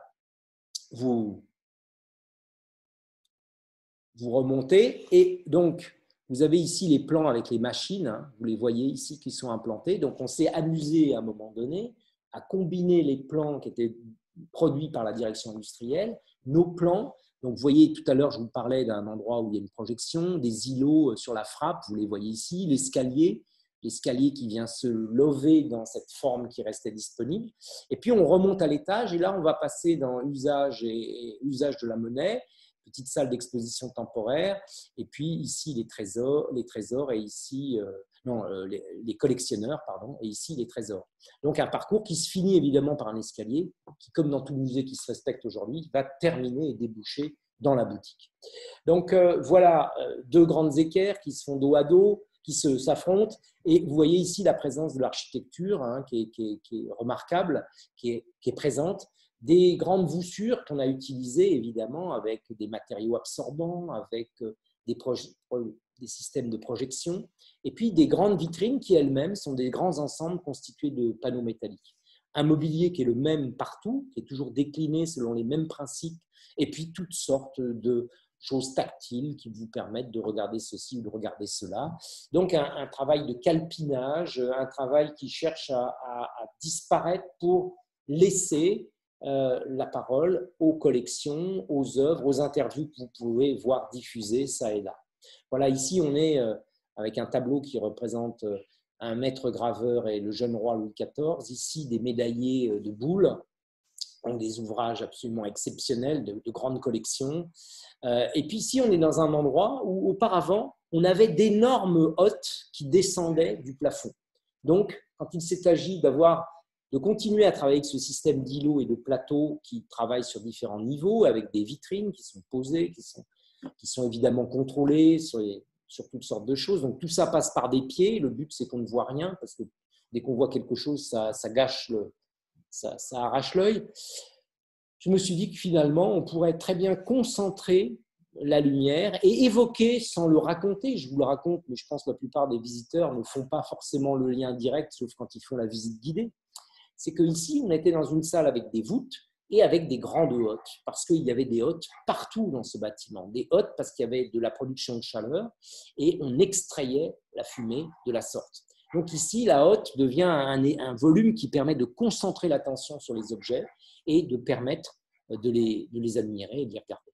Vous, vous remontez et donc, vous avez ici les plans avec les machines, hein, vous les voyez ici qui sont implantées. Donc, on s'est amusé à un moment donné à combiner les plans qui étaient produits par la direction industrielle, nos plans. Donc, vous voyez, tout à l'heure, je vous parlais d'un endroit où il y a une projection, des îlots sur la frappe, vous les voyez ici, l'escalier, l'escalier qui vient se lever dans cette forme qui restait disponible. Et puis, on remonte à l'étage et là, on va passer dans usage et, et usage de la monnaie, petite salle d'exposition temporaire, et puis ici, les trésors, les trésors et ici, euh, non, euh, les, les collectionneurs, pardon, et ici, les trésors. Donc, un parcours qui se finit évidemment par un escalier qui, comme dans tout musée qui se respecte aujourd'hui, va terminer et déboucher dans la boutique. Donc, euh, voilà euh, deux grandes équerres qui se font dos à dos, qui s'affrontent, et vous voyez ici la présence de l'architecture hein, qui, est, qui, est, qui est remarquable, qui est, qui est présente, des grandes voussures qu'on a utilisées évidemment avec des matériaux absorbants, avec des, des systèmes de projection, et puis des grandes vitrines qui elles-mêmes sont des grands ensembles constitués de panneaux métalliques. un mobilier qui est le même partout, qui est toujours décliné selon les mêmes principes, et puis toutes sortes de choses tactiles qui vous permettent de regarder ceci ou de regarder cela. Donc un, un travail de calpinage, un travail qui cherche à, à, à disparaître pour laisser euh, la parole aux collections, aux œuvres, aux interviews que vous pouvez voir diffusées ça et là. Voilà, ici on est euh, avec un tableau qui représente euh, un maître graveur et le jeune roi Louis quatorze, ici des médaillés de boules, donc des ouvrages absolument exceptionnels, de, de grandes collections. Euh, et puis ici, on est dans un endroit où auparavant, on avait d'énormes hottes qui descendaient du plafond. Donc, quand il s'est agi d'avoir, de continuer à travailler avec ce système d'îlots et de plateaux qui travaillent sur différents niveaux, avec des vitrines qui sont posées, qui sont, qui sont évidemment contrôlées sur, les, sur toutes sortes de choses. Donc, tout ça passe par des pieds. Le but, c'est qu'on ne voit rien, parce que dès qu'on voit quelque chose, ça, ça gâche le... Ça, ça arrache l'œil. Je me suis dit que finalement, on pourrait très bien concentrer la lumière et évoquer, sans le raconter, je vous le raconte, mais je pense que la plupart des visiteurs ne font pas forcément le lien direct, sauf quand ils font la visite guidée, c'est qu'ici, on était dans une salle avec des voûtes et avec des grandes hottes, parce qu'il y avait des hottes partout dans ce bâtiment. Des hottes parce qu'il y avait de la production de chaleur et on extrayait la fumée de la sorte. Donc ici, la hotte devient un, un volume qui permet de concentrer l'attention sur les objets et de permettre de les, de les admirer et de les regarder.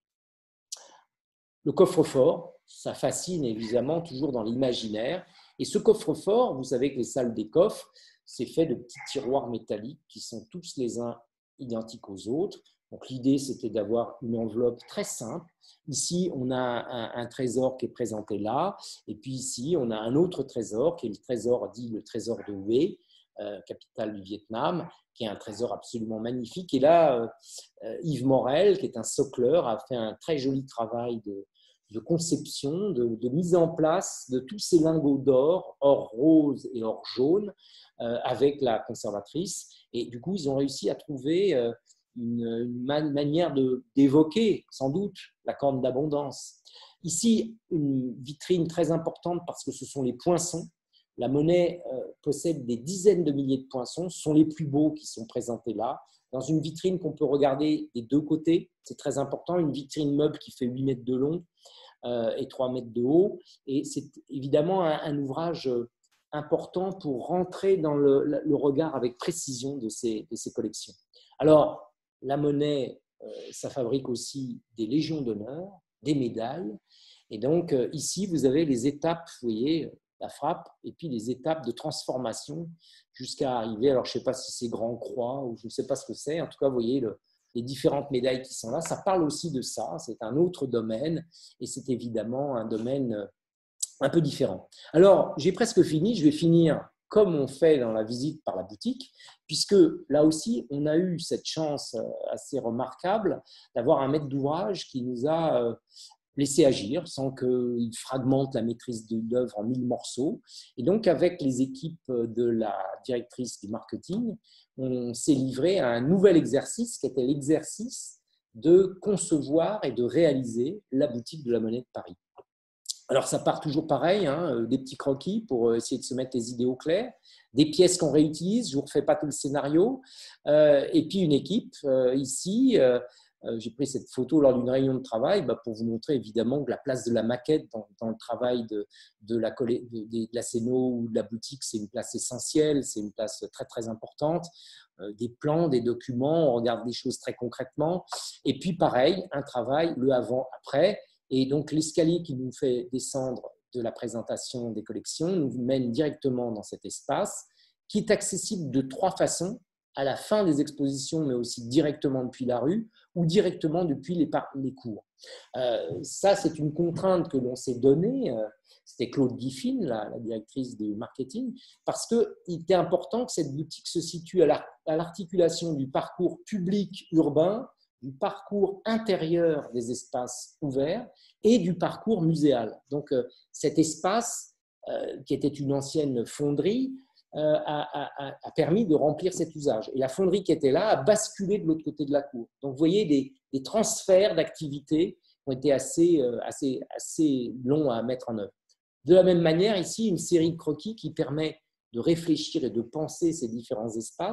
Le coffre-fort, ça fascine évidemment toujours dans l'imaginaire. Et ce coffre-fort, vous savez que les salles des coffres, c'est fait de petits tiroirs métalliques qui sont tous les uns identiques aux autres. Donc l'idée, c'était d'avoir une enveloppe très simple. Ici, on a un, un trésor qui est présenté là. Et puis ici, on a un autre trésor qui est le trésor dit le trésor de Hue, euh, capitale du Vietnam, qui est un trésor absolument magnifique. Et là, euh, Yves Morel, qui est un socleur, a fait un très joli travail de, de conception, de, de mise en place de tous ces lingots d'or, or rose et or jaune, euh, avec la conservatrice. Et du coup, ils ont réussi à trouver... Euh, une, une man, manière de, d'évoquer sans doute la corne d'abondance. Ici, une vitrine très importante parce que ce sont les poinçons. La monnaie euh, possède des dizaines de milliers de poinçons. Ce sont les plus beaux qui sont présentés là. Dans une vitrine qu'on peut regarder des deux côtés, c'est très important. Une vitrine meuble qui fait huit mètres de long euh, et trois mètres de haut. Et c'est évidemment un, un ouvrage important pour rentrer dans le, le regard avec précision de ces, de ces collections. Alors, la monnaie, euh, ça fabrique aussi des légions d'honneur, des médailles. Et donc, euh, ici, vous avez les étapes, vous voyez, la frappe, et puis les étapes de transformation jusqu'à arriver, alors je ne sais pas si c'est Grand Croix ou je ne sais pas ce que c'est, en tout cas, vous voyez le, les différentes médailles qui sont là. Ça parle aussi de ça, c'est un autre domaine, et c'est évidemment un domaine un peu différent. Alors, j'ai presque fini, je vais finir comme on fait dans la visite par la boutique, puisque là aussi, on a eu cette chance assez remarquable d'avoir un maître d'ouvrage qui nous a laissé agir sans qu'il fragmente la maîtrise de l'œuvre en mille morceaux. Et donc, avec les équipes de la directrice du marketing, on s'est livré à un nouvel exercice qui était l'exercice de concevoir et de réaliser la boutique de la Monnaie de Paris. Alors, ça part toujours pareil, hein, des petits croquis pour essayer de se mettre les idées au clair, des pièces qu'on réutilise, je ne vous refais pas tout le scénario, euh, et puis une équipe. Euh, ici, euh, j'ai pris cette photo lors d'une réunion de travail bah, pour vous montrer évidemment que la place de la maquette dans, dans le travail de, de, la, de, de la Céno ou de la boutique, c'est une place essentielle, c'est une place très très importante. Euh, des plans, des documents, on regarde des choses très concrètement. Et puis pareil, un travail, le avant-après. Et donc, l'escalier qui nous fait descendre de la présentation des collections nous mène directement dans cet espace qui est accessible de trois façons, à la fin des expositions, mais aussi directement depuis la rue ou directement depuis les, les cours. Euh, ça, c'est une contrainte que l'on s'est donnée. C'était Claude Giffin, la, la directrice du marketing, parce qu'il était important que cette boutique se situe à l'articulation du parcours public urbain, du parcours intérieur des espaces ouverts et du parcours muséal. Donc, euh, cet espace, euh, qui était une ancienne fonderie, euh, a, a, a permis de remplir cet usage. Et la fonderie qui était là a basculé de l'autre côté de la cour. Donc, vous voyez, des, des transferts d'activités ont été assez, euh, assez, assez longs à mettre en œuvre. De la même manière, ici, une série de croquis qui permet de réfléchir et de penser ces différents espaces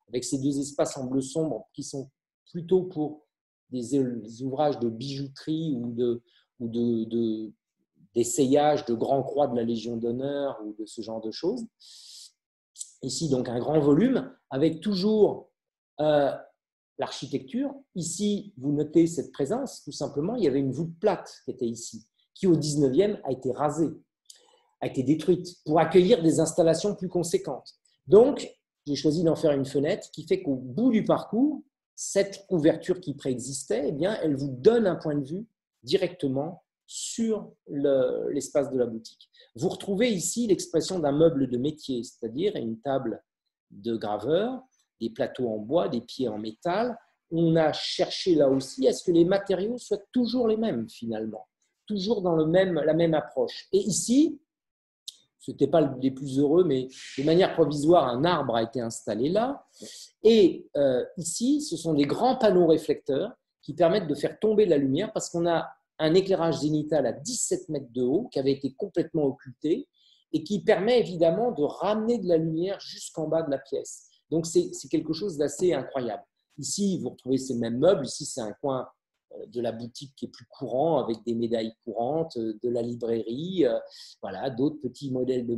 avec ces deux espaces en bleu sombre qui sont plutôt pour des ouvrages de bijouterie ou de, ou de, de, d'essayage de grands croix de la Légion d'honneur ou de ce genre de choses. Ici, donc, un grand volume avec toujours euh, l'architecture. Ici, vous notez cette présence, tout simplement, il y avait une voûte plate qui était ici, qui au dix-neuvième a été rasée, a été détruite pour accueillir des installations plus conséquentes. Donc, j'ai choisi d'en faire une fenêtre qui fait qu'au bout du parcours, cette ouverture qui préexistait, eh bien, elle vous donne un point de vue directement sur le, l'espace de la boutique. Vous retrouvez ici l'expression d'un meuble de métier, c'est-à-dire une table de graveur, des plateaux en bois, des pieds en métal. On a cherché là aussi à ce que les matériaux soient toujours les mêmes finalement, toujours dans le même, la même approche. Et ici, ce n'était pas les plus heureux, mais de manière provisoire, un arbre a été installé là. Et euh, ici, ce sont des grands panneaux réflecteurs qui permettent de faire tomber la lumière parce qu'on a un éclairage zénital à dix-sept mètres de haut qui avait été complètement occulté et qui permet évidemment de ramener de la lumière jusqu'en bas de la pièce. Donc, c'est, c'est quelque chose d'assez incroyable. Ici, vous retrouvez ces mêmes meubles. Ici, c'est un coin de la boutique qui est plus courant avec des médailles courantes, de la librairie, voilà, d'autres petits modèles de,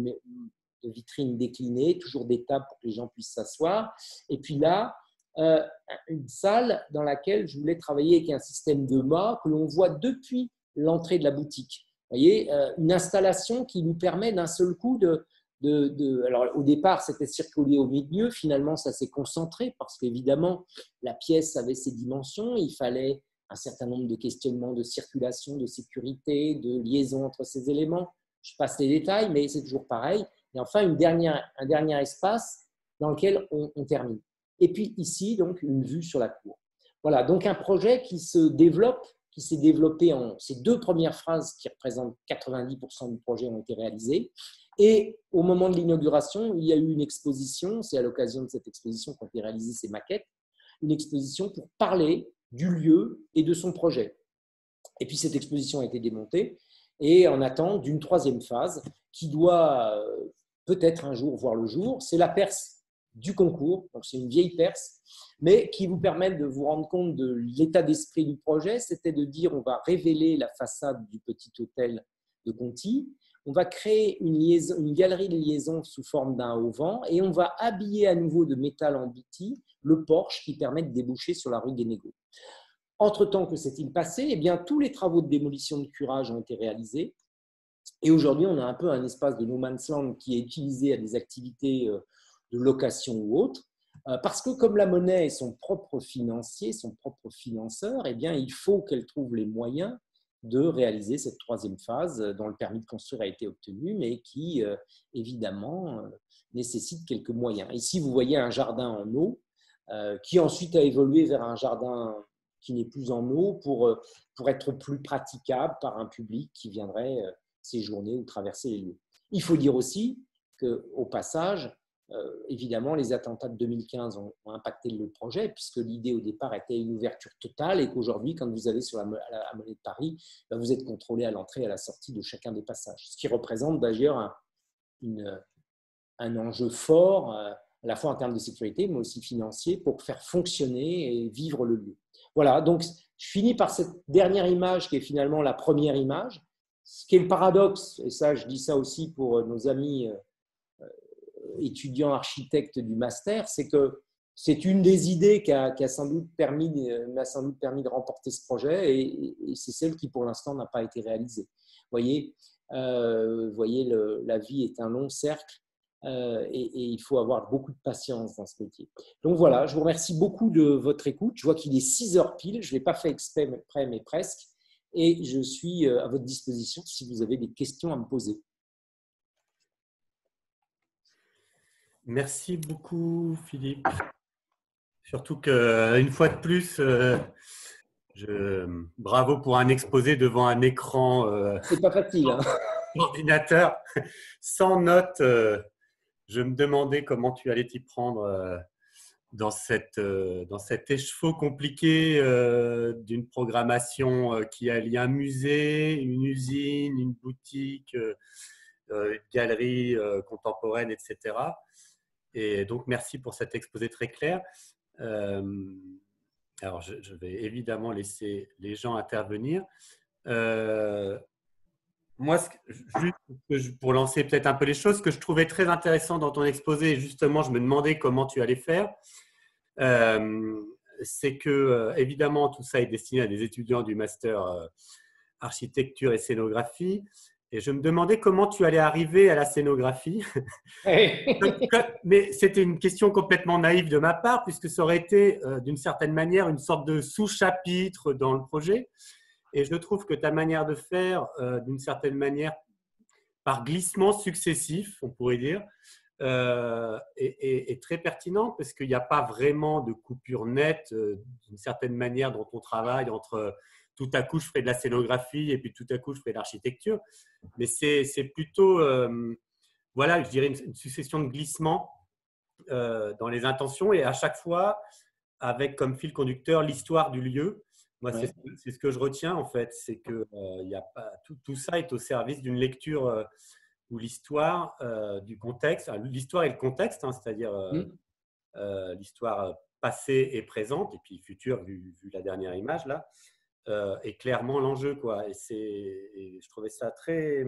de vitrines déclinées, toujours des tables pour que les gens puissent s'asseoir. Et puis là, euh, une salle dans laquelle je voulais travailler avec un système de mâts que l'on voit depuis l'entrée de la boutique. Vous voyez, euh, une installation qui nous permet d'un seul coup de, de, de… Alors, au départ, c'était circulé au milieu. Finalement, ça s'est concentré parce qu'évidemment, la pièce avait ses dimensions. Il fallait un certain nombre de questionnements de circulation, de sécurité, de liaison entre ces éléments. Je passe les détails, mais c'est toujours pareil. Et enfin, une dernière, un dernier espace dans lequel on, on termine. Et puis ici, donc, une vue sur la cour. Voilà, donc un projet qui se développe, qui s'est développé en… Ces deux premières phrases qui représentent quatre-vingt-dix pour cent du projet ont été réalisées. Et au moment de l'inauguration, il y a eu une exposition, c'est à l'occasion de cette exposition qu'ont été réalisées ces maquettes, une exposition pour parler du lieu et de son projet. Et puis cette exposition a été démontée et on attend d'une troisième phase qui doit peut-être un jour voir le jour. C'est la perce du concours, donc c'est une vieille perce, mais qui vous permet de vous rendre compte de l'état d'esprit du projet. C'était de dire on va révéler la façade du petit hôtel de Conti, on va créer une, liaison, une galerie de liaison sous forme d'un auvent et on va habiller à nouveau de métal embouti le porche qui permet de déboucher sur la rue Guénégaud. Entre-temps, que s'est-il passé? Eh bien, tous les travaux de démolition de curage ont été réalisés. Et aujourd'hui, on a un peu un espace de no man's land qui est utilisé à des activités de location ou autres. Parce que comme la monnaie est son propre financier, son propre financeur, eh bien, il faut qu'elle trouve les moyens de réaliser cette troisième phase dont le permis de construire a été obtenu, mais qui, évidemment, nécessite quelques moyens. Ici, vous voyez un jardin en eau qui ensuite a évolué vers un jardin qui n'est plus en eau pour, pour être plus praticable par un public qui viendrait séjourner ou traverser les lieux. Il faut dire aussi qu'au passage, euh, évidemment, les attentats de deux mille quinze ont, ont impacté le projet puisque l'idée au départ était une ouverture totale et qu'aujourd'hui, quand vous allez sur la, la monnaie de Paris, ben vous êtes contrôlé à l'entrée et à la sortie de chacun des passages. Ce qui représente d'ailleurs un, une, un enjeu fort, euh, à la fois en termes de sécurité, mais aussi financier, pour faire fonctionner et vivre le lieu. Voilà, donc je finis par cette dernière image qui est finalement la première image. Ce qui est le paradoxe, et ça je dis ça aussi pour nos amis euh, étudiants architectes du master, c'est que c'est une des idées qui a, qui a sans doute permis, m'a sans doute permis de remporter ce projet et, et c'est celle qui pour l'instant n'a pas été réalisée. Vous voyez, euh, vous voyez le, la vie est un long cercle. Euh, et, et il faut avoir beaucoup de patience dans ce métier. Donc voilà, je vous remercie beaucoup de votre écoute. Je vois qu'il est six heures pile, je ne l'ai pas fait exprès, mais presque, et je suis à votre disposition si vous avez des questions à me poser. Merci beaucoup, Philippe. Surtout qu'une fois de plus, euh, je, bravo pour un exposé devant un écran euh, c'est pas facile, hein. ordinateur, sans notes. Euh, je me demandais comment tu allais t'y prendre euh, dans, cette, euh, dans cet écheveau compliqué euh, d'une programmation euh, qui allie un musée, une usine, une boutique, euh, une galerie euh, contemporaine, et cetera. Et donc, merci pour cet exposé très clair. Euh, alors, je, je vais évidemment laisser les gens intervenir. Euh, moi, ce que, juste pour lancer peut-être un peu les choses, ce que je trouvais très intéressant dans ton exposé, justement, je me demandais comment tu allais faire, euh, c'est que, euh, évidemment, tout ça est destiné à des étudiants du master euh, architecture et scénographie. Et je me demandais comment tu allais arriver à la scénographie. Mais c'était une question complètement naïve de ma part, puisque ça aurait été, euh, d'une certaine manière, une sorte de sous-chapitre dans le projet. Et je trouve que ta manière de faire, euh, d'une certaine manière, par glissement successif, on pourrait dire, euh, est, est, est très pertinente, parce qu'il n'y a pas vraiment de coupure nette, euh, d'une certaine manière, dont on travaille entre tout à coup je ferai de la scénographie et puis tout à coup je ferai de l'architecture. Mais c'est, c'est plutôt, euh, voilà, je dirais une, une succession de glissements euh, dans les intentions, et à chaque fois avec comme fil conducteur l'histoire du lieu. Moi, ouais. c'est, c'est ce que je retiens en fait, c'est que euh, y a pas, tout, tout ça est au service d'une lecture euh, où l'histoire euh, du contexte, l'histoire et le contexte, hein, c'est-à-dire euh, mmh. euh, l'histoire passée et présente, et puis future, vu, vu la dernière image là, euh, est clairement l'enjeu, quoi. Et, c'est, et je trouvais ça très,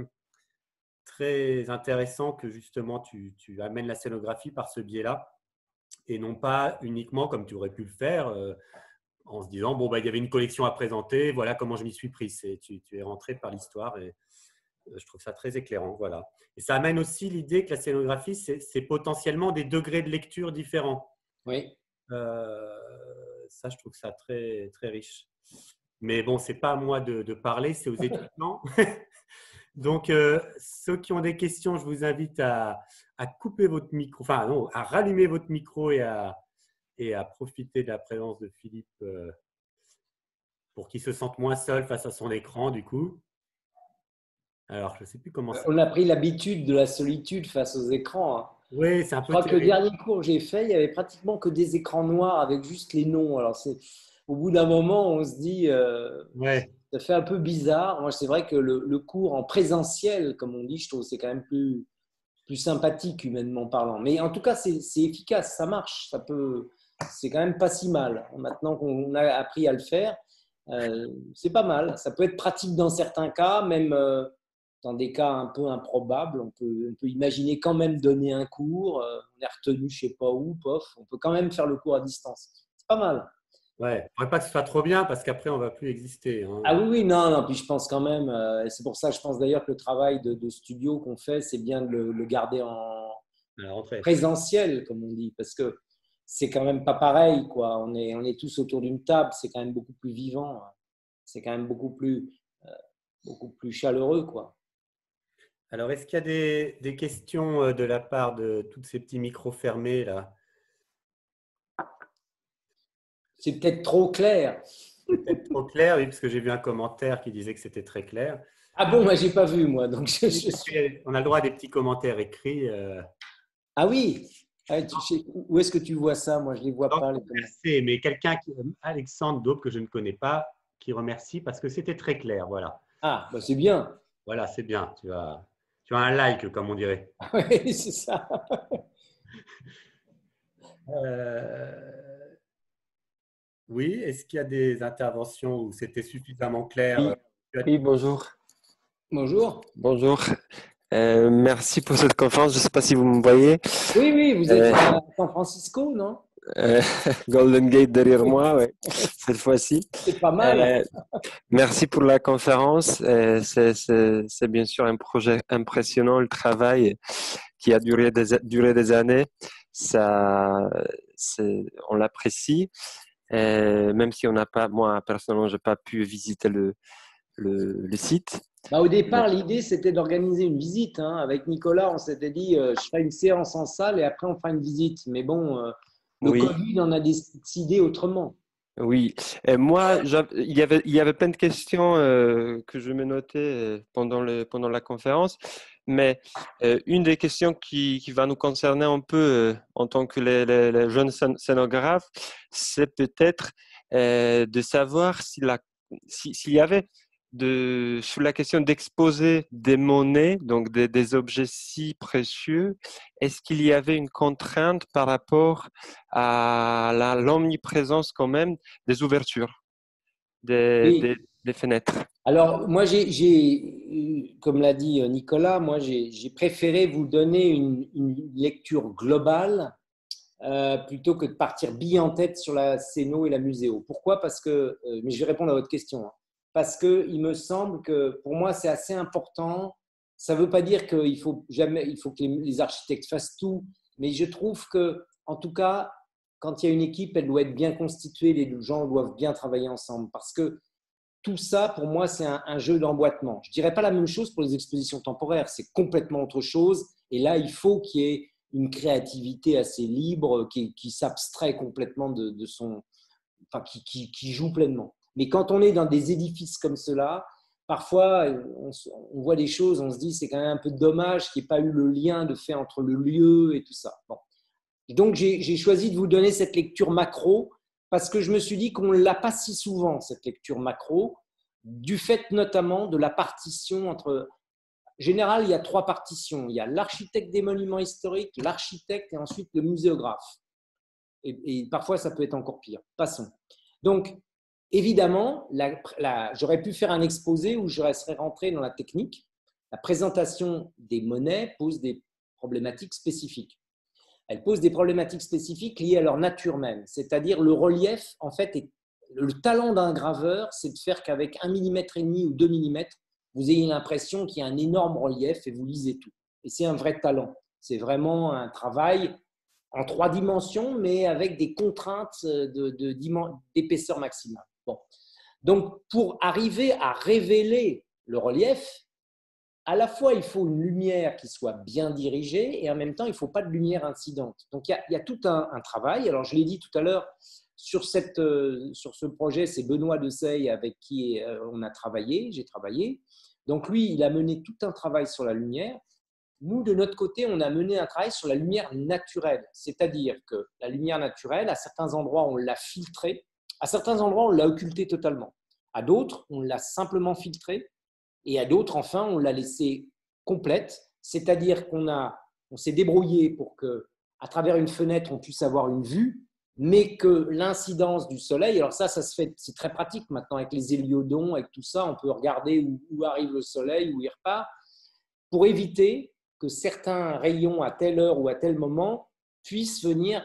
très intéressant que justement tu, tu amènes la scénographie par ce biais-là, et non pas uniquement comme tu aurais pu le faire euh, en se disant bon bah il y avait une collection à présenter, voilà comment je m'y suis pris. C'est, tu, tu es rentré par l'histoire, et euh, je trouve ça très éclairant, voilà. Et ça amène aussi l'idée que la scénographie c'est, c'est potentiellement des degrés de lecture différents. Oui. Euh, ça je trouve ça très très riche. Mais bon, c'est pas à moi de, de parler, c'est aux étudiants. Donc, euh, ceux qui ont des questions, je vous invite à, à couper votre micro, enfin non, à rallumer votre micro et à, et à profiter de la présence de Philippe euh, pour qu'il se sente moins seul face à son écran, du coup. Alors, je ne sais plus comment ça… On a pris l'habitude de la solitude face aux écrans. Hein. Oui, c'est un peu… Je crois que le dernier cours que j'ai fait, il n'y avait pratiquement que des écrans noirs avec juste les noms. Alors, c'est… au bout d'un moment, on se dit… Euh... Ouais. Ça fait un peu bizarre. Moi, c'est vrai que le, le cours en présentiel, comme on dit, je trouve que c'est quand même plus, plus sympathique, humainement parlant. Mais en tout cas, c'est, c'est efficace, ça marche. Ça peut, c'est quand même pas si mal. Maintenant qu'on a appris à le faire, euh, c'est pas mal. Ça peut être pratique dans certains cas, même euh, dans des cas un peu improbables. On peut, on peut imaginer quand même donner un cours. Euh, on est retenu, je sais pas où, pof. On peut quand même faire le cours à distance. C'est pas mal. Ouais, il ne faudrait pas que ce soit trop bien parce qu'après, on ne va plus exister. Hein. Ah oui, oui, non, non. Puis je pense quand même, euh, c'est pour ça je pense d'ailleurs que le travail de, de studio qu'on fait, c'est bien de le, le garder en présentiel, comme on dit, parce que c'est quand même pas pareil, quoi. On est, on est tous autour d'une table, c'est quand même beaucoup plus vivant, c'est quand même beaucoup plus, euh, beaucoup plus chaleureux, quoi. Alors, est-ce qu'il y a des, des questions de la part de tous ces petits micros fermés là? C'est peut-être trop clair. C'est peut-être trop clair, oui, parce que j'ai vu un commentaire qui disait que c'était très clair. Ah bon, moi, j'ai pas vu, moi. Donc je, je suis... On a le droit à des petits commentaires écrits. Euh... Ah oui, ah, tu sais, où est-ce que tu vois ça? Moi, je ne les vois Donc, pas. Les merci, mais quelqu'un, qui, Alexandre Daube, que je ne connais pas, qui remercie parce que c'était très clair. Voilà. Ah, bah c'est bien. Voilà, c'est bien. Tu as, tu as un like, comme on dirait. Oui, c'est ça. euh... Oui, est-ce qu'il y a des interventions où c'était suffisamment clair? Oui, oui, bonjour. Bonjour. Bonjour. Euh, merci pour cette conférence. Je ne sais pas si vous me voyez. Oui, oui, vous êtes euh, à San Francisco, non? euh, Golden Gate derrière moi, ouais, cette fois-ci. C'est pas mal. Euh, merci pour la conférence. Euh, c'est, c'est, c'est bien sûr un projet impressionnant, le travail qui a duré des, duré des années. Ça, c'est, on l'apprécie. Euh, même si on n'a pas, moi personnellement, je n'ai pas pu visiter le, le, le site. Bah, au départ, Mais... l'idée, c'était d'organiser une visite. Hein. Avec Nicolas, on s'était dit, euh, je ferai une séance en salle et après, on fera une visite. Mais bon, euh, le oui. Covid, on a décidé autrement. Oui. Et moi, il y, avait, il y avait plein de questions euh, que je me notais pendant, le, pendant la conférence. Mais euh, une des questions qui, qui va nous concerner un peu euh, en tant que les, les, les jeunes scénographes, c'est peut-être euh, de savoir si la, si, s'il y avait de, sur la question d'exposer des monnaies, donc des, des objets si précieux, est-ce qu'il y avait une contrainte par rapport à la, l'omniprésence quand même des ouvertures, des, des, Oui. des fenêtres? Alors, moi, j'ai, j'ai, comme l'a dit Nicolas, moi, j'ai, j'ai préféré vous donner une, une lecture globale euh, plutôt que de partir bille en tête sur la Céno et la Muséo. Pourquoi? Parce que, euh, mais je vais répondre à votre question, hein. Parce que il me semble que pour moi, c'est assez important. Ça ne veut pas dire qu'il faut jamais, il faut que les, les architectes fassent tout, mais je trouve que, en tout cas, quand il y a une équipe, elle doit être bien constituée, les gens doivent bien travailler ensemble. Parce que tout ça, pour moi, c'est un, un jeu d'emboîtement. Je ne dirais pas la même chose pour les expositions temporaires, c'est complètement autre chose. Et là, il faut qu'il y ait une créativité assez libre qui, qui s'abstrait complètement de, de son, enfin, qui, qui, qui joue pleinement. Mais quand on est dans des édifices comme cela, parfois, on, on voit des choses, on se dit c'est quand même un peu dommage qu'il n'y ait pas eu le lien de fait entre le lieu et tout ça. Bon. Donc, j'ai, j'ai choisi de vous donner cette lecture macro parce que je me suis dit qu'on ne l'a pas si souvent, cette lecture macro, du fait notamment de la partition entre… En général, il y a trois partitions. Il y a l'architecte des monuments historiques, l'architecte et ensuite le muséographe. Et, et parfois, ça peut être encore pire. Passons. Donc, évidemment, la, la, j'aurais pu faire un exposé où je serais rentré dans la technique. La présentation des monnaies pose des problématiques spécifiques. Elle pose des problématiques spécifiques liées à leur nature même. C'est-à-dire le relief, en fait, est, le talent d'un graveur, c'est de faire qu'avec un millimètre et demi ou deux millimètres, vous ayez l'impression qu'il y a un énorme relief et vous lisez tout. Et c'est un vrai talent. C'est vraiment un travail en trois dimensions, mais avec des contraintes de, de, d'épaisseur maximale. Bon. Donc, pour arriver à révéler le relief, à la fois, il faut une lumière qui soit bien dirigée et en même temps, il ne faut pas de lumière incidente. Donc, il y a, il y a tout un, un travail. Alors, je l'ai dit tout à l'heure, sur, cette, euh, sur ce projet, c'est Benoît Deseille avec qui euh, on a travaillé, j'ai travaillé. Donc, lui, il a mené tout un travail sur la lumière. Nous, de notre côté, on a mené un travail sur la lumière naturelle. C'est-à-dire que la lumière naturelle, à certains endroits, on l'a filtrée. À certains endroits, on l'a occultée totalement. À d'autres, on l'a simplement filtrée. Et à d'autres, enfin, on l'a laissée complète, c'est-à-dire qu'on a, on s'est débrouillé pour que, à travers une fenêtre, on puisse avoir une vue, mais que l'incidence du soleil, alors ça, ça se fait, c'est très pratique maintenant avec les héliodons, avec tout ça, on peut regarder où, où arrive le soleil, où il repart, pour éviter que certains rayons à telle heure ou à tel moment puissent venir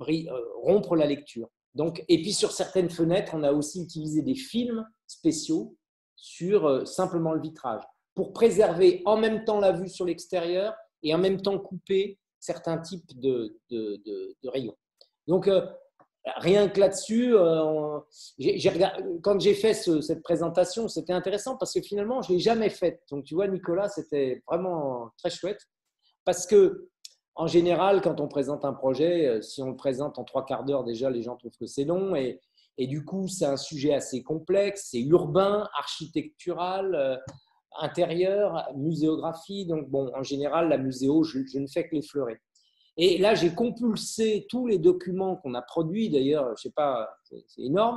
rompre la lecture. Donc, et puis sur certaines fenêtres, on a aussi utilisé des films spéciaux sur euh, simplement le vitrage, pour préserver en même temps la vue sur l'extérieur et en même temps couper certains types de, de, de, de rayons. Donc, euh, rien que là-dessus, euh, j'ai, j'ai regardé, quand j'ai fait ce, cette présentation, c'était intéressant parce que finalement, je ne l'ai jamais faite. Donc, tu vois, Nicolas, c'était vraiment très chouette parce que, en général, quand on présente un projet, si on le présente en trois quarts d'heure, déjà, les gens trouvent que c'est long et Et du coup, c'est un sujet assez complexe, c'est urbain, architectural, euh, intérieur, muséographie. Donc, bon, en général, la muséo, je, je ne fais que l'effleurer. Et là, j'ai compulsé tous les documents qu'on a produits, d'ailleurs, je ne sais pas, c'est, c'est énorme.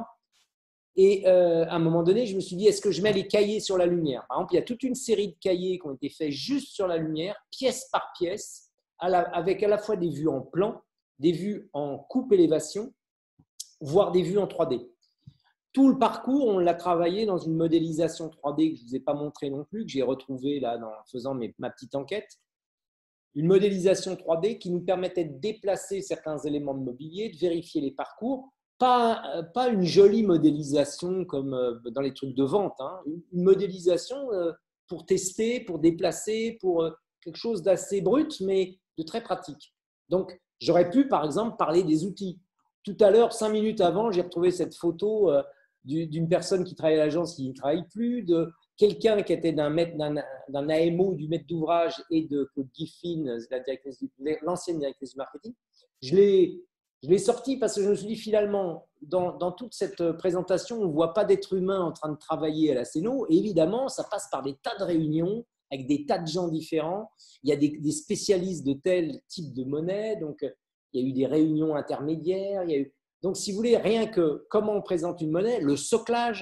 Et euh, à un moment donné, je me suis dit, est-ce que je mets les cahiers sur la lumière? Par exemple, il y a toute une série de cahiers qui ont été faits juste sur la lumière, pièce par pièce, à la, avec à la fois des vues en plan, des vues en coupe-élévation, voire des vues en trois D. Tout le parcours, on l'a travaillé dans une modélisation trois D que je ne vous ai pas montré non plus, que j'ai retrouvé là en faisant mes, ma petite enquête. Une modélisation trois D qui nous permettait de déplacer certains éléments de mobilier, de vérifier les parcours. Pas, pas une jolie modélisation comme dans les trucs de vente, hein. Une modélisation pour tester, pour déplacer, pour quelque chose d'assez brut, mais de très pratique. Donc, j'aurais pu, par exemple, parler des outils. Tout à l'heure, cinq minutes avant, j'ai retrouvé cette photo euh, d'une personne qui travaille à l'agence qui ne travaille plus, de quelqu'un qui était d'un, d'un, d'un A M O, du maître d'ouvrage, et de Claude Giffin, la directrice du, l'ancienne directrice du marketing. Je l'ai, je l'ai sorti parce que je me suis dit finalement, dans, dans toute cette présentation, on ne voit pas d'être humain en train de travailler à la Céno. Et évidemment, ça passe par des tas de réunions avec des tas de gens différents. Il y a des, des spécialistes de tel type de monnaie, donc il y a eu des réunions intermédiaires. Il y a eu… Donc, si vous voulez, rien que comment on présente une monnaie, le soclage,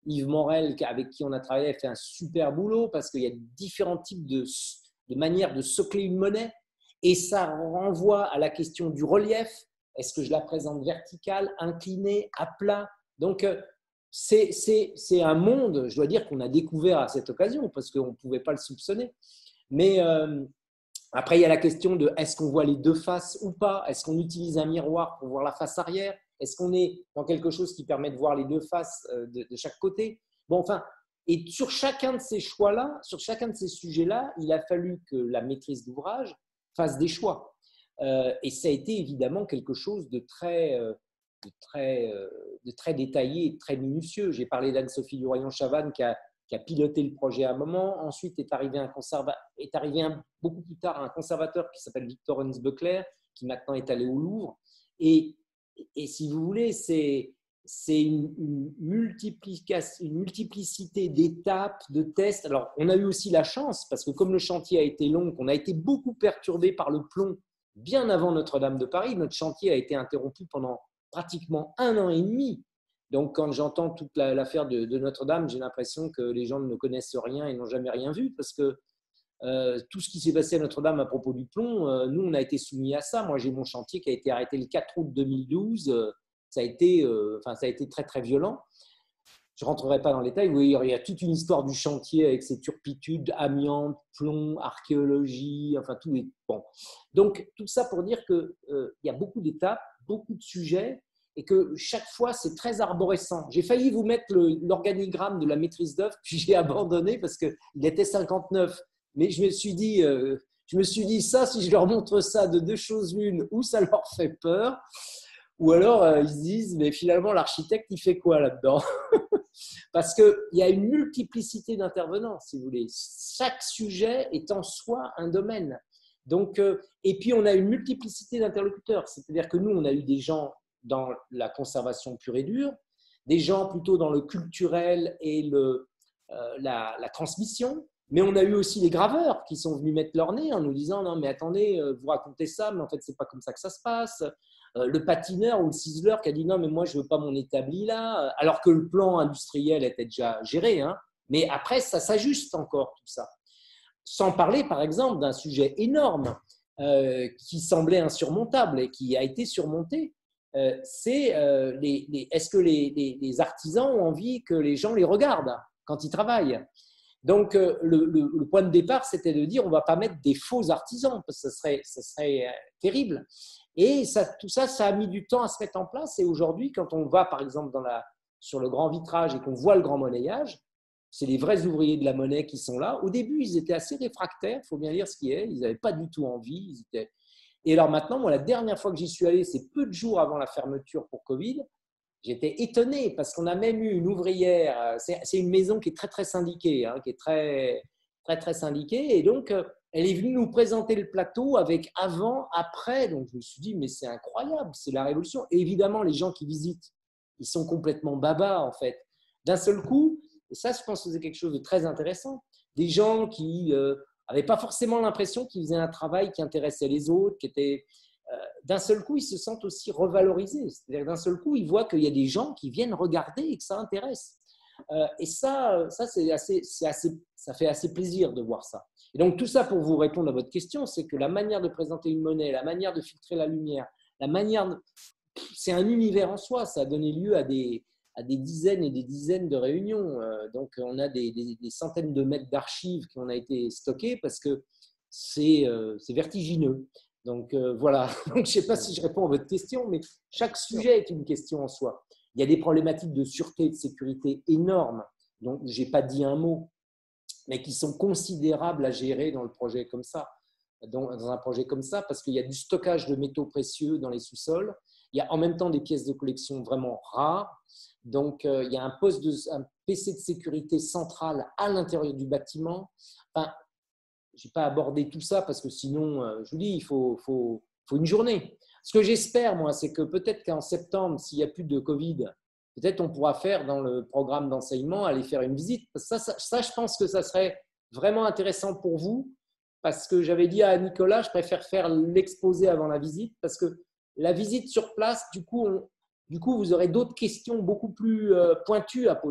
Yves Morel, avec qui on a travaillé, a fait un super boulot parce qu'il y a différents types de, de manières de socler une monnaie. Et ça renvoie à la question du relief. Est-ce que je la présente verticale, inclinée, à plat? Donc, c'est, c'est, c'est un monde, je dois dire, qu'on a découvert à cette occasion parce qu'on ne pouvait pas le soupçonner. Mais euh, après, il y a la question de est-ce qu'on voit les deux faces ou pas? Est-ce qu'on utilise un miroir pour voir la face arrière? Est-ce qu'on est dans quelque chose qui permet de voir les deux faces de, de chaque côté? Bon, enfin, et sur chacun de ces choix-là, sur chacun de ces sujets-là, il a fallu que la maîtrise d'ouvrage fasse des choix. Euh, et ça a été évidemment quelque chose de très, euh, de très, euh, de très détaillé et de très minutieux. J'ai parlé d'Anne-Sophie Duroyan-Chavannes qui a, qui a piloté le projet à un moment. Ensuite est arrivé, un conserva- est arrivé un, beaucoup plus tard un conservateur qui s'appelle Victor Hunsbeckler, qui maintenant est allé au Louvre. Et, et si vous voulez, c'est, c'est une, une, multiplication, une multiplicité d'étapes, de tests. Alors, on a eu aussi la chance, parce que comme le chantier a été long, qu'on a été beaucoup perturbé par le plomb bien avant Notre-Dame de Paris. Notre chantier a été interrompu pendant pratiquement un an et demi. Donc, quand j'entends toute la, l'affaire de, de Notre-Dame, j'ai l'impression que les gens ne connaissent rien et n'ont jamais rien vu, parce que euh, tout ce qui s'est passé à Notre-Dame à propos du plomb, euh, nous, on a été soumis à ça. Moi, j'ai mon chantier qui a été arrêté le quatre août deux mille douze. Euh, ça a été, euh, enfin, ça a été très, très violent. Je ne rentrerai pas dans les détails. Oui, il y a toute une histoire du chantier avec ses turpitudes, amiante, plomb, archéologie, enfin tout est bon. Donc, tout ça pour dire qu'il euh, y a beaucoup d'étapes, beaucoup de sujets et que chaque fois, c'est très arborescent. J'ai failli vous mettre le, l'organigramme de la maîtrise d'œuvre, puis j'ai abandonné parce qu'il était cinquante-neuf. Mais je me suis dit, euh, je me suis dit ça, si je leur montre ça de deux choses l'une, ou ça leur fait peur, ou alors euh, ils se disent, mais finalement, l'architecte, il fait quoi là-dedans? Parce qu'il y a une multiplicité d'intervenants, si vous voulez. Chaque sujet est en soi un domaine. Donc, euh, et puis, on a une multiplicité d'interlocuteurs. C'est-à-dire que nous, on a eu des gens dans la conservation pure et dure, des gens plutôt dans le culturel et le, euh, la, la transmission, mais on a eu aussi les graveurs qui sont venus mettre leur nez en nous disant « Non, mais attendez, vous racontez ça, mais en fait, ce n'est pas comme ça que ça se passe. » Le patineur ou le ciseleur qui a dit « Non, mais moi, je ne veux pas mon établi là. » Alors que le plan industriel était déjà géré. Hein. Mais après, ça s'ajuste encore, tout ça. Sans parler, par exemple, d'un sujet énorme euh, qui semblait insurmontable et qui a été surmonté. Euh, c'est euh, les, les, est-ce que les, les, les artisans ont envie que les gens les regardent quand ils travaillent? Donc, euh, le, le, le point de départ, c'était de dire on ne va pas mettre des faux artisans, parce que ce serait, ce serait euh, terrible. Et ça, tout ça, ça a mis du temps à se mettre en place. Et aujourd'hui, quand on va, par exemple, dans la, sur le grand vitrage et qu'on voit le grand monnayage, c'est les vrais ouvriers de la monnaie qui sont là. Au début, ils étaient assez réfractaires, il faut bien dire ce qui est. Ils n'avaient pas du tout envie. Ils étaient... Et alors maintenant, moi, la dernière fois que j'y suis allé, c'est peu de jours avant la fermeture pour Covid. J'étais étonné parce qu'on a même eu une ouvrière. C'est, c'est une maison qui est très, très syndiquée, hein, qui est très, très, très syndiquée. Et donc, elle est venue nous présenter le plateau avec avant, après. Donc, je me suis dit, mais c'est incroyable, c'est la révolution. Et évidemment, les gens qui visitent, ils sont complètement babas, en fait. D'un seul coup, et ça, je pense que c'est quelque chose de très intéressant, des gens qui n'avaient euh, pas forcément l'impression qu'ils faisaient un travail qui intéressait les autres, qui était… Euh, d'un seul coup, ils se sentent aussi revalorisés. C'est-à-dire d'un seul coup, ils voient qu'il y a des gens qui viennent regarder et que ça intéresse. Euh, et ça, ça, c'est assez, c'est assez, ça fait assez plaisir de voir ça. Et donc, tout ça pour vous répondre à votre question, c'est que la manière de présenter une monnaie, la manière de filtrer la lumière, la manière… De… C'est un univers en soi. Ça a donné lieu à des, à des dizaines et des dizaines de réunions. Euh, donc, on a des, des, des centaines de mètres d'archives qui ont été stockées parce que c'est, euh, c'est vertigineux. Donc, euh, voilà. Donc, je ne sais pas si je réponds à votre question, mais chaque sujet est une question en soi. Il y a des problématiques de sûreté et de sécurité énormes, dont je n'ai pas dit un mot, mais qui sont considérables à gérer dans, le projet comme ça, dans, dans un projet comme ça, parce qu'il y a du stockage de métaux précieux dans les sous-sols. Il y a en même temps des pièces de collection vraiment rares. Donc, euh, il y a un, poste de, un P C de sécurité central à l'intérieur du bâtiment. Enfin, je n'ai pas abordé tout ça parce que sinon, euh, je vous dis, il faut, faut, faut une journée. Ce que j'espère, moi, c'est que peut-être qu'en septembre, s'il n'y a plus de Covid, peut-être on pourra faire dans le programme d'enseignement, aller faire une visite. Ça, ça, ça, je pense que ça serait vraiment intéressant pour vous parce que j'avais dit à Nicolas, je préfère faire l'exposé avant la visite parce que la visite sur place, du coup, on, du coup vous aurez d'autres questions beaucoup plus euh, pointues à poser.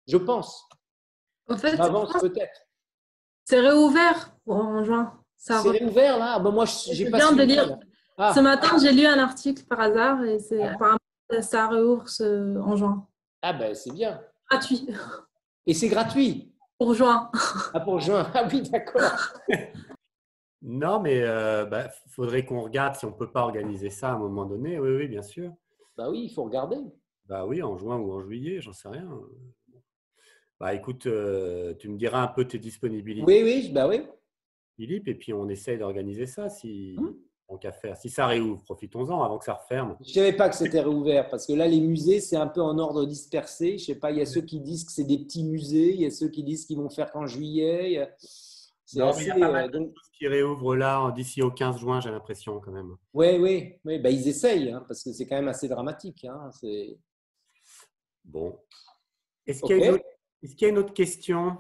Je pense. En Je fait, m'avance peut-être. c'est réouvert pour en juin. Ça C'est re- réouvert là? Ah, ben moi, je Je n'ai pas viens de suivi. lire. là. Ce Ah, matin, j'ai lu un article par hasard et c'est ah, bon apparemment ça réouvre ce- en juin. Ah ben c'est bien. Gratuit Et c'est gratuit. pour juin. Ah, pour juin. Ah oui, d'accord. Non, mais il bah, faudrait qu'on regarde si on ne peut pas organiser ça à un moment donné. Oui, oui, bien sûr. Bah oui, il faut regarder. Bah oui, en juin ou en juillet, j'en sais rien. Bah écoute, euh, tu me diras un peu tes disponibilités, Oui, oui, bah oui. Philippe, et puis on essaye d'organiser ça si Hmm. tant qu'à faire. Si ça réouvre, profitons-en avant que ça referme. Je ne savais pas que c'était réouvert parce que là, les musées, c'est un peu en ordre dispersé. Je sais pas, il y a ceux qui disent que c'est des petits musées, il y a ceux qui disent qu'ils vont faire qu'en juillet. il y a- C'est Non, mais il y assez. a pas mal euh, de donc, choses qui réouvrent là d'ici au quinze juin, j'ai l'impression quand même. oui, oui, oui, bah, ils essayent hein, parce que c'est quand même assez dramatique. Hein, c'est... Bon. Est-ce qu'il y a une Ok. autre, est-ce qu'il y a une autre question?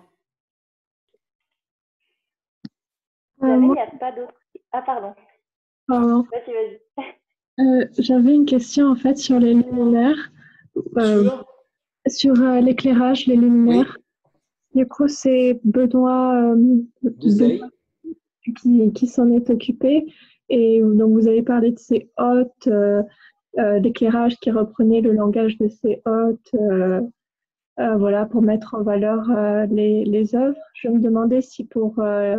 Jamais, Euh, il moi, n'y a pas d'autres. Ah, pardon. pardon. Vas-y, vas-y. Euh, j'avais une question en fait sur les luminaires, euh, Sur sur euh, l'éclairage, les Oui, luminaires. Du coup, c'est Benoît, euh, de Benoît Zeil. qui, qui s'en est occupé. Et donc, vous avez parlé de ces hôtes, euh, euh, d'éclairage qui reprenait le langage de ces hôtes, euh, euh, voilà, pour mettre en valeur euh, les, les œuvres. Je me demandais si pour, euh,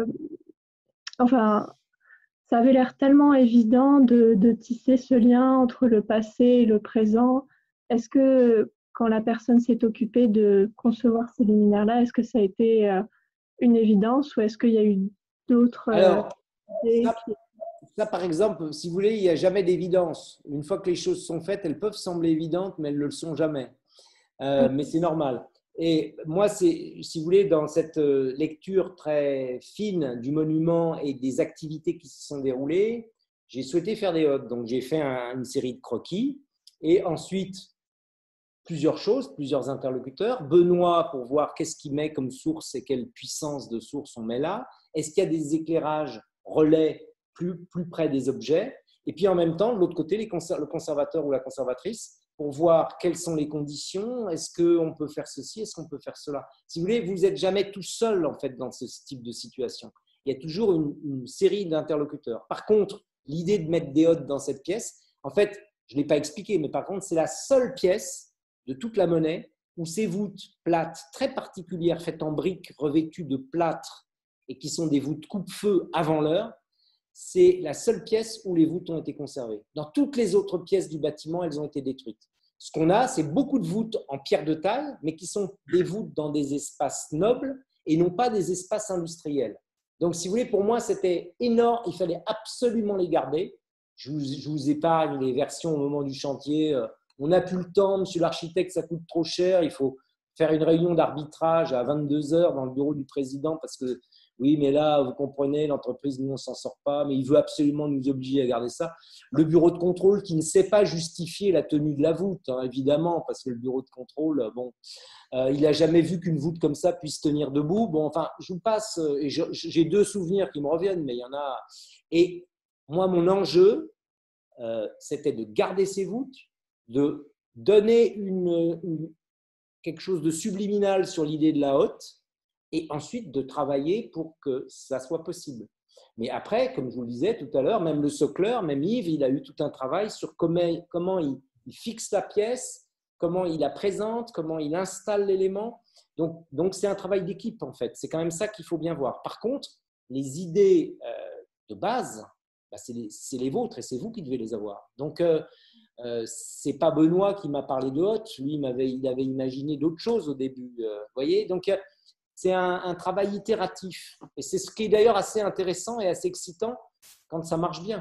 enfin, ça avait l'air tellement évident de, de tisser ce lien entre le passé et le présent. Est-ce que quand la personne s'est occupée de concevoir ces luminaires-là, est-ce que ça a été euh, une évidence ou est-ce qu'il y a eu d'autres euh, Alors, idées ça, qui... ça, par exemple, si vous voulez, il n'y a jamais d'évidence. Une fois que les choses sont faites, elles peuvent sembler évidentes, mais elles ne le sont jamais. Euh, mais c'est normal. Et moi, c'est, si vous voulez, dans cette euh, lecture très fine du monument et des activités qui se sont déroulées, j'ai souhaité faire des hottes. Donc, j'ai fait un- une série de croquis et ensuite plusieurs choses, plusieurs interlocuteurs. Benoît pour voir qu'est-ce qu'il met comme source et quelle puissance de source on met là. Est-ce qu'il y a des éclairages relais plus, plus près des objets? Et puis en même temps, de l'autre côté, les conser- le conservateur ou la conservatrice pour voir quelles sont les conditions. Est-ce qu'on peut faire ceci? Est-ce qu'on peut faire cela? Si vous voulez, vous n'êtes jamais tout seul en fait dans ce type de situation. Il y a toujours une, une série d'interlocuteurs. Par contre, l'idée de mettre des hôtes dans cette pièce, en fait, je ne l'ai pas expliqué, mais par contre, c'est la seule pièce de toute la monnaie où ces voûtes plates très particulières faites en briques revêtues de plâtre et qui sont des voûtes coupe-feu avant l'heure, c'est la seule pièce où les voûtes ont été conservées. Dans toutes les autres pièces du bâtiment, elles ont été détruites. Ce qu'on a, c'est beaucoup de voûtes en pierre de taille, mais qui sont des voûtes dans des espaces nobles et non pas des espaces industriels. Donc, si vous voulez, pour moi, c'était énorme. Il fallait absolument les garder. Je vous, je vous épargne les versions au moment du chantier. On n'a plus le temps, monsieur l'architecte, ça coûte trop cher. Il faut faire une réunion d'arbitrage à vingt-deux heures dans le bureau du président parce que, oui, mais là, vous comprenez, l'entreprise, nous, on ne s'en sort pas, mais il veut absolument nous obliger à garder ça. Le bureau de contrôle qui ne sait pas justifier la tenue de la voûte, hein, évidemment, parce que le bureau de contrôle, bon, euh, il n'a jamais vu qu'une voûte comme ça puisse tenir debout. Bon, enfin, je vous passe, et je, j'ai deux souvenirs qui me reviennent, mais il y en a. Et moi, mon enjeu, euh, c'était de garder ces voûtes, de donner une, une, quelque chose de subliminal sur l'idée de la hotte, et ensuite de travailler pour que ça soit possible. Mais après, comme je vous le disais tout à l'heure, même le socleur, même Yves, il a eu tout un travail sur comment, comment il, il fixe la pièce, comment il la présente, comment il installe l'élément. Donc, donc c'est un travail d'équipe en fait. C'est quand même ça qu'il faut bien voir. Par contre, les idées euh, de base, bah, c'est, les, c'est les vôtres et c'est vous qui devez les avoir. Donc, euh, euh, c'est pas Benoît qui m'a parlé de hotte. Lui, il, m'avait, il avait imaginé d'autres choses au début. Euh, vous voyez, donc euh, c'est un, un travail itératif. Et c'est ce qui est d'ailleurs assez intéressant et assez excitant quand ça marche bien.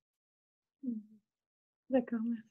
D'accord, merci.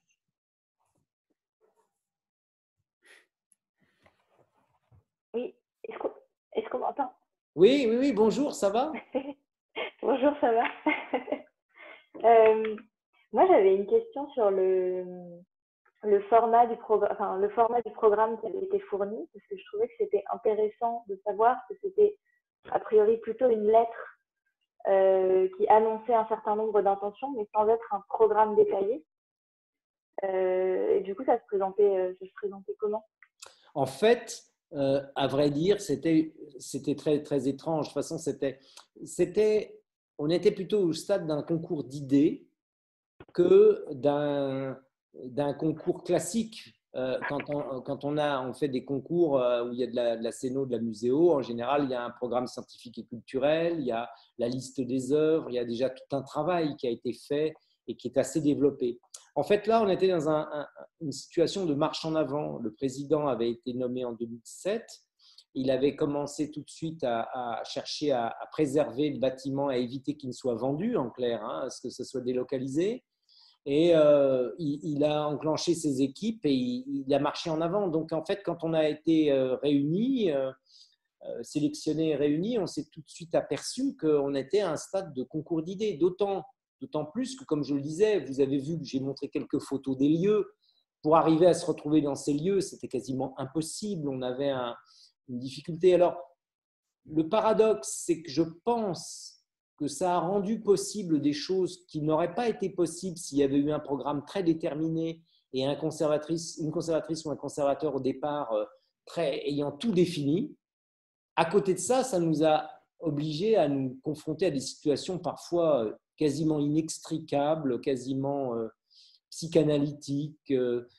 Oui, est-ce qu'on, est-ce qu'on m'entend? Oui, oui, oui, bonjour, ça va? Bonjour, ça va? euh, Moi, j'avais une question sur le, le, format du progr- enfin, le format du programme qui avait été fourni, parce que je trouvais que c'était intéressant de savoir que c'était a priori plutôt une lettre euh, qui annonçait un certain nombre d'intentions, mais sans être un programme détaillé. Euh, et du coup, ça se présentait, euh, ça se présentait comment? En fait, euh, à vrai dire, c'était c'était très, très étrange. De toute façon, c'était, c'était, on était plutôt au stade d'un concours d'idées que d'un d'un concours classique. Euh, quand, on, quand on, a, on fait des concours euh, où il y a de la, de la scéno, de la muséo, en général, il y a un programme scientifique et culturel, il y a la liste des œuvres, il y a déjà tout un travail qui a été fait et qui est assez développé. En fait, là, on était dans un, un, une situation de marche en avant. Le président avait été nommé en deux mille sept. Il avait commencé tout de suite à, à chercher à, à préserver le bâtiment, à éviter qu'il ne soit vendu, en clair, hein, à ce que ce soit délocalisé. Et euh, il, il a enclenché ses équipes et il, il a marché en avant. Donc, en fait, quand on a été euh, réunis, euh, sélectionnés et réunis, on s'est tout de suite aperçu qu'on était à un stade de concours d'idées. D'autant, d'autant plus que, comme je le disais, vous avez vu que j'ai montré quelques photos des lieux. Pour arriver à se retrouver dans ces lieux, c'était quasiment impossible. On avait un, une difficulté. Alors, le paradoxe, c'est que je pense que ça a rendu possible des choses qui n'auraient pas été possibles s'il y avait eu un programme très déterminé et un conservatrice, une conservatrice ou un conservateur au départ très, ayant tout défini. À côté de ça, ça nous a obligés à nous confronter à des situations parfois quasiment inextricables, quasiment psychanalytiques,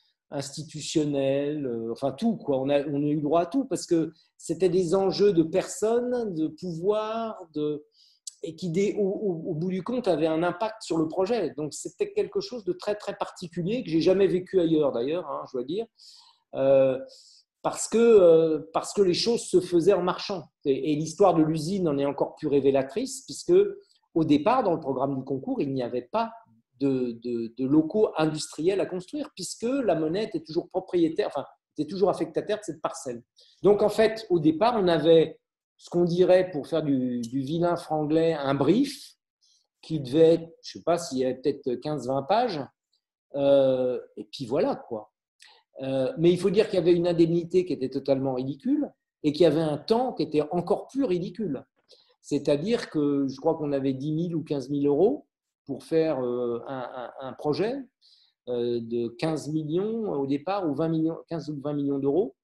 institutionnelles, enfin tout, quoi. On a, on a eu droit à tout parce que c'était des enjeux de personnes, de pouvoir, de... et qui, au, au, au bout du compte, avait un impact sur le projet. Donc, c'était quelque chose de très, très particulier que je n'ai jamais vécu ailleurs, d'ailleurs, hein, je dois dire, euh, parce, que, euh, parce que les choses se faisaient en marchant. Et, et l'histoire de l'usine en est encore plus révélatrice, puisque au départ, dans le programme du concours, il n'y avait pas de, de, de locaux industriels à construire, puisque la monnaie était toujours propriétaire, enfin, était toujours affectataire de cette parcelle. Donc, en fait, au départ, on avait ce qu'on dirait, pour faire du, du vilain franglais, un brief qui devait être, je ne sais pas s'il y avait peut-être quinze vingt pages, euh, et puis voilà, quoi. Euh, mais il faut dire qu'il y avait une indemnité qui était totalement ridicule et qu'il y avait un temps qui était encore plus ridicule. C'est-à-dire que je crois qu'on avait dix mille ou quinze mille euros pour faire euh, un, un, un projet euh, de quinze millions au départ, ou vingt millions, quinze ou vingt millions d'euros.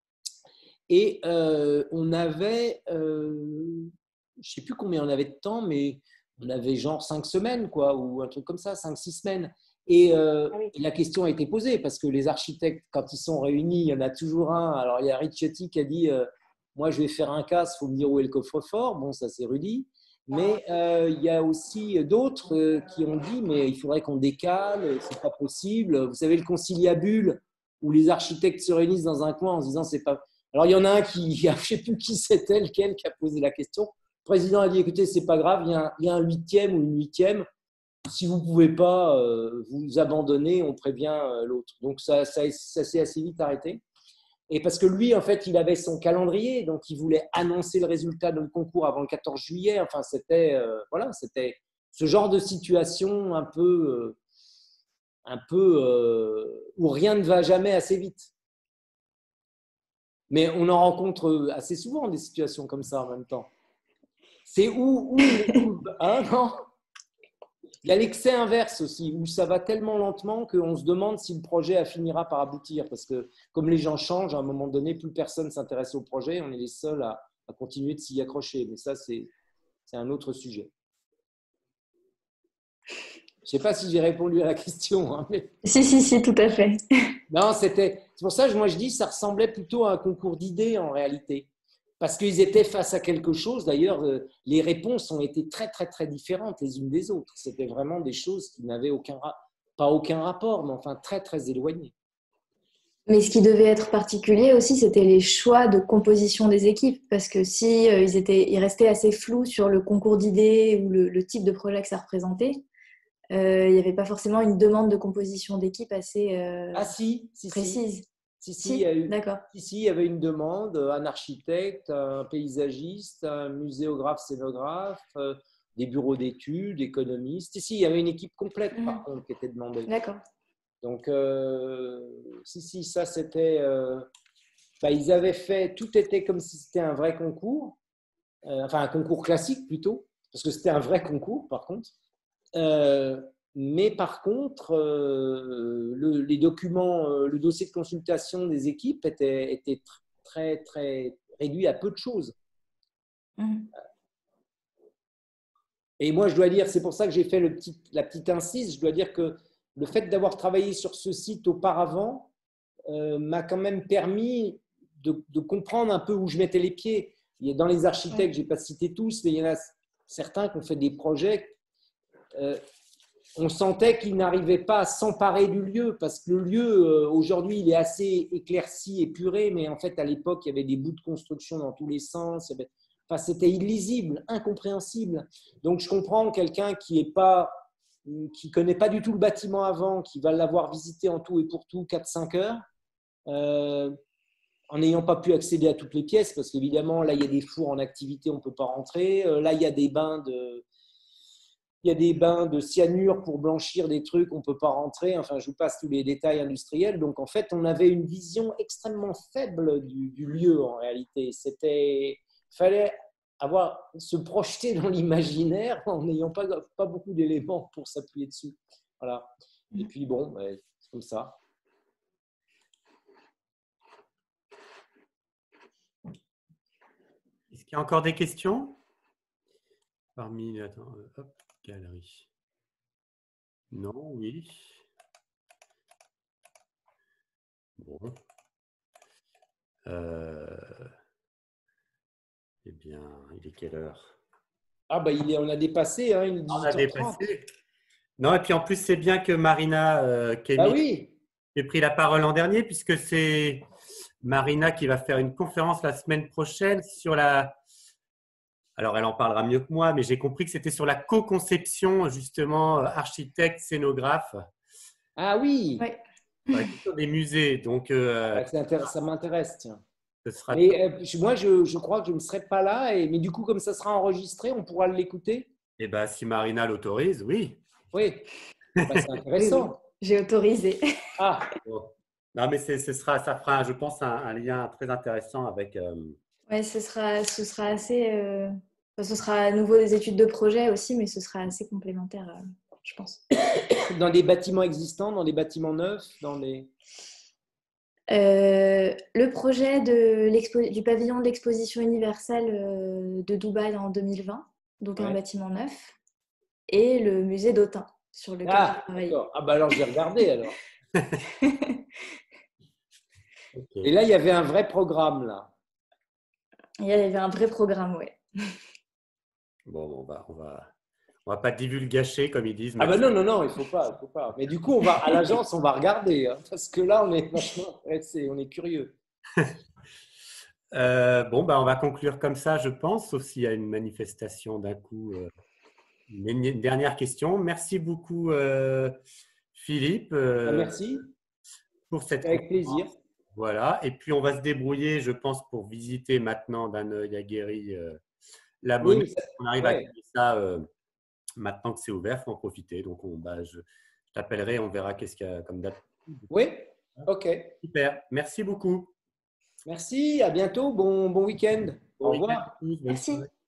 Et euh, on avait, euh, je ne sais plus combien on avait de temps, mais on avait genre cinq semaines, quoi, ou un truc comme ça, cinq, six semaines. Et, euh, ah oui. et la question a été posée, parce que les architectes, quand ils sont réunis, il y en a toujours un. Alors, il y a Ricciotti qui a dit euh, « Moi, je vais faire un casse, il faut me dire où est le coffre-fort ». Bon, ça, c'est Rudy. Mais euh, il y a aussi d'autres euh, qui ont dit « Mais il faudrait qu'on décale, c'est pas possible ». Vous savez, le conciliabule, où les architectes se réunissent dans un coin en se disant « C'est pas… ». Alors, il y en a un qui, je ne sais plus qui c'était, lequel, qui a posé la question. Le président a dit, écoutez, ce n'est pas grave, il y, a un, il y a un huitième ou une huitième. Si vous ne pouvez pas euh, vous abandonner, on prévient euh, l'autre. Donc, ça, ça, ça s'est assez vite arrêté. Et parce que lui, en fait, il avait son calendrier, donc il voulait annoncer le résultat de notre concours avant le quatorze juillet. Enfin, c'était euh, voilà, c'était ce genre de situation un peu, euh, un peu euh, où rien ne va jamais assez vite. Mais on en rencontre assez souvent des situations comme ça en même temps. C'est où, où, où hein, non ? Il y a l'excès inverse aussi, où ça va tellement lentement qu'on se demande si le projet finira par aboutir. Parce que comme les gens changent, à un moment donné, plus personne ne s'intéresse au projet, on est les seuls à, à continuer de s'y accrocher. Mais ça, c'est, c'est un autre sujet. Je ne sais pas si j'ai répondu à la question. Hein, mais... Si, si, si, tout à fait. Non, c'était… C'est pour ça que moi je dis que ça ressemblait plutôt à un concours d'idées en réalité. Parce qu'ils étaient face à quelque chose. D'ailleurs, les réponses ont été très, très, très différentes les unes des autres. C'était vraiment des choses qui n'avaient aucun, pas aucun rapport, mais enfin très, très éloignées. Mais ce qui devait être particulier aussi, c'était les choix de composition des équipes. Parce que si euh, ils, étaient, ils restaient assez flous sur le concours d'idées ou le, le type de projet que ça représentait, euh, il n'y avait pas forcément une demande de composition d'équipe assez euh, ah, si, si, précise. Si. Si, si, si, il y a eu, d'accord. Si, si, il y avait une demande, un architecte, un paysagiste, un muséographe, scénographe, euh, des bureaux d'études, économistes. Si, si, il y avait une équipe complète, par mmh. contre, qui était demandée. D'accord. Donc, euh, si, si, ça, c'était… Euh, bah, ils avaient fait… Tout était comme si c'était un vrai concours, euh, enfin, un concours classique plutôt, parce que c'était un vrai concours, par contre. Euh, Mais par contre, euh, le, les documents, euh, le dossier de consultation des équipes était, était très, très réduit à peu de choses. Mmh. Et moi, je dois dire, c'est pour ça que j'ai fait le petit, la petite incise, je dois dire que le fait d'avoir travaillé sur ce site auparavant euh, m'a quand même permis de, de comprendre un peu où je mettais les pieds. Il y a dans les architectes, je n'ai pas cité tous, mais il y en a certains qui ont fait des projets. Euh, on sentait qu'ils n'arrivaient pas à s'emparer du lieu, parce que le lieu, euh, aujourd'hui, il est assez éclairci, épuré, mais en fait, à l'époque, il y avait des bouts de construction dans tous les sens. Il y avait, enfin, c'était illisible, incompréhensible. Donc, je comprends quelqu'un qui est pas, qui connaît pas du tout le bâtiment avant, qui va l'avoir visité en tout et pour tout quatre cinq heures, euh, en n'ayant pas pu accéder à toutes les pièces, parce qu'évidemment, là, il y a des fours en activité, on ne peut pas rentrer. Euh, là, il y a des bains de... Il y a des bains de cyanure pour blanchir des trucs, on ne peut pas rentrer. Enfin, je vous passe tous les détails industriels. Donc, en fait, on avait une vision extrêmement faible du, du lieu, en réalité. C'était, il fallait avoir, se projeter dans l'imaginaire en n'ayant pas, pas beaucoup d'éléments pour s'appuyer dessus. Voilà. Et puis, bon, c'est comme ça. Est-ce qu'il y a encore des questions? Parmi, attends, hop, galerie. Non, oui. Bon. Euh... Eh bien, il est quelle heure? Ah, bah, il est, on a dépassé, hein, une On a dépassé. Non, et puis en plus, c'est bien que Marina euh, Kémy ah, oui. ait pris la parole en dernier, puisque c'est Marina qui va faire une conférence la semaine prochaine sur la… Alors, elle en parlera mieux que moi, mais j'ai compris que c'était sur la co-conception, justement, architecte, scénographe. Ah oui, Ouais. Sur des musées. Donc, euh, ah, ça, ça m'intéresse, tiens. ce sera… Mais euh, moi, je, je crois que je ne serai pas là. Et, mais du coup, comme ça sera enregistré, on pourra l'écouter. Eh bien, si Marina l'autorise, oui. Oui, bah, c'est intéressant. Oui, oui. J'ai autorisé. Ah, Bon. Non, mais c'est, ce sera, ça fera, je pense, un, un lien très intéressant avec… Euh… Ouais, ce sera, ce sera assez… euh, enfin, ce sera à nouveau des études de projet aussi, mais ce sera assez complémentaire, euh, je pense. dans des bâtiments existants, dans des bâtiments neufs, dans les… Euh, le projet de l'expo- du pavillon de l'exposition universelle euh, de Dubaï en deux mille vingt, donc Ouais. un bâtiment neuf, et le musée d'Autun, sur lequel j'ai Ah, travaillé. d'accord. Ah, bah alors, je vais regarder alors. Okay. Et là, il y avait un vrai programme, là. Il y avait un vrai programme, ouais. Bon, on va, on va, on va pas divulgacher, comme ils disent. Ah, bah non, non, non, il ne faut pas, il faut pas. Mais du coup, on va, à l'agence, on va regarder, hein, parce que là, on est vachement intéressés, on est curieux. Euh, bon, bah, on va conclure comme ça, je pense, sauf s'il y a une manifestation d'un coup. Euh, une, une dernière question. Merci beaucoup, euh, Philippe. Euh, Ah, merci. Pour cette Avec plaisir. Voilà. Et puis, on va se débrouiller, je pense, pour visiter maintenant d'un œil aguerri euh, la Oui, monnaie. ça, On arrive ouais. à faire ça euh, maintenant que c'est ouvert, il faut en profiter. Donc, on, bah, je, je t'appellerai, on verra qu'est-ce qu'il y a comme date. Oui, ok. Super. Merci beaucoup. Merci, à bientôt, bon, bon week-end. Bon Au week-end revoir. à tous. Bonne Merci. soirée.